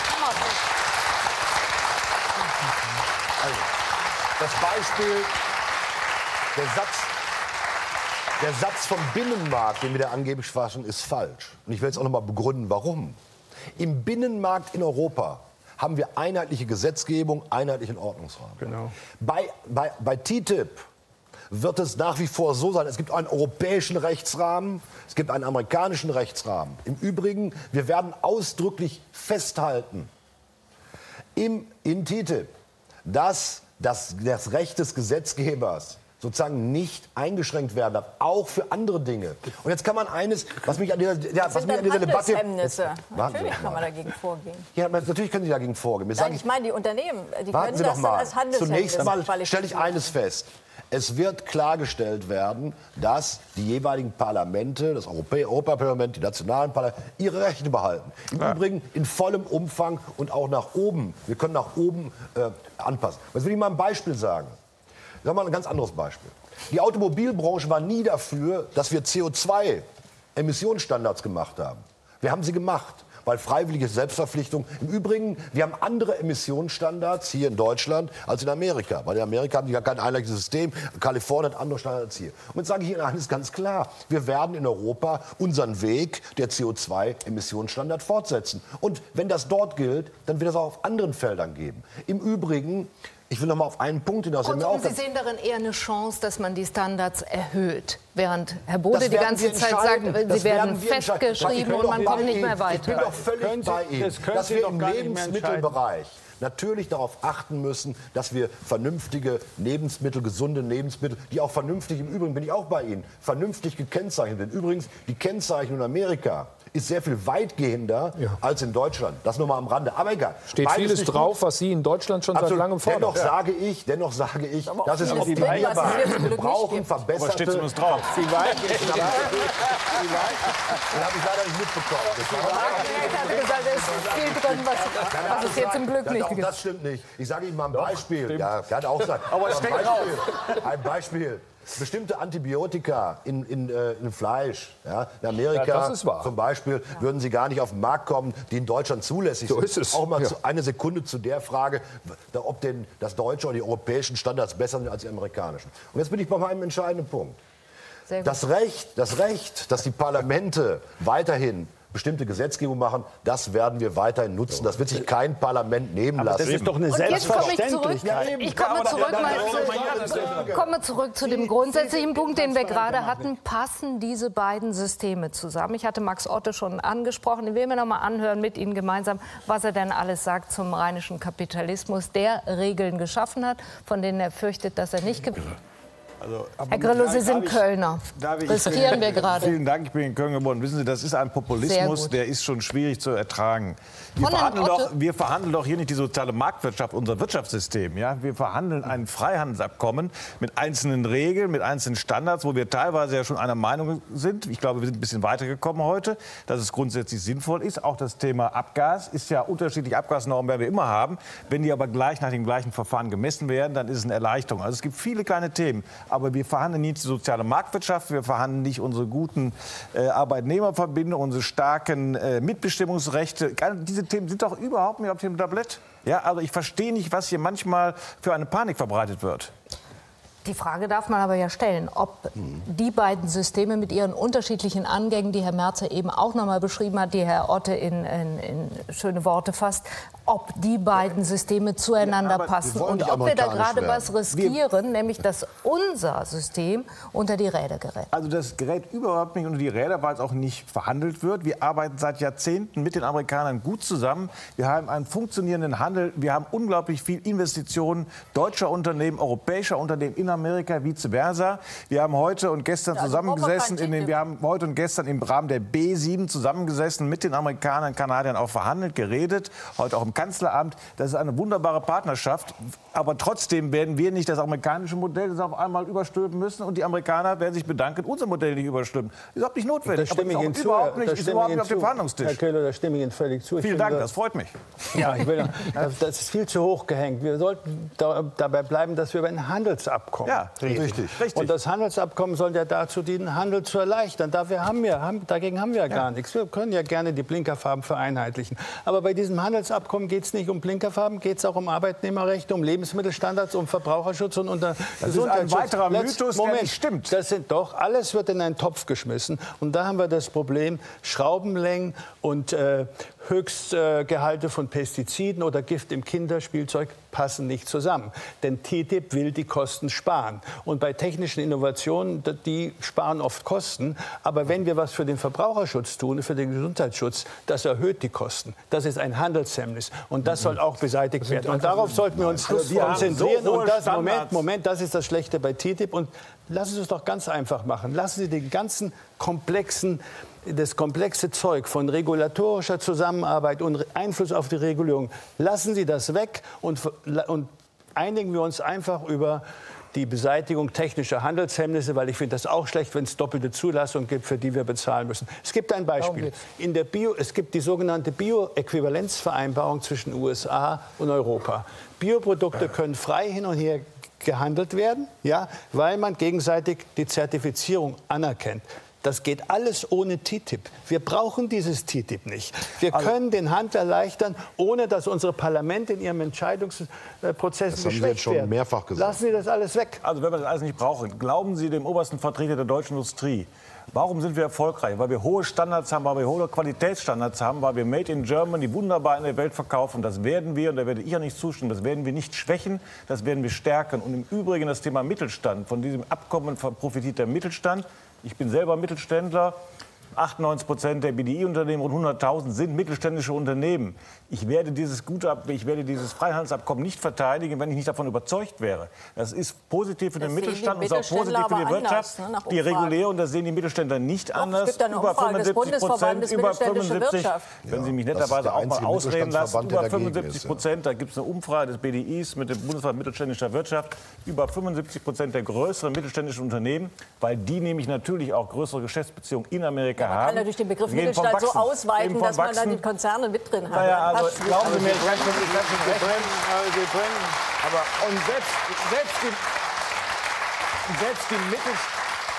Speaker 6: Also, das Beispiel, der Satz, der Satz vom Binnenmarkt, den wir da angeblich fassen, ist falsch. Und ich will jetzt auch noch mal begründen, warum. Im Binnenmarkt in Europa haben wir einheitliche Gesetzgebung, einheitlichen Ordnungsrahmen.
Speaker 3: Genau.
Speaker 6: Bei, bei, bei T T I P wird es nach wie vor so sein, es gibt einen europäischen Rechtsrahmen, es gibt einen amerikanischen Rechtsrahmen. Im Übrigen, wir werden ausdrücklich festhalten, im, in T T I P, dass das, das Recht des Gesetzgebers sozusagen nicht eingeschränkt werden darf, auch für andere Dinge. Und jetzt kann man eines, was mich an dieser, ja, was mich an dieser Debatte...
Speaker 5: Jetzt, natürlich kann man dagegen vorgehen.
Speaker 6: Ja, natürlich können Sie dagegen vorgehen. Wir
Speaker 5: Nein,
Speaker 6: sagen,
Speaker 5: ich meine, die Unternehmen, die
Speaker 6: warten
Speaker 5: können
Speaker 6: Sie
Speaker 5: das
Speaker 6: doch mal.
Speaker 5: als Handelshemmnis
Speaker 6: Zunächst einmal stelle ich
Speaker 5: qualifizieren.
Speaker 6: eines fest. Es wird klargestellt werden, dass die jeweiligen Parlamente, das Europä- Europaparlament, die nationalen Parlamente, ihre Rechte behalten. Im ja. Übrigen in vollem Umfang und auch nach oben. Wir können nach oben äh, anpassen. Jetzt will ich mal ein Beispiel sagen. Sagen wir mal ein ganz anderes Beispiel. Die Automobilbranche war nie dafür, dass wir C O zwei Emissionsstandards gemacht haben. Wir haben sie gemacht, weil freiwillige Selbstverpflichtung. Im Übrigen, wir haben andere Emissionsstandards hier in Deutschland als in Amerika. Weil in Amerika haben die gar kein einheitliches System. Kalifornien hat andere Standards als hier. Und jetzt sage ich Ihnen eines ganz klar. Wir werden in Europa unseren Weg der C O zwei Emissionsstandard fortsetzen. Und wenn das dort gilt, dann wird es auch auf anderen Feldern geben. Im Übrigen, ich will noch mal auf einen Punkt hinaus.
Speaker 1: Und Sie sehen darin eher eine Chance, dass man die Standards erhöht, während Herr Bode die ganze Zeit sagt, sie werden festgeschrieben und man kommt nicht mehr weiter.
Speaker 6: Ich bin doch völlig bei Ihnen, dass wir im Lebensmittelbereich natürlich darauf achten müssen, dass wir vernünftige Lebensmittel, gesunde Lebensmittel, die auch vernünftig, im Übrigen bin ich auch bei Ihnen, vernünftig gekennzeichnet sind. Übrigens, die Kennzeichnung in Amerika ist sehr viel weitgehender ja. als in Deutschland. Das nur mal am Rande. Aber egal.
Speaker 2: Steht vieles drauf, was Sie in Deutschland schon
Speaker 6: Absolut.
Speaker 2: seit langem fordern.
Speaker 6: Dennoch sage ich, dennoch sage ich, das ist optimierbar. Wir brauchen verbesserte...
Speaker 4: Aber steht zumindest drauf.
Speaker 6: Sie weich ist, Sie weich. Das habe ich leider nicht mitbekommen.
Speaker 1: Das war es ist viel drin, was, was es jetzt zum Glück nicht gibt.
Speaker 6: Das stimmt nicht. Ich sage Ihnen mal ein Beispiel. Doch, ja, kann auch sein.
Speaker 4: Aber es steht drauf.
Speaker 6: Ein Beispiel. Bestimmte Antibiotika in, in, äh, in Fleisch, ja, in Amerika
Speaker 2: ja, das ist wahr.
Speaker 6: zum Beispiel, ja. würden sie gar nicht auf den Markt kommen, die in Deutschland zulässig
Speaker 2: so
Speaker 6: sind.
Speaker 2: Ist es.
Speaker 6: Auch mal
Speaker 2: ja.
Speaker 6: zu, eine Sekunde zu der Frage, ob denn das deutsche oder die europäischen Standards besser sind als die amerikanischen. Und jetzt bin ich bei meinem entscheidenden Punkt. Das Recht, das Recht, dass die Parlamente weiterhin bestimmte Gesetzgebung machen, das werden wir weiterhin nutzen. Das wird sich kein Parlament nehmen
Speaker 3: Aber
Speaker 6: lassen.
Speaker 3: das ist doch eine Selbstverständlichkeit.
Speaker 1: Ich komme zurück, mal, komme zurück zu dem grundsätzlichen Punkt, den wir gerade hatten. Passen diese beiden Systeme zusammen? Ich hatte Max Otte schon angesprochen. Ich will mir noch mal anhören mit Ihnen gemeinsam, was er denn alles sagt zum rheinischen Kapitalismus, der Regeln geschaffen hat, von denen er fürchtet, dass er nicht gibt.
Speaker 4: Also,
Speaker 1: Herr Grillo, Sie sind
Speaker 4: ich,
Speaker 1: Kölner.
Speaker 4: Ich,
Speaker 1: riskieren wir gerade.
Speaker 4: Vielen Dank, ich bin in Köln geboren. Wissen Sie, das ist ein Populismus, der ist schon schwierig zu ertragen. Wir verhandeln, doch, wir verhandeln doch hier nicht die soziale Marktwirtschaft, unser Wirtschaftssystem. Ja? Wir verhandeln ein Freihandelsabkommen mit einzelnen Regeln, mit einzelnen Standards, wo wir teilweise ja schon einer Meinung sind. Ich glaube, wir sind ein bisschen weitergekommen heute, dass es grundsätzlich sinnvoll ist. Auch das Thema Abgas ist ja unterschiedliche Abgasnormen, werden wir immer haben. Wenn die aber gleich nach dem gleichen Verfahren gemessen werden, dann ist es eine Erleichterung. Also es gibt viele kleine Themen. Aber wir verhandeln nicht die soziale Marktwirtschaft, wir verhandeln nicht unsere guten äh, Arbeitnehmerverbindungen, unsere starken äh, Mitbestimmungsrechte. Diese Themen sind doch überhaupt nicht auf dem Tablett. Ja, also ich verstehe nicht, was hier manchmal für eine Panik verbreitet wird.
Speaker 1: Die Frage darf man aber ja stellen, ob die beiden Systeme mit ihren unterschiedlichen Angängen, die Herr Merzer eben auch noch mal beschrieben hat, die Herr Otte in, in, in schöne Worte fasst, ob die beiden Systeme zueinander ja, passen und ob wir da gerade werden. was riskieren, wir nämlich dass unser System unter die Räder gerät.
Speaker 4: Also das gerät überhaupt nicht unter die Räder, weil es auch nicht verhandelt wird. Wir arbeiten seit Jahrzehnten mit den Amerikanern gut zusammen. Wir haben einen funktionierenden Handel. Wir haben unglaublich viel Investitionen deutscher Unternehmen, europäischer Unternehmen in Amerika, vice versa. Wir haben heute und gestern ja, also zusammengesessen, in den, wir haben heute und gestern im Rahmen der B sieben zusammengesessen, mit den Amerikanern, Kanadiern auch verhandelt, geredet, heute auch im Kanzleramt. Das ist eine wunderbare Partnerschaft. Aber trotzdem werden wir nicht das amerikanische Modell das auf einmal überstülpen müssen und die Amerikaner werden sich bedanken, unser Modell nicht überstülpen. Das ist überhaupt nicht notwendig.
Speaker 3: Da stimme ich Ihnen zu.
Speaker 4: Überhaupt nicht, ist überhaupt nicht auf dem Verhandlungstisch.
Speaker 3: Herr Köhler, da stimme ich Ihnen völlig zu.
Speaker 4: Vielen Dank, das freut mich.
Speaker 3: Ja, ich will, das, das ist viel zu hoch gehängt. Wir sollten da, dabei bleiben, dass wir über ein Handelsabkommen
Speaker 4: ja,
Speaker 3: reden.
Speaker 6: Richtig.
Speaker 3: Richtig. Und das Handelsabkommen soll ja dazu dienen, Handel zu erleichtern. Dafür haben wir, haben, dagegen haben wir ja gar ja. nichts. Wir können ja gerne die Blinkerfarben vereinheitlichen. Aber bei diesem Handelsabkommen Abkommen geht es nicht um Blinkerfarben, geht es auch um Arbeitnehmerrechte, um Lebensmittelstandards, um Verbraucherschutz und unter
Speaker 4: das Gesundheitsschutz. Das ist ein weiterer Mythos,
Speaker 3: Moment,
Speaker 4: der nicht stimmt.
Speaker 3: Das sind doch, alles wird in einen Topf geschmissen. Und da haben wir das Problem, Schraubenlängen und äh, Höchstgehalte äh, von Pestiziden oder Gift im Kinderspielzeug passen nicht zusammen. Denn T T I P will die Kosten sparen. Und bei technischen Innovationen, die sparen oft Kosten. Aber wenn wir was für den Verbraucherschutz tun, für den Gesundheitsschutz, das erhöht die Kosten. Das ist ein Handelshemmnis. Und das soll auch beseitigt werden. Und darauf sollten wir uns
Speaker 4: also
Speaker 3: konzentrieren.
Speaker 4: So
Speaker 3: und das, Moment, Moment, das ist das Schlechte bei T T I P. Und lassen Sie es doch ganz einfach machen. Lassen Sie den ganzen komplexen das komplexe Zeug von regulatorischer Zusammenarbeit und Einfluss auf die Regulierung, lassen Sie das weg und, und einigen wir uns einfach über die Beseitigung technischer Handelshemmnisse, weil ich finde das auch schlecht, wenn es doppelte Zulassung gibt, für die wir bezahlen müssen. Es gibt ein Beispiel. In der Bio, es gibt die sogenannte Bioäquivalenzvereinbarung zwischen U S A und Europa. Bioprodukte können frei hin und her gehandelt werden, ja, weil man gegenseitig die Zertifizierung anerkennt. Das geht alles ohne T T I P. Wir brauchen dieses T T I P nicht. Wir also, können den Handel erleichtern, ohne dass unsere Parlamente in ihrem Entscheidungsprozess geschwächt werden. Das haben Sie jetzt schon mehrfach gesagt. Lassen Sie das alles weg.
Speaker 4: Also wenn wir das alles nicht brauchen, glauben Sie dem obersten Vertreter der deutschen Industrie, warum sind wir erfolgreich? Weil wir hohe Standards haben, weil wir hohe Qualitätsstandards haben, weil wir Made in Germany wunderbar in der Welt verkaufen. Das werden wir, und da werde ich ja nicht zustimmen, das werden wir nicht schwächen, das werden wir stärken. Und im Übrigen das Thema Mittelstand. Von diesem Abkommen profitiert der Mittelstand. Ich bin selber Mittelständler. achtundneunzig Prozent der B D I-Unternehmen, rund hunderttausend, sind mittelständische Unternehmen. Ich werde dieses gute, ich werde dieses Freihandelsabkommen nicht verteidigen, wenn ich nicht davon überzeugt wäre. Das ist positiv für den Mittelstand und ist auch positiv für die Wirtschaft. Anders, ne, die Regulierung, das sehen die Mittelständler nicht Doch, anders.
Speaker 5: Es gibt eine über fünfundsiebzig Prozent, über fünfundsiebzig.
Speaker 4: Wenn Sie mich netterweise auch mal ausreden lassen, über fünfundsiebzig Prozent, da gibt es eine Umfrage des B D Is mit dem Bundesverband mittelständischer Wirtschaft, über fünfundsiebzig Prozent der größeren mittelständischen Unternehmen, weil die nämlich natürlich auch größere Geschäftsbeziehungen in Amerika haben. Man kann
Speaker 5: natürlich den Begriff Mittelstand so ausweiten, dass man da die Konzerne mit drin hat.
Speaker 4: Naja, also glauben Sie mir, ich kann schon recht. Aber und selbst, selbst die, selbst die Mittelständler,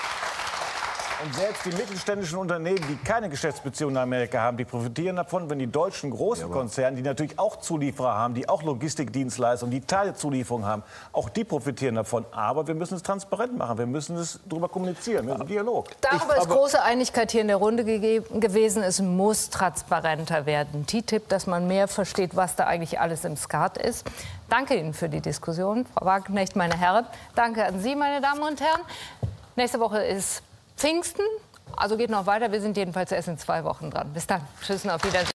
Speaker 4: Und selbst die mittelständischen Unternehmen, die keine Geschäftsbeziehungen in Amerika haben, die profitieren davon, wenn die deutschen großen Konzerne, die natürlich auch Zulieferer haben, die auch Logistikdienstleistungen, die Teilzulieferungen haben, auch die profitieren davon. Aber wir müssen es transparent machen, wir müssen es darüber kommunizieren, mit dem Dialog.
Speaker 1: Darüber ist große Einigkeit hier in der Runde gewesen. Es muss transparenter werden. T T I P, dass man mehr versteht, was da eigentlich alles im Skat ist. Danke Ihnen für die Diskussion, Frau Wagenknecht, meine Herren. Danke an Sie, meine Damen und Herren. Nächste Woche ist Pfingsten, also geht noch weiter. Wir sind jedenfalls erst in zwei Wochen dran. Bis dann. Tschüss und auf Wiedersehen.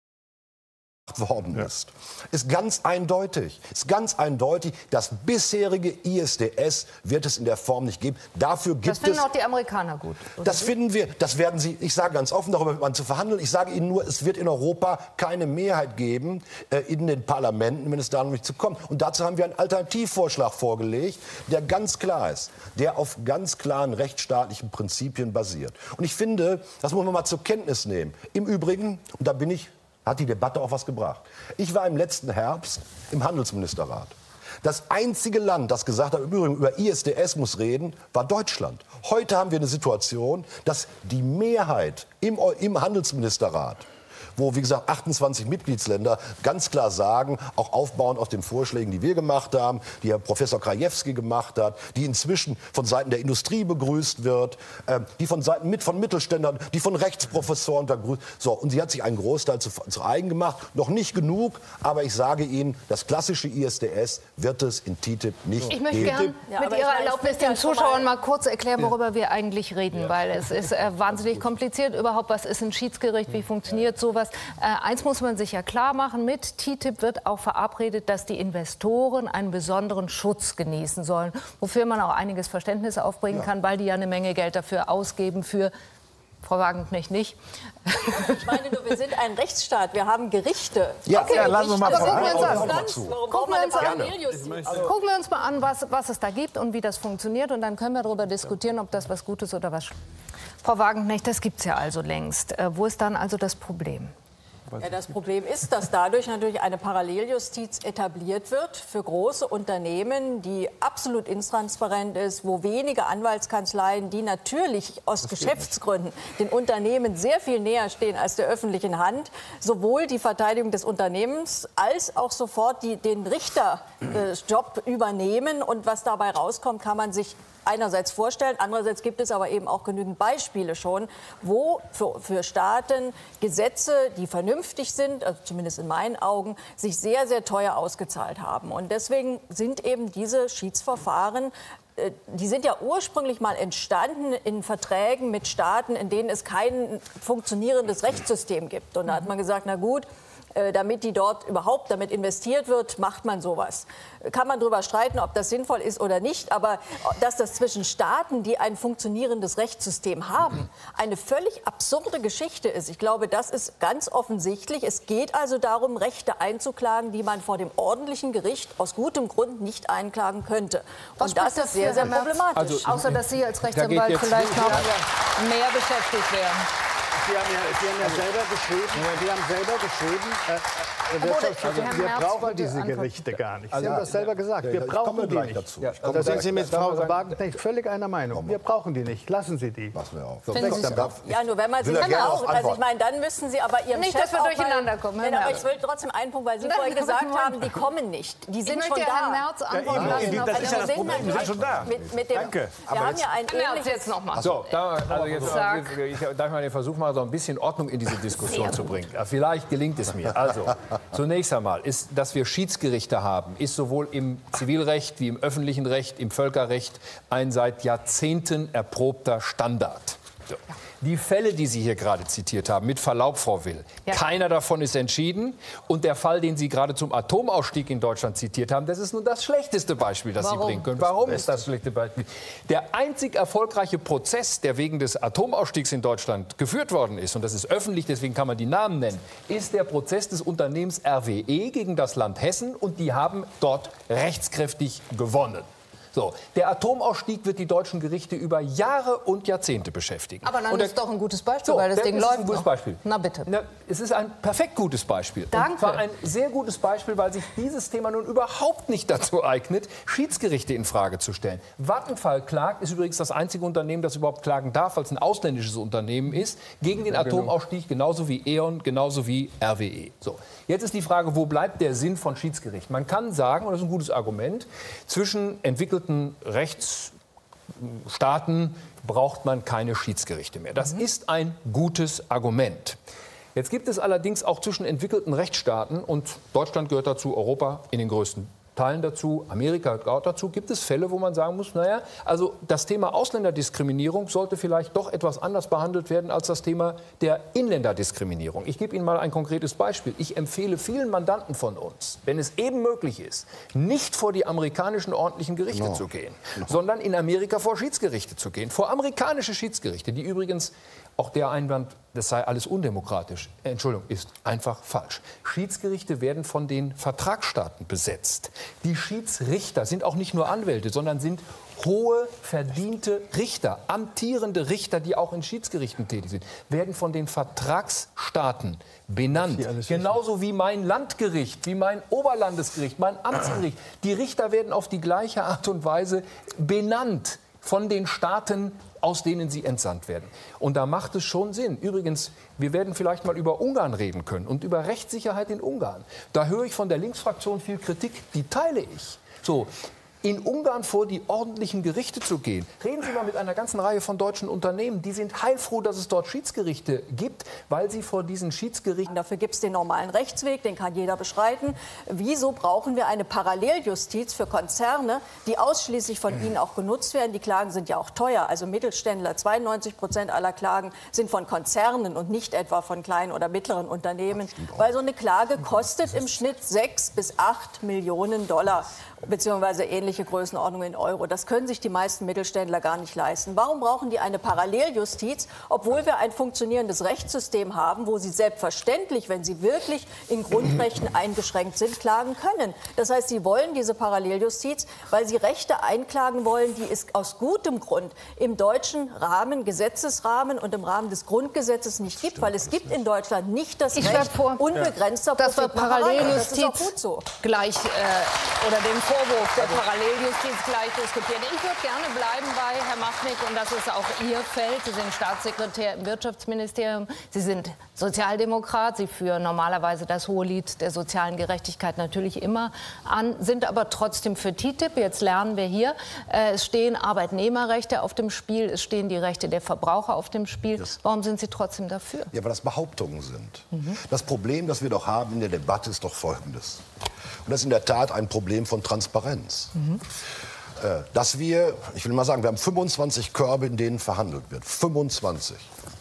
Speaker 6: Worden ist, ist ganz eindeutig, ist ganz eindeutig, das bisherige I S D S wird es in der Form nicht geben. Dafür gibt es.
Speaker 1: Das finden auch die Amerikaner gut.
Speaker 6: Das finden wir, das werden sie, ich sage ganz offen, darüber wird man zu verhandeln. Ich sage Ihnen nur, es wird in Europa keine Mehrheit geben äh, in den Parlamenten, wenn es da noch nicht zu kommt. Und dazu haben wir einen Alternativvorschlag vorgelegt, der ganz klar ist, der auf ganz klaren rechtsstaatlichen Prinzipien basiert. Und ich finde, das muss man mal zur Kenntnis nehmen. Im Übrigen, und da bin ich hat die Debatte auch was gebracht. Ich war im letzten Herbst im Handelsministerrat. Das einzige Land, das gesagt hat, übrigens über I S D S muss reden, war Deutschland. Heute haben wir eine Situation, dass die Mehrheit im, im Handelsministerrat, wo, wie gesagt, achtundzwanzig Mitgliedsländer ganz klar sagen, auch aufbauend auf den Vorschlägen, die wir gemacht haben, die Herr Professor Krajewski gemacht hat, die inzwischen von Seiten der Industrie begrüßt wird, äh, die von Seiten mit, von Mittelständlern, die von Rechtsprofessoren begrüßt. So, und sie hat sich einen Großteil zu, zu eigen gemacht. Noch nicht genug, aber ich sage Ihnen, das klassische I S D S wird es in T T I P nicht
Speaker 1: Ich möchte
Speaker 6: geben.
Speaker 1: gerne mit Ihrer Erlaubnis den Zuschauern mal kurz erklären, worüber wir eigentlich reden, weil es ist äh, wahnsinnig kompliziert. Überhaupt, was ist ein Schiedsgericht, wie funktioniert sowas? Äh, eins muss man sich ja klar machen, mit T T I P wird auch verabredet, dass die Investoren einen besonderen Schutz genießen sollen, wofür man auch einiges Verständnis aufbringen ja. kann, weil die ja eine Menge Geld dafür ausgeben für Frau Wagenknecht nicht.
Speaker 5: Ich meine nur, wir sind ein Rechtsstaat, wir haben Gerichte.
Speaker 6: Ja,
Speaker 1: okay,
Speaker 6: ja
Speaker 1: lassen wir mal
Speaker 6: aber
Speaker 1: gucken wir uns an.
Speaker 5: Gucken wir uns an.
Speaker 1: Also, gucken wir uns mal an, was, was es da gibt und wie das funktioniert. Und dann können wir darüber diskutieren, ob das was Gutes oder was. Frau Wagenknecht, das gibt es ja also längst. Äh, wo ist dann also das Problem?
Speaker 5: Ja, das Problem ist, dass dadurch natürlich eine Paralleljustiz etabliert wird für große Unternehmen, die absolut intransparent ist, wo wenige Anwaltskanzleien, die natürlich aus Geschäftsgründen den Unternehmen sehr viel näher stehen als der öffentlichen Hand, sowohl die Verteidigung des Unternehmens als auch sofort die, den Richterjob übernehmen. Und was dabei rauskommt, kann man sich einerseits vorstellen, andererseits gibt es aber eben auch genügend Beispiele schon, wo für, für Staaten Gesetze, die vernünftig sind, also zumindest in meinen Augen, sich sehr, sehr teuer ausgezahlt haben. Und deswegen sind eben diese Schiedsverfahren, äh, die sind ja ursprünglich mal entstanden in Verträgen mit Staaten, in denen es kein funktionierendes Rechtssystem gibt. Und da hat man gesagt, na gut, damit die dort überhaupt damit investiert wird, macht man sowas. Kann man darüber streiten, ob das sinnvoll ist oder nicht, aber dass das zwischen Staaten, die ein funktionierendes Rechtssystem haben, eine völlig absurde Geschichte ist. Ich glaube, das ist ganz offensichtlich. Es geht also darum, Rechte einzuklagen, die man vor dem ordentlichen Gericht aus gutem Grund nicht einklagen könnte. Und das ist sehr, sehr problematisch.
Speaker 1: Also, außer, dass Sie als Rechtsanwalt vielleicht noch mehr beschäftigt werden.
Speaker 7: Sie haben ja, Sie haben ja selber geschrieben, Sie haben selber geschrieben, äh, Wirtschaftsprüfer,
Speaker 3: also, wir brauchen diese Gerichte gar nicht. Sie
Speaker 6: also,
Speaker 3: haben das selber gesagt. Wir brauchen die nicht.
Speaker 6: Dazu.
Speaker 3: Ja, da sind Sie mit Frau Wagenknecht völlig einer Meinung. Wir brauchen die nicht. Lassen Sie die.
Speaker 6: Passen wir auf.
Speaker 3: So,
Speaker 5: ja, nur wenn man sie dann auch, also ich meine, dann müssen Sie aber Ihrem
Speaker 1: nicht,
Speaker 5: Chef
Speaker 1: dass wir
Speaker 5: auch
Speaker 1: durcheinander
Speaker 5: mal,
Speaker 1: kommen.
Speaker 5: Nein, aber ich will trotzdem einen Punkt, weil Sie vorhin gesagt haben, die kommen nicht. Die sind schon da.
Speaker 1: Herrn Merz antworten
Speaker 4: Ja,
Speaker 1: lassen.
Speaker 4: das ist ja das Problem. Die sind schon da.
Speaker 5: Mit, mit dem,
Speaker 4: Danke.
Speaker 5: Wir haben ja ein ähnliches...
Speaker 1: jetzt noch mal.
Speaker 2: So, da, also jetzt, ich darf mal den Versuch machen, so ein bisschen Ordnung in diese Diskussion zu bringen. Vielleicht gelingt es mir. Also, zunächst einmal ist, dass wir Schiedsgerichte haben, ist sowohl im Zivilrecht wie im öffentlichen Recht, im Völkerrecht ein seit Jahrzehnten erprobter Standard. So. Die Fälle, die Sie hier gerade zitiert haben, mit Verlaub, Frau Will, ja. keiner davon ist entschieden. Und der Fall, den Sie gerade zum Atomausstieg in Deutschland zitiert haben, das ist nun das schlechteste Beispiel, das Warum? Sie bringen können. Warum ist das schlechte Beispiel? Der einzig erfolgreiche Prozess, der wegen des Atomausstiegs in Deutschland geführt worden ist, und das ist öffentlich, deswegen kann man die Namen nennen, ist der Prozess des Unternehmens R W E gegen das Land Hessen. Und die haben dort rechtskräftig gewonnen. So, der Atomausstieg wird die deutschen Gerichte über Jahre und Jahrzehnte beschäftigen.
Speaker 1: Aber dann
Speaker 2: und der,
Speaker 1: ist doch ein gutes Beispiel,
Speaker 2: so,
Speaker 1: weil das
Speaker 2: der,
Speaker 1: Ding
Speaker 2: das
Speaker 1: läuft
Speaker 2: ist ein gutes
Speaker 1: noch.
Speaker 2: Beispiel.
Speaker 1: Na bitte.
Speaker 2: Na, es ist ein perfekt gutes Beispiel.
Speaker 1: Danke.
Speaker 2: Und zwar ein sehr gutes Beispiel, weil sich dieses Thema nun überhaupt nicht dazu eignet, Schiedsgerichte in Frage zu stellen. Vattenfall klagt, ist übrigens das einzige Unternehmen, das überhaupt klagen darf, weil es ein ausländisches Unternehmen ist, gegen den Atomausstieg, genauso wie E.ON, genauso wie R W E. So. Jetzt ist die Frage, wo bleibt der Sinn von Schiedsgericht? Man kann sagen, und das ist ein gutes Argument, zwischen entwickelten Rechtsstaaten braucht man keine Schiedsgerichte mehr. Das mhm. ist ein gutes Argument. Jetzt gibt es allerdings auch zwischen entwickelten Rechtsstaaten, und Deutschland gehört dazu, Europa in den größten Teilen dazu, Amerika gehört auch dazu, gibt es Fälle, wo man sagen muss, naja, also das Thema Ausländerdiskriminierung sollte vielleicht doch etwas anders behandelt werden als das Thema der Inländerdiskriminierung. Ich gebe Ihnen mal ein konkretes Beispiel. Ich empfehle vielen Mandanten von uns, wenn es eben möglich ist, nicht vor die amerikanischen ordentlichen Gerichte no. zu gehen, no. sondern in Amerika vor Schiedsgerichte zu gehen, vor amerikanische Schiedsgerichte, die übrigens, auch der Einwand, das sei alles undemokratisch, Entschuldigung, ist einfach falsch. Schiedsgerichte werden von den Vertragsstaaten besetzt. Die Schiedsrichter sind auch nicht nur Anwälte, sondern sind hohe, verdiente Richter, amtierende Richter, die auch in Schiedsgerichten tätig sind, werden von den Vertragsstaaten benannt. Genauso wie mein Landgericht, wie mein Oberlandesgericht, mein Amtsgericht. Die Richter werden auf die gleiche Art und Weise benannt von den Staaten, aus denen sie entsandt werden. Und da macht es schon Sinn. Übrigens, wir werden vielleicht mal über Ungarn reden können und über Rechtssicherheit in Ungarn. Da höre ich von der Linksfraktion viel Kritik, die teile ich. So, in Ungarn vor die ordentlichen Gerichte zu gehen. Reden Sie mal mit einer ganzen Reihe von deutschen Unternehmen. Die sind heilfroh, dass es dort Schiedsgerichte gibt, weil sie vor diesen Schiedsgerichten...
Speaker 5: Dafür gibt es den normalen Rechtsweg, den kann jeder beschreiten. Wieso brauchen wir eine Paralleljustiz für Konzerne, die ausschließlich von ihnen auch genutzt werden? Die Klagen sind ja auch teuer. Also Mittelständler, zweiundneunzig Prozent aller Klagen sind von Konzernen und nicht etwa von kleinen oder mittleren Unternehmen. Weil so eine Klage kostet im Schnitt sechs bis acht Millionen Dollar, beziehungsweise ähnlich ähnliche Größenordnung in Euro. Das können sich die meisten Mittelständler gar nicht leisten. Warum brauchen die eine Paralleljustiz, obwohl wir ein funktionierendes Rechtssystem haben, wo sie selbstverständlich, wenn sie wirklich in Grundrechten eingeschränkt sind, klagen können? Das heißt, sie wollen diese Paralleljustiz, weil sie Rechte einklagen wollen, die es aus gutem Grund im deutschen Rahmen, Gesetzesrahmen und im Rahmen des Grundgesetzes nicht gibt, weil es gibt in Deutschland nicht das
Speaker 1: Ich
Speaker 5: Recht
Speaker 1: vor,
Speaker 5: unbegrenzter
Speaker 1: dass wir Paralleljustiz
Speaker 5: so.
Speaker 1: gleich äh, oder den Vorwurf der Paralleljustiz gleich diskutieren. Ich würde gerne bleiben bei Herr Machnig, und das ist auch Ihr Feld. Sie sind Staatssekretär im Wirtschaftsministerium. Sie sind Sozialdemokrat. Sie führen normalerweise das Hohelied der sozialen Gerechtigkeit natürlich immer an, sind aber trotzdem für T T I P. Jetzt lernen wir hier, äh, es stehen Arbeitnehmerrechte auf dem Spiel, es stehen die Rechte der Verbraucher auf dem Spiel. Warum sind Sie trotzdem dafür?
Speaker 6: Ja, weil das Behauptungen sind. Mhm. Das Problem, das wir doch haben in der Debatte, ist doch folgendes. Und das ist in der Tat ein Problem von Transparenz. Mhm. Äh, dass wir, ich will mal sagen, wir haben fünfundzwanzig Körbe, in denen verhandelt wird. fünfundzwanzig.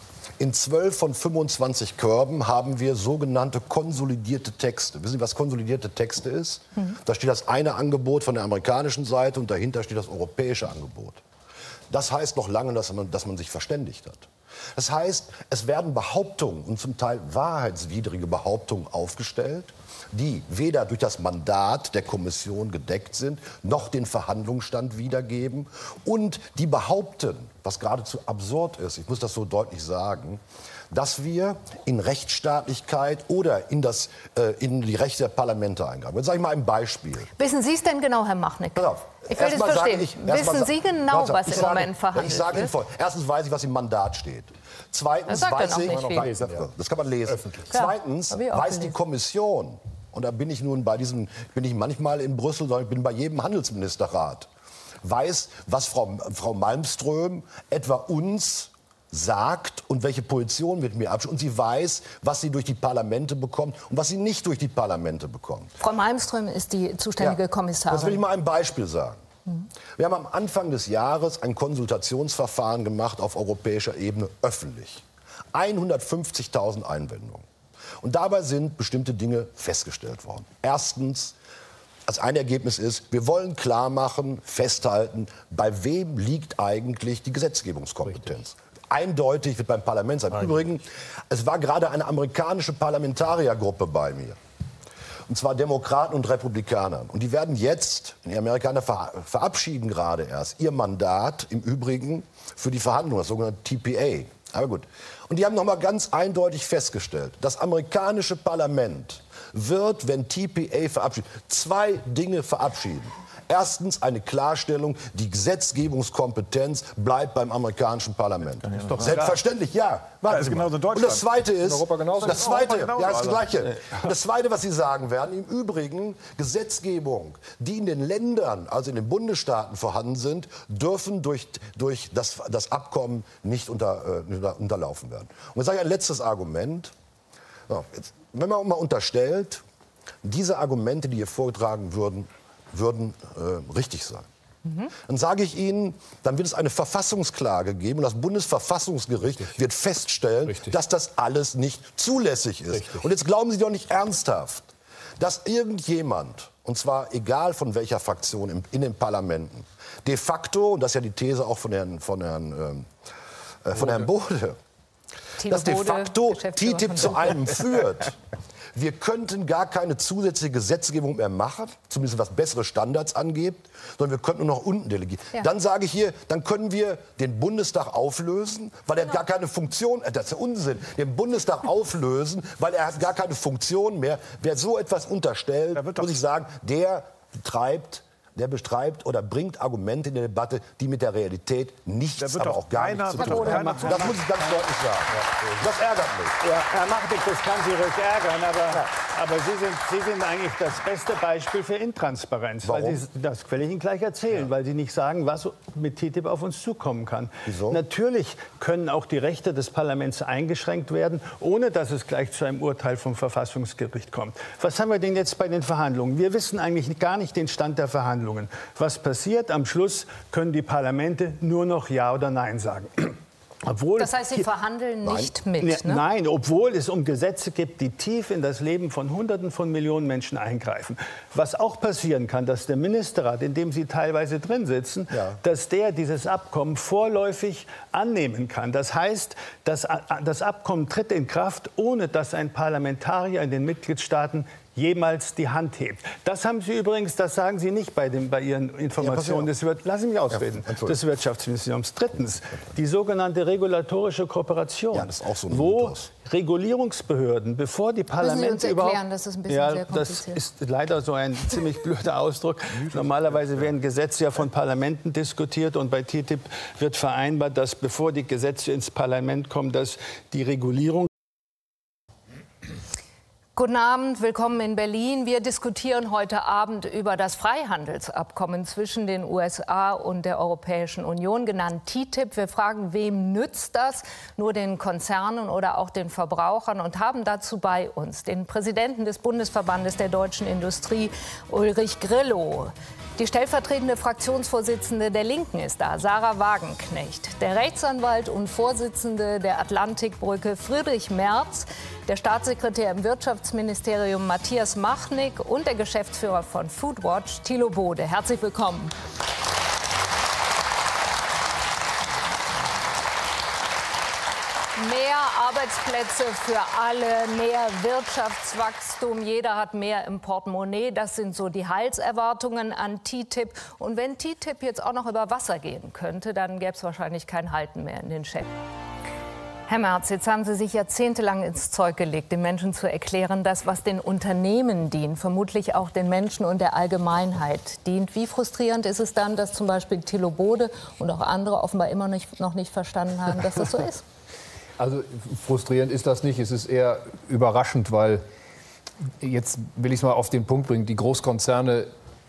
Speaker 6: In zwölf von fünfundzwanzig Körben haben wir sogenannte konsolidierte Texte. Wissen Sie, was konsolidierte Texte ist? Mhm. Da steht das eine Angebot von der amerikanischen Seite und dahinter steht das europäische Angebot. Das heißt noch lange, dass man, dass man sich verständigt hat. Das heißt, es werden Behauptungen und zum Teil wahrheitswidrige Behauptungen aufgestellt, die weder durch das Mandat der Kommission gedeckt sind, noch den Verhandlungsstand wiedergeben und die behaupten, was geradezu absurd ist, ich muss das so deutlich sagen, dass wir in Rechtsstaatlichkeit oder in, das, äh, in die Rechte der Parlamente eingreifen. Jetzt sage ich mal ein Beispiel.
Speaker 1: Wissen Sie es denn genau, Herr Machnig?
Speaker 6: Pass auf.
Speaker 1: Ich will es verstehen. Ich, Wissen Sie genau, was im
Speaker 6: sage,
Speaker 1: Moment verhandelt
Speaker 6: ich sage Ihnen
Speaker 1: wird?
Speaker 6: voll. Erstens weiß ich, was im Mandat steht. Zweitens
Speaker 1: Das
Speaker 6: weiß ich,
Speaker 1: nicht
Speaker 6: ja, das kann man lesen. Öffentlich. Zweitens
Speaker 1: Klar,
Speaker 6: weiß
Speaker 1: gelesen.
Speaker 6: die Kommission, und da bin ich nun bei diesem, bin ich manchmal in Brüssel, sondern ich bin bei jedem Handelsministerrat, weiß, was Frau, Frau Malmström etwa uns sagt und welche Position mit mir abstimmt. Und sie weiß, was sie durch die Parlamente bekommt und was sie nicht durch die Parlamente bekommt.
Speaker 1: Frau Malmström ist die zuständige
Speaker 6: Ja,
Speaker 1: Kommissarin.
Speaker 6: das will ich mal ein Beispiel sagen. Wir haben am Anfang des Jahres ein Konsultationsverfahren gemacht auf europäischer Ebene öffentlich. hundertfünfzigtausend Einwendungen. Und dabei sind bestimmte Dinge festgestellt worden. Erstens, als ein Ergebnis ist, wir wollen klar machen, festhalten, bei wem liegt eigentlich die Gesetzgebungskompetenz. Richtig. Eindeutig wird beim Parlament sein. Übrigens, es war gerade eine amerikanische Parlamentariergruppe bei mir. Und zwar Demokraten und Republikaner. Und die werden jetzt, die Amerikaner ver verabschieden gerade erst ihr Mandat im Übrigen für die Verhandlungen, das sogenannte T P A. Aber gut. Und die haben noch mal ganz eindeutig festgestellt, das amerikanische Parlament wird, wenn T P A verabschiedet, zwei Dinge verabschieden. Erstens eine Klarstellung, die Gesetzgebungskompetenz bleibt beim amerikanischen Parlament. Das Selbstverständlich, ja.
Speaker 4: Das ist genauso in Deutschland.
Speaker 6: Und das Zweite ist,
Speaker 2: Europa genauso.
Speaker 6: das Zweite,
Speaker 4: genauso,
Speaker 6: ja, das
Speaker 4: also.
Speaker 6: Gleiche. Das Zweite, was Sie sagen werden, im Übrigen Gesetzgebung, die in den Ländern, also in den Bundesstaaten vorhanden sind, dürfen durch, durch das, das Abkommen nicht unter, äh, unterlaufen werden. Und jetzt sage ich ein letztes Argument. So, jetzt, wenn man mal unterstellt, diese Argumente, die hier vorgetragen würden, würden äh, richtig sein. Mhm. Dann sage ich Ihnen, dann wird es eine Verfassungsklage geben und das Bundesverfassungsgericht Richtig. wird feststellen, Richtig. dass das alles nicht zulässig ist. Richtig. Und jetzt glauben Sie doch nicht ernsthaft, dass irgendjemand, und zwar egal von welcher Fraktion in, in den Parlamenten, de facto, und das ist ja die These auch von Herrn, von Herrn, äh, von Herrn Bode, dass de facto T T I P zu einem führt. Wir könnten gar keine zusätzliche Gesetzgebung mehr machen, zumindest was bessere Standards angeht, sondern wir könnten nur noch unten delegieren. Ja. Dann sage ich hier, dann können wir den Bundestag auflösen, weil er gar keine Funktion, das ist ja Unsinn, den Bundestag auflösen, weil er hat gar keine Funktion mehr. Wer so etwas unterstellt, muss ich sagen, der betreibt der betreibt oder bringt Argumente in die Debatte, die mit der Realität nichts, aber auch gar nichts zu tun haben. Das muss ich ganz deutlich sagen. Das ärgert mich.
Speaker 3: Ja, Herr Machnig, das kann Sie ruhig ärgern, aber, aber Sie, sind, Sie sind eigentlich das beste Beispiel für Intransparenz.
Speaker 6: Warum?
Speaker 3: Weil Sie, das will ich Ihnen gleich erzählen, ja. weil Sie nicht sagen, was mit T T I P auf uns zukommen kann.
Speaker 6: Wieso?
Speaker 3: Natürlich können auch die Rechte des Parlaments eingeschränkt werden, ohne dass es gleich zu einem Urteil vom Verfassungsgericht kommt. Was haben wir denn jetzt bei den Verhandlungen? Wir wissen eigentlich gar nicht den Stand der Verhandlungen. Was passiert? Am Schluss können die Parlamente nur noch Ja oder Nein sagen. Obwohl
Speaker 1: das heißt, Sie verhandeln nicht mit?
Speaker 3: Ne,
Speaker 1: Ne?
Speaker 3: Nein, obwohl es um Gesetze gibt, die tief in das Leben von Hunderten von Millionen Menschen eingreifen. Was auch passieren kann, dass der Ministerrat, in dem Sie teilweise drin sitzen, ja. dass der dieses Abkommen vorläufig annehmen kann. Das heißt, das, das Abkommen tritt in Kraft, ohne dass ein Parlamentarier in den Mitgliedstaaten jemals die Hand hebt. Das haben Sie übrigens, das sagen Sie nicht bei, dem, bei Ihren Informationen. Ja, des, lassen Sie mich ausreden. Ja, des Wirtschaftsministeriums. Drittens, die sogenannte regulatorische Kooperation,
Speaker 6: ja, das ist auch so ein
Speaker 3: wo
Speaker 6: Mythos.
Speaker 3: Regulierungsbehörden, bevor die Parlamente
Speaker 1: Müssen Sie uns erklären,
Speaker 3: überhaupt,
Speaker 1: das ist ein bisschen
Speaker 3: ja,
Speaker 1: sehr kompliziert.
Speaker 3: Das ist leider so ein ziemlich blöder Ausdruck. Normalerweise werden Gesetze ja von Parlamenten diskutiert und bei T T I P wird vereinbart, dass bevor die Gesetze ins Parlament kommen, dass die Regulierung.
Speaker 1: Guten Abend, willkommen in Berlin. Wir diskutieren heute Abend über das Freihandelsabkommen zwischen den U S A und der Europäischen Union, genannt T T I P. Wir fragen, wem nützt das? Nur den Konzernen oder auch den Verbrauchern? Und haben dazu bei uns den Präsidenten des Bundesverbandes der deutschen Industrie, Ulrich Grillo. Die stellvertretende Fraktionsvorsitzende der Linken ist da, Sarah Wagenknecht. Der Rechtsanwalt und Vorsitzende der Atlantikbrücke, Friedrich Merz. Der Staatssekretär im Wirtschaftsministerium, Matthias Machnick. Und der Geschäftsführer von Foodwatch, Thilo Bode. Herzlich willkommen. Mehr Arbeitsplätze für alle, mehr Wirtschaftswachstum, jeder hat mehr im Portemonnaie. Das sind so die Heilserwartungen an T T I P. Und wenn T T I P jetzt auch noch über Wasser gehen könnte, dann gäbe es wahrscheinlich kein Halten mehr in den Schächten. Herr Merz, jetzt haben Sie sich jahrzehntelang ins Zeug gelegt, den Menschen zu erklären, dass was den Unternehmen dient, vermutlich auch den Menschen und der Allgemeinheit dient. Wie frustrierend ist es dann, dass zum Beispiel Thilo Bode und auch andere offenbar immer nicht, noch nicht verstanden haben, dass das so ist?
Speaker 2: Also frustrierend ist das nicht. Es ist eher überraschend, weil, jetzt will ich es mal auf den Punkt bringen, die Großkonzerne,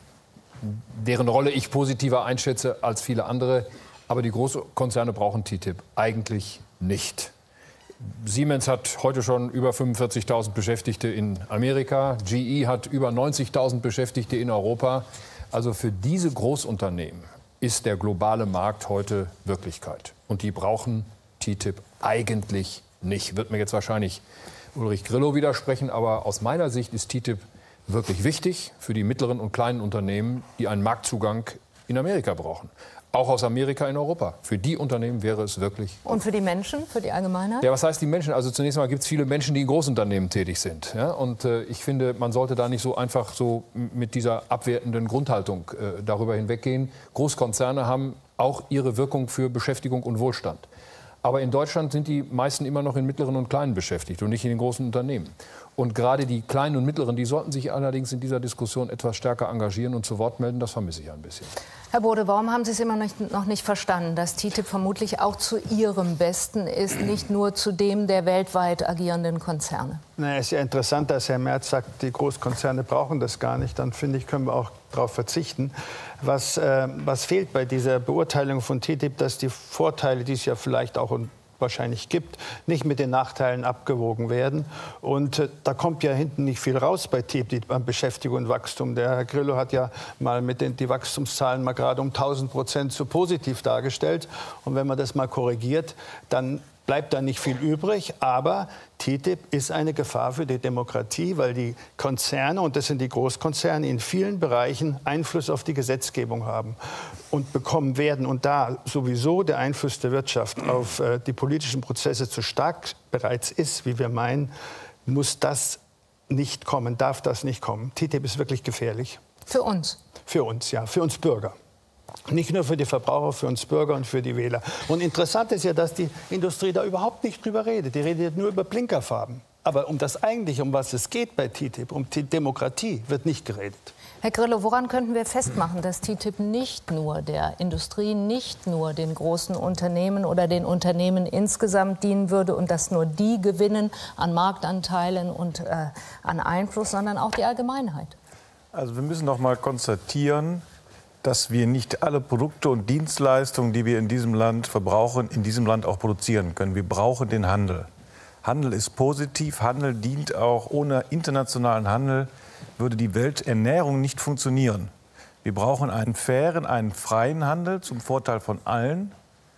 Speaker 2: deren Rolle ich positiver einschätze als viele andere, aber die Großkonzerne brauchen T T I P eigentlich nicht. Siemens hat heute schon über fünfundvierzigtausend Beschäftigte in Amerika. G E hat über neunzigtausend Beschäftigte in Europa. Also für diese Großunternehmen ist der globale Markt heute Wirklichkeit. Und die brauchen T T I P eigentlich nicht. Wird mir jetzt wahrscheinlich Ulrich Grillo widersprechen, aber aus meiner Sicht ist T T I P wirklich wichtig für die mittleren und kleinen Unternehmen, die einen Marktzugang in Amerika brauchen. Auch aus Amerika in Europa. Für die Unternehmen wäre es wirklich...
Speaker 1: Und für die Menschen, für die Allgemeinheit?
Speaker 2: Ja, was heißt die Menschen? Also zunächst mal gibt es viele Menschen, die in Großunternehmen tätig sind. Ja? Und äh, ich finde, man sollte da nicht so einfach so mit dieser abwertenden Grundhaltung äh, darüber hinweggehen. Großkonzerne haben auch ihre Wirkung für Beschäftigung und Wohlstand. Aber in Deutschland sind die meisten immer noch in mittleren und kleinen beschäftigt und nicht in den großen Unternehmen. Und gerade die kleinen und mittleren, die sollten sich allerdings in dieser Diskussion etwas stärker engagieren und zu Wort melden. Das vermisse ich ein bisschen.
Speaker 1: Herr Bode, warum haben Sie es immer noch nicht verstanden, dass T T I P vermutlich auch zu Ihrem Besten ist, nicht nur zu dem der weltweit agierenden Konzerne?
Speaker 3: Na, es ist ja interessant, dass Herr Merz sagt, die Großkonzerne brauchen das gar nicht. Dann finde ich, können wir auch darauf verzichten. Was, äh, was fehlt bei dieser Beurteilung von T T I P, dass die Vorteile, die es ja vielleicht auch wahrscheinlich gibt, nicht mit den Nachteilen abgewogen werden. Und äh, da kommt ja hinten nicht viel raus bei T T I P an Beschäftigung und Wachstum. Der Herr Grillo hat ja mal mit den die Wachstumszahlen mal gerade um tausend Prozent zu positiv dargestellt. Und wenn man das mal korrigiert, dann bleibt da nicht viel übrig, aber T T I P ist eine Gefahr für die Demokratie, weil die Konzerne, und das sind die Großkonzerne, in vielen Bereichen Einfluss auf die Gesetzgebung haben und bekommen werden. Und da sowieso der Einfluss der Wirtschaft auf äh, die politischen Prozesse zu stark bereits ist, wie wir meinen, muss das nicht kommen, darf das nicht kommen. T T I P ist wirklich gefährlich.
Speaker 1: Für uns?
Speaker 3: Für uns, ja, für uns Bürger. Nicht nur für die Verbraucher, für uns Bürger und für die Wähler. Und interessant ist ja, dass die Industrie da überhaupt nicht drüber redet. Die redet nur über Blinkerfarben. Aber um das eigentlich, um was es geht bei T T I P, um die Demokratie, wird nicht geredet.
Speaker 1: Herr Grillo, woran könnten wir festmachen, dass T T I P nicht nur der Industrie, nicht nur den großen Unternehmen oder den Unternehmen insgesamt dienen würde und dass nur die gewinnen an Marktanteilen und äh, an Einfluss, sondern auch die Allgemeinheit?
Speaker 4: Also wir müssen noch mal konstatieren, dass wir nicht alle Produkte und Dienstleistungen, die wir in diesem Land verbrauchen, in diesem Land auch produzieren können. Wir brauchen den Handel. Handel ist positiv. Handel dient auch. Ohne internationalen Handel würde die Welternährung nicht funktionieren. Wir brauchen einen fairen, einen freien Handel zum Vorteil von allen.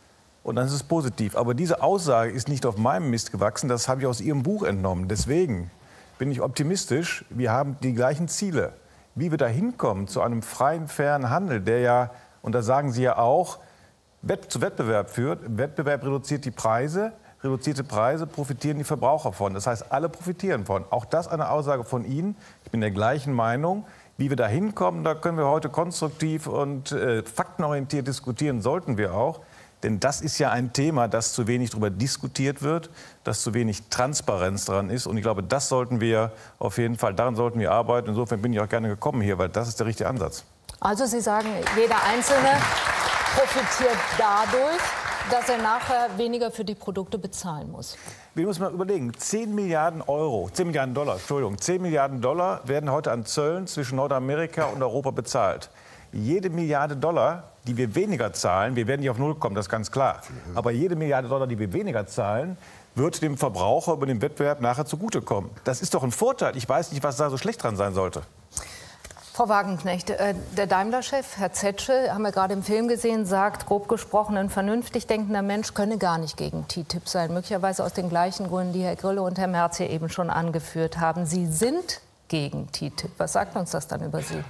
Speaker 4: Und dann ist es positiv. Aber diese Aussage ist nicht auf meinem Mist gewachsen, das habe ich aus Ihrem Buch entnommen. Deswegen bin ich optimistisch, wir haben die gleichen Ziele. Wie wir da hinkommen zu einem freien, fairen Handel, der ja, und da sagen Sie ja auch, zu Wettbewerb führt. Wettbewerb reduziert die Preise, reduzierte Preise profitieren die Verbraucher von. Das heißt, alle profitieren von. Auch das eine Aussage von Ihnen. Ich bin der gleichen Meinung. Wie wir da hinkommen, da können wir heute konstruktiv und äh, faktenorientiert diskutieren, sollten wir auch. Denn das ist ja ein Thema, das zu wenig darüber diskutiert wird, dass zu wenig Transparenz dran ist. Und ich glaube, das sollten wir auf jeden Fall, daran sollten wir arbeiten. Insofern bin ich auch gerne gekommen hier, weil das ist der richtige Ansatz.
Speaker 1: Also Sie sagen, jeder Einzelne profitiert dadurch, dass er nachher weniger für die Produkte bezahlen muss.
Speaker 4: Wir müssen mal überlegen, zehn Milliarden Euro, zehn Milliarden Dollar, Entschuldigung, zehn Milliarden Dollar werden heute an Zöllen zwischen Nordamerika und Europa bezahlt. Jede Milliarde Dollar, die wir weniger zahlen, wir werden nicht auf Null kommen, das ist ganz klar, aber jede Milliarde Dollar, die wir weniger zahlen, wird dem Verbraucher über den Wettbewerb nachher zugutekommen. Das ist doch ein Vorteil. Ich weiß nicht, was da so schlecht dran sein sollte.
Speaker 1: Frau Wagenknecht, äh, der Daimler-Chef, Herr Zetsche, haben wir gerade im Film gesehen, sagt, grob gesprochen, ein vernünftig denkender Mensch könne gar nicht gegen T T I P sein. Möglicherweise aus den gleichen Gründen, die Herr Grillo und Herr Merz hier eben schon angeführt haben. Sie sind gegen T T I P. Was sagt uns das dann über Sie?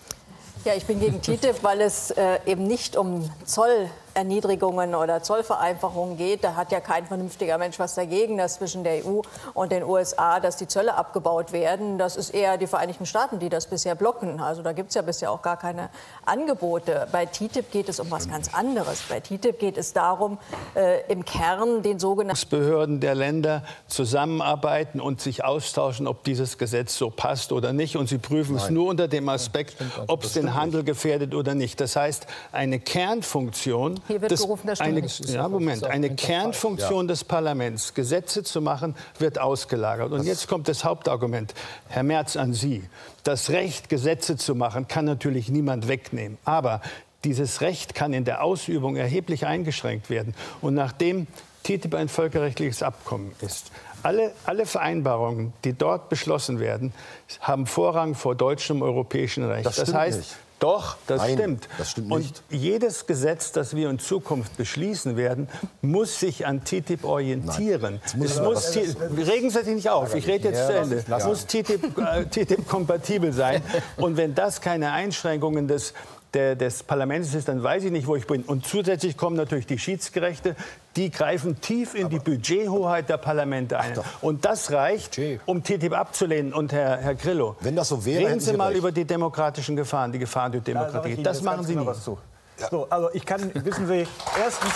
Speaker 5: Ja, ich bin gegen T T I P, weil es äh, eben nicht um Zollerniedrigungen oder Zollvereinfachungen geht. Da hat ja kein vernünftiger Mensch was dagegen, dass zwischen der E U und den U S A, dass die Zölle abgebaut werden. Das ist eher die Vereinigten Staaten, die das bisher blocken. Also da gibt es ja bisher auch gar keine Angebote. Bei T T I P geht es um was ganz anderes. Bei T T I P geht es darum, äh, im Kern den sogenannten
Speaker 3: Behörden der Länder zusammenarbeiten und sich austauschen, ob dieses Gesetz so passt oder nicht. Und sie prüfen Nein. es nur unter dem Aspekt, ob es den Handel gefährdet oder nicht. Das heißt, eine Kernfunktion,
Speaker 1: Hier wird
Speaker 3: des,
Speaker 1: gerufen, das
Speaker 3: eine,
Speaker 1: nicht.
Speaker 3: ja, Moment, eine Kernfunktion des Parlaments, Gesetze zu machen, wird ausgelagert. Und jetzt kommt das Hauptargument. Herr Merz, an Sie. Das Recht, Gesetze zu machen, kann natürlich niemand wegnehmen. Aber dieses Recht kann in der Ausübung erheblich eingeschränkt werden. Und nachdem T T I P ein völkerrechtliches Abkommen ist, Alle, alle Vereinbarungen, die dort beschlossen werden, haben Vorrang vor deutschem europäischem Recht.
Speaker 6: Das,
Speaker 3: das heißt,
Speaker 6: nicht.
Speaker 3: Doch, das
Speaker 6: Nein,
Speaker 3: stimmt.
Speaker 6: Das stimmt
Speaker 3: und
Speaker 6: nicht.
Speaker 3: jedes Gesetz, das wir in Zukunft beschließen werden, muss sich an T T I P orientieren. Es muss, muss regen Sie sich nicht auf, ich rede jetzt ja, zu Ende. Es muss T T I P, äh, T T I P-kompatibel sein. Und wenn das keine Einschränkungen des, der, des Parlaments ist, dann weiß ich nicht, wo ich bin. Und zusätzlich kommen natürlich die Schiedsgerichte. Die greifen tief in die Budgethoheit der Parlamente ein. Und das reicht, um T T I P abzulehnen. Und Herr, Herr Grillo,
Speaker 6: wenn das so wäre,
Speaker 3: reden Sie mal
Speaker 6: recht.
Speaker 3: über die demokratischen Gefahren, die Gefahren der Demokratie.
Speaker 4: Da
Speaker 3: das machen Sie nicht.
Speaker 4: was zu. Ja. So, also ich kann, wissen Sie, erstens...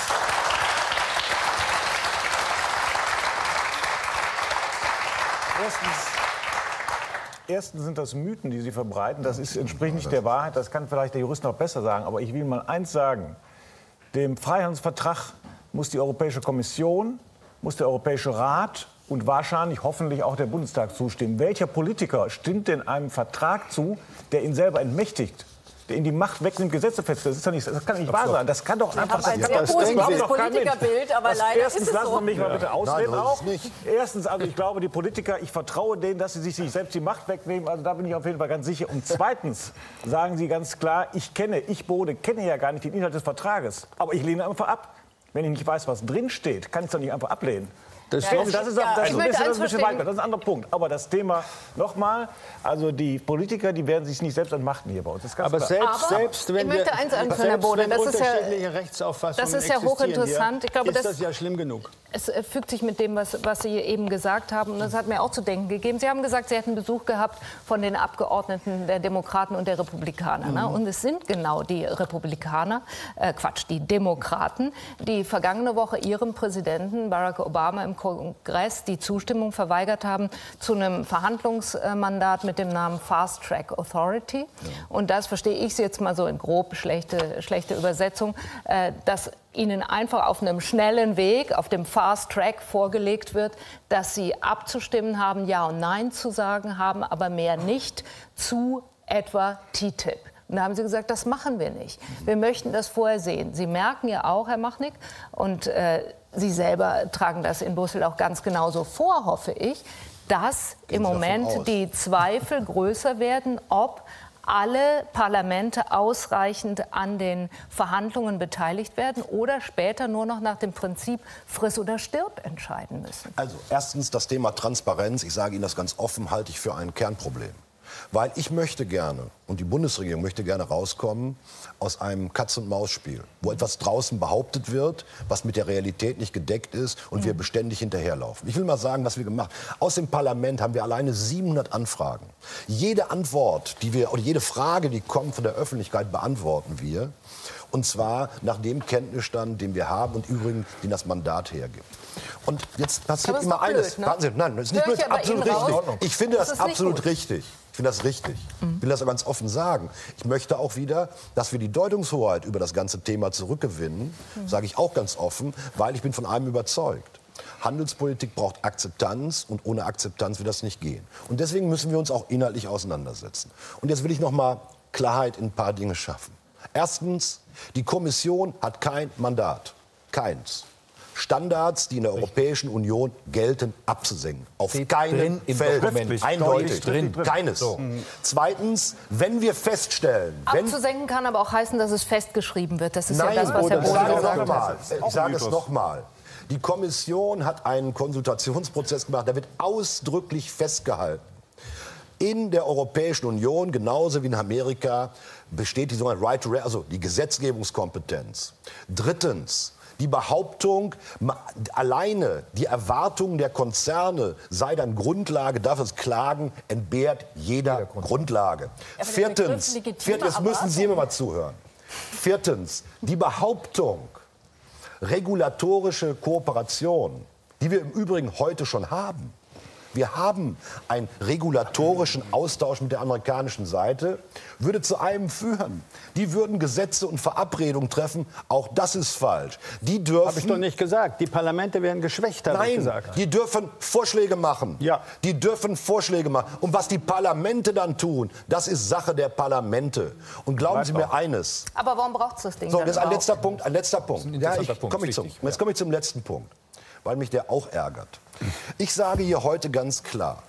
Speaker 4: Erstens, erstens sind das Mythen, die Sie verbreiten. Das ist, entspricht nicht der Wahrheit. Das kann vielleicht der Jurist noch besser sagen. Aber ich will mal eins sagen. Dem Freihandelsvertrag muss die Europäische Kommission, muss der Europäische Rat und wahrscheinlich hoffentlich auch der Bundestag zustimmen. Welcher Politiker stimmt denn einem Vertrag zu, der ihn selber entmächtigt? Der ihn die Macht wegnimmt, Gesetze festlegt. Das, ist doch nicht, das kann nicht wahr sein. Das kann doch
Speaker 5: Sie
Speaker 4: einfach
Speaker 5: haben ein
Speaker 4: sein.
Speaker 5: sehr positives Politikerbild, aber
Speaker 4: das
Speaker 5: leider
Speaker 4: erstens,
Speaker 5: ist es
Speaker 4: lassen
Speaker 5: so.
Speaker 4: Sie mich mal bitte ausreden.
Speaker 6: Nein,
Speaker 4: auch.
Speaker 6: nicht.
Speaker 4: Erstens, also ich glaube, die Politiker, ich vertraue denen, dass sie sich nicht selbst die Macht wegnehmen. Also da bin ich auf jeden Fall ganz sicher. Und zweitens sagen Sie ganz klar, ich kenne, ich Bode, kenne ja gar nicht den Inhalt des Vertrages. Aber ich lehne einfach ab. Wenn ich nicht weiß, was drin steht, kann ich es doch nicht einfach ablehnen.
Speaker 3: Das,
Speaker 5: Ja,
Speaker 3: das,
Speaker 4: Das ist,
Speaker 5: Ja,
Speaker 4: das
Speaker 5: ich
Speaker 4: ist,
Speaker 5: möchte
Speaker 4: das ist
Speaker 5: eins
Speaker 4: ein bisschen
Speaker 5: verstehen.
Speaker 4: weiter. Das ist ein anderer Punkt. Aber das Thema, nochmal, also die Politiker, die werden sich nicht selbst entmachten hier bei uns. Das ist ganz
Speaker 3: aber
Speaker 4: klar.
Speaker 3: selbst,
Speaker 1: Aber
Speaker 3: selbst wenn
Speaker 1: ich möchte
Speaker 3: wir,
Speaker 1: eins anführen,
Speaker 3: selbst
Speaker 1: Herr Bode,
Speaker 3: wenn
Speaker 1: das ist ja-
Speaker 3: unterschiedliche Rechtsauffassungen
Speaker 1: das ist ja
Speaker 3: existieren
Speaker 1: hochinteressant.
Speaker 3: Hier,
Speaker 1: Ich glaube,
Speaker 3: ist
Speaker 1: das-
Speaker 3: das ja schlimm genug.
Speaker 1: Es äh, fügt sich mit dem, was, was Sie eben gesagt haben. Und das hat mir auch zu denken gegeben. Sie haben gesagt, Sie hätten Besuch gehabt von den Abgeordneten der Demokraten und der Republikaner. Ne? Und es sind genau die Republikaner, äh, Quatsch, die Demokraten, die vergangene Woche ihrem Präsidenten Barack Obama im Kongress die Zustimmung verweigert haben zu einem Verhandlungsmandat mit dem Namen Fast Track Authority. Und das verstehe ich jetzt mal so in grob schlechte, schlechte Übersetzung, äh, dass Ihnen einfach auf einem schnellen Weg, auf dem Fast Track vorgelegt wird, dass Sie abzustimmen haben, Ja und Nein zu sagen haben, aber mehr nicht zu etwa T T I P. Und da haben Sie gesagt, das machen wir nicht. Wir möchten das vorher sehen. Sie merken ja auch, Herr Machnick, und äh, Sie selber tragen das in Brüssel auch ganz genauso vor, hoffe ich, dass im
Speaker 6: Sie davon
Speaker 1: Moment
Speaker 6: aus?
Speaker 1: die Zweifel größer werden, ob alle Parlamente ausreichend an den Verhandlungen beteiligt werden oder später nur noch nach dem Prinzip friss oder stirb entscheiden müssen?
Speaker 6: Also erstens das Thema Transparenz. Ich sage Ihnen das ganz offen, halte ich für ein Kernproblem. Weil ich möchte gerne, und die Bundesregierung möchte gerne rauskommen aus einem Katz-und-Maus-Spiel, wo etwas draußen behauptet wird, was mit der Realität nicht gedeckt ist und mhm. wir beständig hinterherlaufen. Ich will mal sagen, was wir gemacht haben. Aus dem Parlament haben wir alleine siebenhundert Anfragen. Jede Antwort, die wir, oder jede Frage, die kommt von der Öffentlichkeit, beantworten wir. Und zwar nach dem Kenntnisstand, den wir haben und übrigens, den das Mandat hergibt. Und jetzt passiert immer eines.
Speaker 1: Blöd, ne?
Speaker 6: Nein, das ist nicht blöd, absolut richtig. Ich finde das, das absolut richtig. Ich finde das richtig. Mhm. Ich will das ganz offen sagen. Ich möchte auch wieder, dass wir die Deutungshoheit über das ganze Thema zurückgewinnen. Mhm. Sage ich auch ganz offen, weil ich bin von einem überzeugt. Handelspolitik braucht Akzeptanz und ohne Akzeptanz wird das nicht gehen. Und deswegen müssen wir uns auch inhaltlich auseinandersetzen. Und jetzt will ich noch mal Klarheit in ein paar Dinge schaffen. Erstens, die Kommission hat kein Mandat. Keins. Standards, die in der Europäischen Union gelten, abzusenken. Auf keinen Fall. Eindeutig. Drin. Keines. So. Zweitens, wenn wir feststellen... Wenn
Speaker 1: abzusenken kann aber auch heißen, dass es festgeschrieben wird. Das ist
Speaker 6: Nein,
Speaker 1: ja das, was Herr Bohle gesagt hat.
Speaker 6: Ich sage es noch mal. Die Kommission hat einen Konsultationsprozess gemacht. Da wird ausdrücklich festgehalten. In der Europäischen Union, genauso wie in Amerika, besteht die sogenannte Right to Re- also die Gesetzgebungskompetenz. Drittens, die Behauptung, alleine die Erwartung der Konzerne sei dann Grundlage dafür, dass Klagen entbehrt jeder Grundlage. Ja, viertens, viertens, jetzt müssen Sie mir mal zuhören. Viertens, die Behauptung, regulatorische Kooperation, die wir im Übrigen heute schon haben. Wir haben einen regulatorischen Austausch mit der amerikanischen Seite, würde zu einem führen. Die würden Gesetze und Verabredungen treffen. Auch das ist falsch. Die dürfen.
Speaker 3: Habe ich doch nicht gesagt. Die Parlamente werden geschwächt, habe ich gesagt.
Speaker 6: Nein, die dürfen Vorschläge machen. Ja. Die dürfen Vorschläge machen. Und was die Parlamente dann tun, das ist Sache der Parlamente. Und glauben Sie mir eines.
Speaker 1: Aber warum braucht es das Ding?
Speaker 6: So, das ist ein letzter Punkt. Ein letzter Punkt. Ja, ich,
Speaker 2: Punkt
Speaker 6: komm ich zum, jetzt komme ich zum letzten Punkt, weil mich der auch ärgert. Ich sage hier heute ganz klar,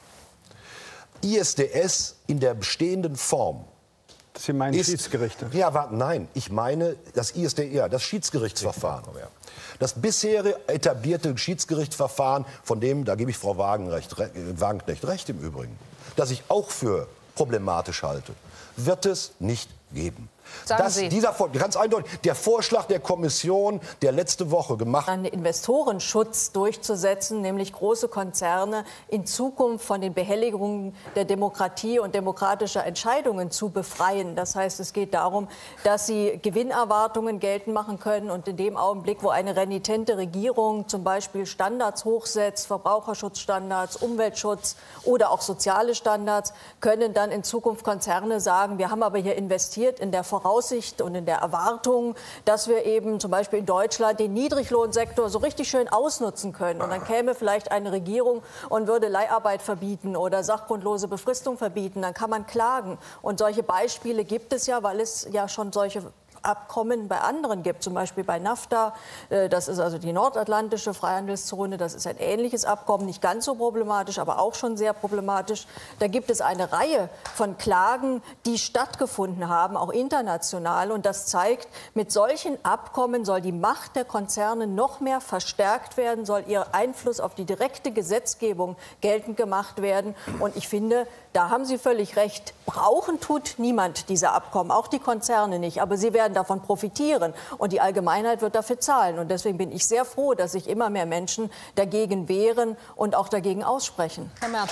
Speaker 6: I S D S in der bestehenden Form.
Speaker 3: Sie meinen ist, Schiedsgerichte?
Speaker 6: Ja, warte, nein, ich meine das I S D R, das Schiedsgerichtsverfahren. Das bisherige etablierte Schiedsgerichtsverfahren, von dem, da gebe ich Frau Wagenknecht, Wagenknecht recht im Übrigen, das ich auch für problematisch halte, wird es nicht geben.
Speaker 1: Sagen
Speaker 6: Das,
Speaker 1: Sie.
Speaker 6: dieser, ganz eindeutig, der Vorschlag der Kommission, der letzte Woche gemacht
Speaker 5: einen Investorenschutz durchzusetzen, nämlich große Konzerne in Zukunft von den Behelligungen der Demokratie und demokratischer Entscheidungen zu befreien. Das heißt, es geht darum, dass sie Gewinnerwartungen geltend machen können und in dem Augenblick, wo eine renitente Regierung zum Beispiel Standards hochsetzt, Verbraucherschutzstandards, Umweltschutz oder auch soziale Standards, können dann in Zukunft Konzerne sagen, wir haben aber hier investiert in der Voraussicht und in der Erwartung, dass wir eben zum Beispiel in Deutschland den Niedriglohnsektor so richtig schön ausnutzen können. Und dann käme vielleicht eine Regierung und würde Leiharbeit verbieten oder sachgrundlose Befristung verbieten. Dann kann man klagen. Und solche Beispiele gibt es ja, weil es ja schon solche Abkommen bei anderen gibt, zum Beispiel bei NAFTA. Das ist also die nordatlantische Freihandelszone. Das ist ein ähnliches Abkommen, nicht ganz so problematisch, aber auch schon sehr problematisch. Da gibt es eine Reihe von Klagen, die stattgefunden haben, auch international. Und das zeigt, mit solchen Abkommen soll die Macht der Konzerne noch mehr verstärkt werden, soll ihr Einfluss auf die direkte Gesetzgebung geltend gemacht werden. Und ich finde, da haben Sie völlig recht. Brauchen tut niemand diese Abkommen, auch die Konzerne nicht. Aber sie werden davon profitieren und die Allgemeinheit wird dafür zahlen. Und deswegen bin ich sehr froh, dass sich immer mehr Menschen dagegen wehren und auch dagegen aussprechen.
Speaker 1: Herr Merz.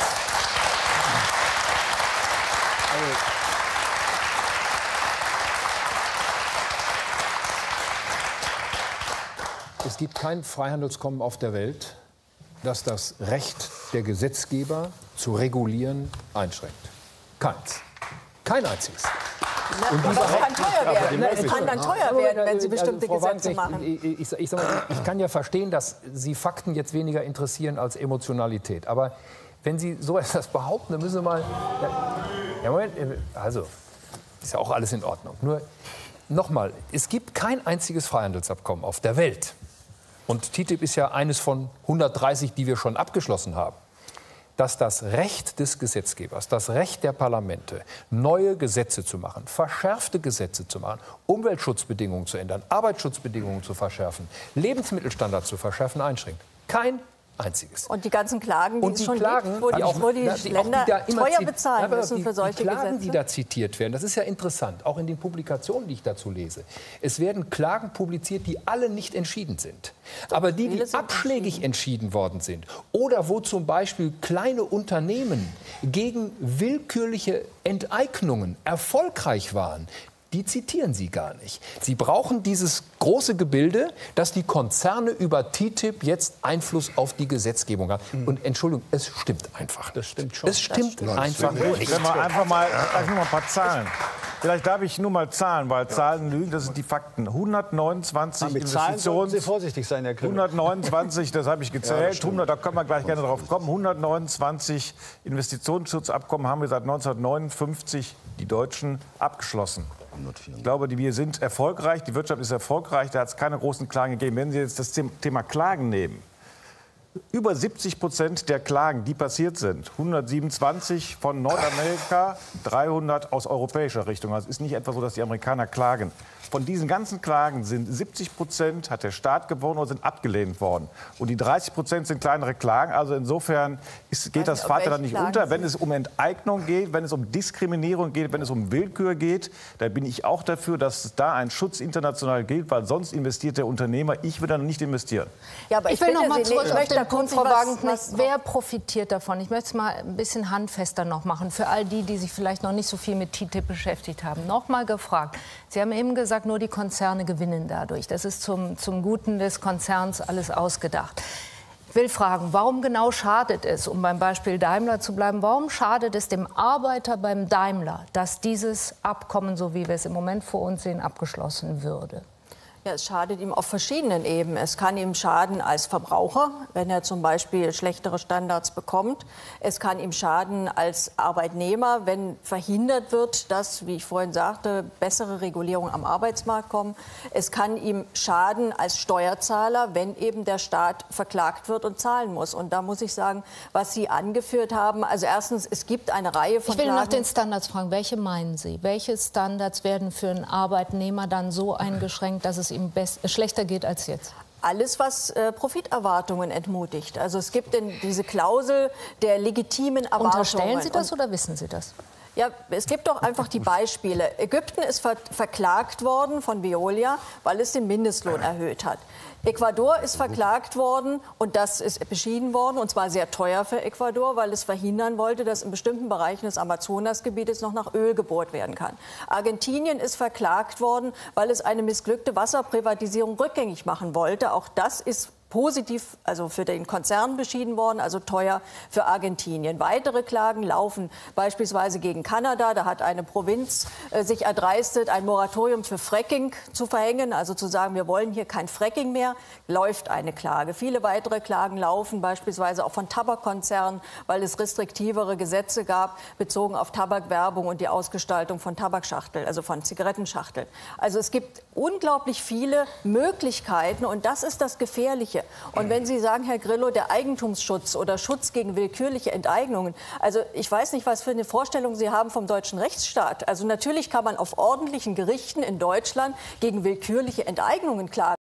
Speaker 2: Es gibt kein Freihandelsabkommen auf der Welt, das das Recht der Gesetzgeber zu regulieren einschränkt. Keins. Kein einziges.
Speaker 5: Und aber es kann teuer werden. Es kann dann teuer werden, wenn Sie bestimmte
Speaker 2: also,
Speaker 5: Gesetze machen.
Speaker 2: Ich, ich, ich, sag mal, ich kann ja verstehen, dass Sie Fakten jetzt weniger interessieren als Emotionalität. Aber wenn Sie so etwas behaupten, dann müssen Sie mal... Ja, Moment, also, ist ja auch alles in Ordnung. Nur, nochmal, es gibt kein einziges Freihandelsabkommen auf der Welt. Und T T I P ist ja eines von hundertdreißig, die wir schon abgeschlossen haben, dass das Recht des Gesetzgebers, das Recht der Parlamente, neue Gesetze zu machen, verschärfte Gesetze zu machen, Umweltschutzbedingungen zu ändern, Arbeitsschutzbedingungen zu verschärfen, Lebensmittelstandards zu verschärfen, einschränkt. Kein einziges.
Speaker 5: Und die ganzen Klagen, die
Speaker 2: und die
Speaker 5: es schon
Speaker 2: Klagen,
Speaker 5: gibt, wo die,
Speaker 2: auch,
Speaker 5: wo die,
Speaker 2: die
Speaker 5: Länder
Speaker 2: die
Speaker 5: teuer bezahlen müssen
Speaker 2: die,
Speaker 5: für solche
Speaker 2: die Klagen,
Speaker 5: Gesetze.
Speaker 2: die da zitiert werden, das ist ja interessant, auch in den Publikationen, die ich dazu lese. Es werden Klagen publiziert, die alle nicht entschieden sind. Aber die, die abschlägig entschieden worden sind oder wo zum Beispiel kleine Unternehmen gegen willkürliche Enteignungen erfolgreich waren, die zitieren Sie gar nicht. Sie brauchen dieses große Gebilde, dass die Konzerne über T T I P jetzt Einfluss auf die Gesetzgebung haben. Mhm. Und Entschuldigung, es stimmt einfach.
Speaker 3: Das stimmt schon.
Speaker 2: Es stimmt,
Speaker 4: stimmt.
Speaker 2: einfach nicht.
Speaker 4: Wenn wir einfach mal, einfach nur mal ein paar Zahlen. Vielleicht darf ich nur mal Zahlen, weil Zahlen lügen, das sind die Fakten. hundertneunundzwanzig
Speaker 3: Mit Zahlen sollten Sie vorsichtig sein, Herr Grillo.
Speaker 4: hundertneunundzwanzig, das habe ich gezählt. hundert, da können wir gleich gerne drauf kommen. hundertneunundzwanzig Investitionsschutzabkommen haben wir seit neunzehnhundertneunundfünfzig, die Deutschen, abgeschlossen. Ich glaube, wir sind erfolgreich, die Wirtschaft ist erfolgreich, da hat es keine großen Klagen gegeben. Wenn Sie jetzt das Thema Klagen nehmen, über siebzig Prozent der Klagen, die passiert sind, hundertsiebenundzwanzig von Nordamerika, dreihundert aus europäischer Richtung. Also es ist nicht etwa so, dass die Amerikaner klagen. Von diesen ganzen Klagen sind siebzig Prozent hat der Staat gewonnen oder sind abgelehnt worden. Und die dreißig Prozent sind kleinere Klagen. Also insofern ist, geht das Vaterland nicht unter. Wenn es um Enteignung geht, wenn es um Diskriminierung geht, wenn es um Willkür geht, da bin ich auch dafür, dass da ein Schutz international gilt, weil sonst investiert der Unternehmer. Ich würde dann nicht investieren.
Speaker 1: Ja, aber ich, ich will noch mal zurück
Speaker 5: ich
Speaker 1: auf den Punkt, Frau Wagenknecht.
Speaker 5: was,
Speaker 1: Wer profitiert davon? Ich möchte es mal ein bisschen handfester noch machen. Für all die, die sich vielleicht noch nicht so viel mit T T I P beschäftigt haben. Noch mal gefragt. Sie haben eben gesagt, nur die Konzerne gewinnen dadurch. Das ist zum, zum Guten des Konzerns alles ausgedacht. Ich will fragen, warum genau schadet es, um beim Beispiel Daimler zu bleiben, warum schadet es dem Arbeiter beim Daimler, dass dieses Abkommen, so wie wir es im Moment vor uns sehen, abgeschlossen würde?
Speaker 5: Ja, es schadet ihm auf verschiedenen Ebenen. Es kann ihm schaden als Verbraucher, wenn er zum Beispiel schlechtere Standards bekommt. Es kann ihm schaden als Arbeitnehmer, wenn verhindert wird, dass, wie ich vorhin sagte, bessere Regulierungen am Arbeitsmarkt kommen. Es kann ihm schaden als Steuerzahler, wenn eben der Staat verklagt wird und zahlen muss. Und da muss ich sagen, was Sie angeführt haben, also erstens, es gibt eine Reihe von
Speaker 1: Ich will
Speaker 5: Klagen.
Speaker 1: nach den Standards fragen. Welche meinen Sie? Welche Standards werden für einen Arbeitnehmer dann so eingeschränkt, dass es ihm schlechter geht als jetzt?
Speaker 5: Alles, was äh, Profiterwartungen entmutigt. Also es gibt denn diese Klausel der legitimen Erwartungen.
Speaker 1: Unterstellen Sie das oder wissen Sie das?
Speaker 5: Ja, es gibt doch einfach die Beispiele. Ägypten ist ver verklagt worden von Veolia, weil es den Mindestlohn erhöht hat. Ecuador ist verklagt worden und das ist beschieden worden, und zwar sehr teuer für Ecuador, weil es verhindern wollte, dass in bestimmten Bereichen des Amazonasgebietes noch nach Öl gebohrt werden kann. Argentinien ist verklagt worden, weil es eine missglückte Wasserprivatisierung rückgängig machen wollte. Auch das ist positiv, also für den Konzern beschieden worden, also teuer für Argentinien. Weitere Klagen laufen beispielsweise gegen Kanada. Da hat eine Provinz äh, sich erdreistet, ein Moratorium für Fracking zu verhängen, also zu sagen, wir wollen hier kein Fracking mehr, läuft eine Klage. Viele weitere Klagen laufen beispielsweise auch von Tabakkonzernen, weil es restriktivere Gesetze gab, bezogen auf Tabakwerbung und die Ausgestaltung von Tabakschachteln, also von Zigarettenschachteln. Also es gibt unglaublich viele Möglichkeiten und das ist das Gefährliche. Und wenn Sie sagen, Herr Grillo, der Eigentumsschutz oder Schutz gegen willkürliche Enteignungen, also ich weiß nicht, was für eine Vorstellung Sie haben vom deutschen Rechtsstaat. Also natürlich kann man auf ordentlichen Gerichten in Deutschland gegen willkürliche Enteignungen klagen.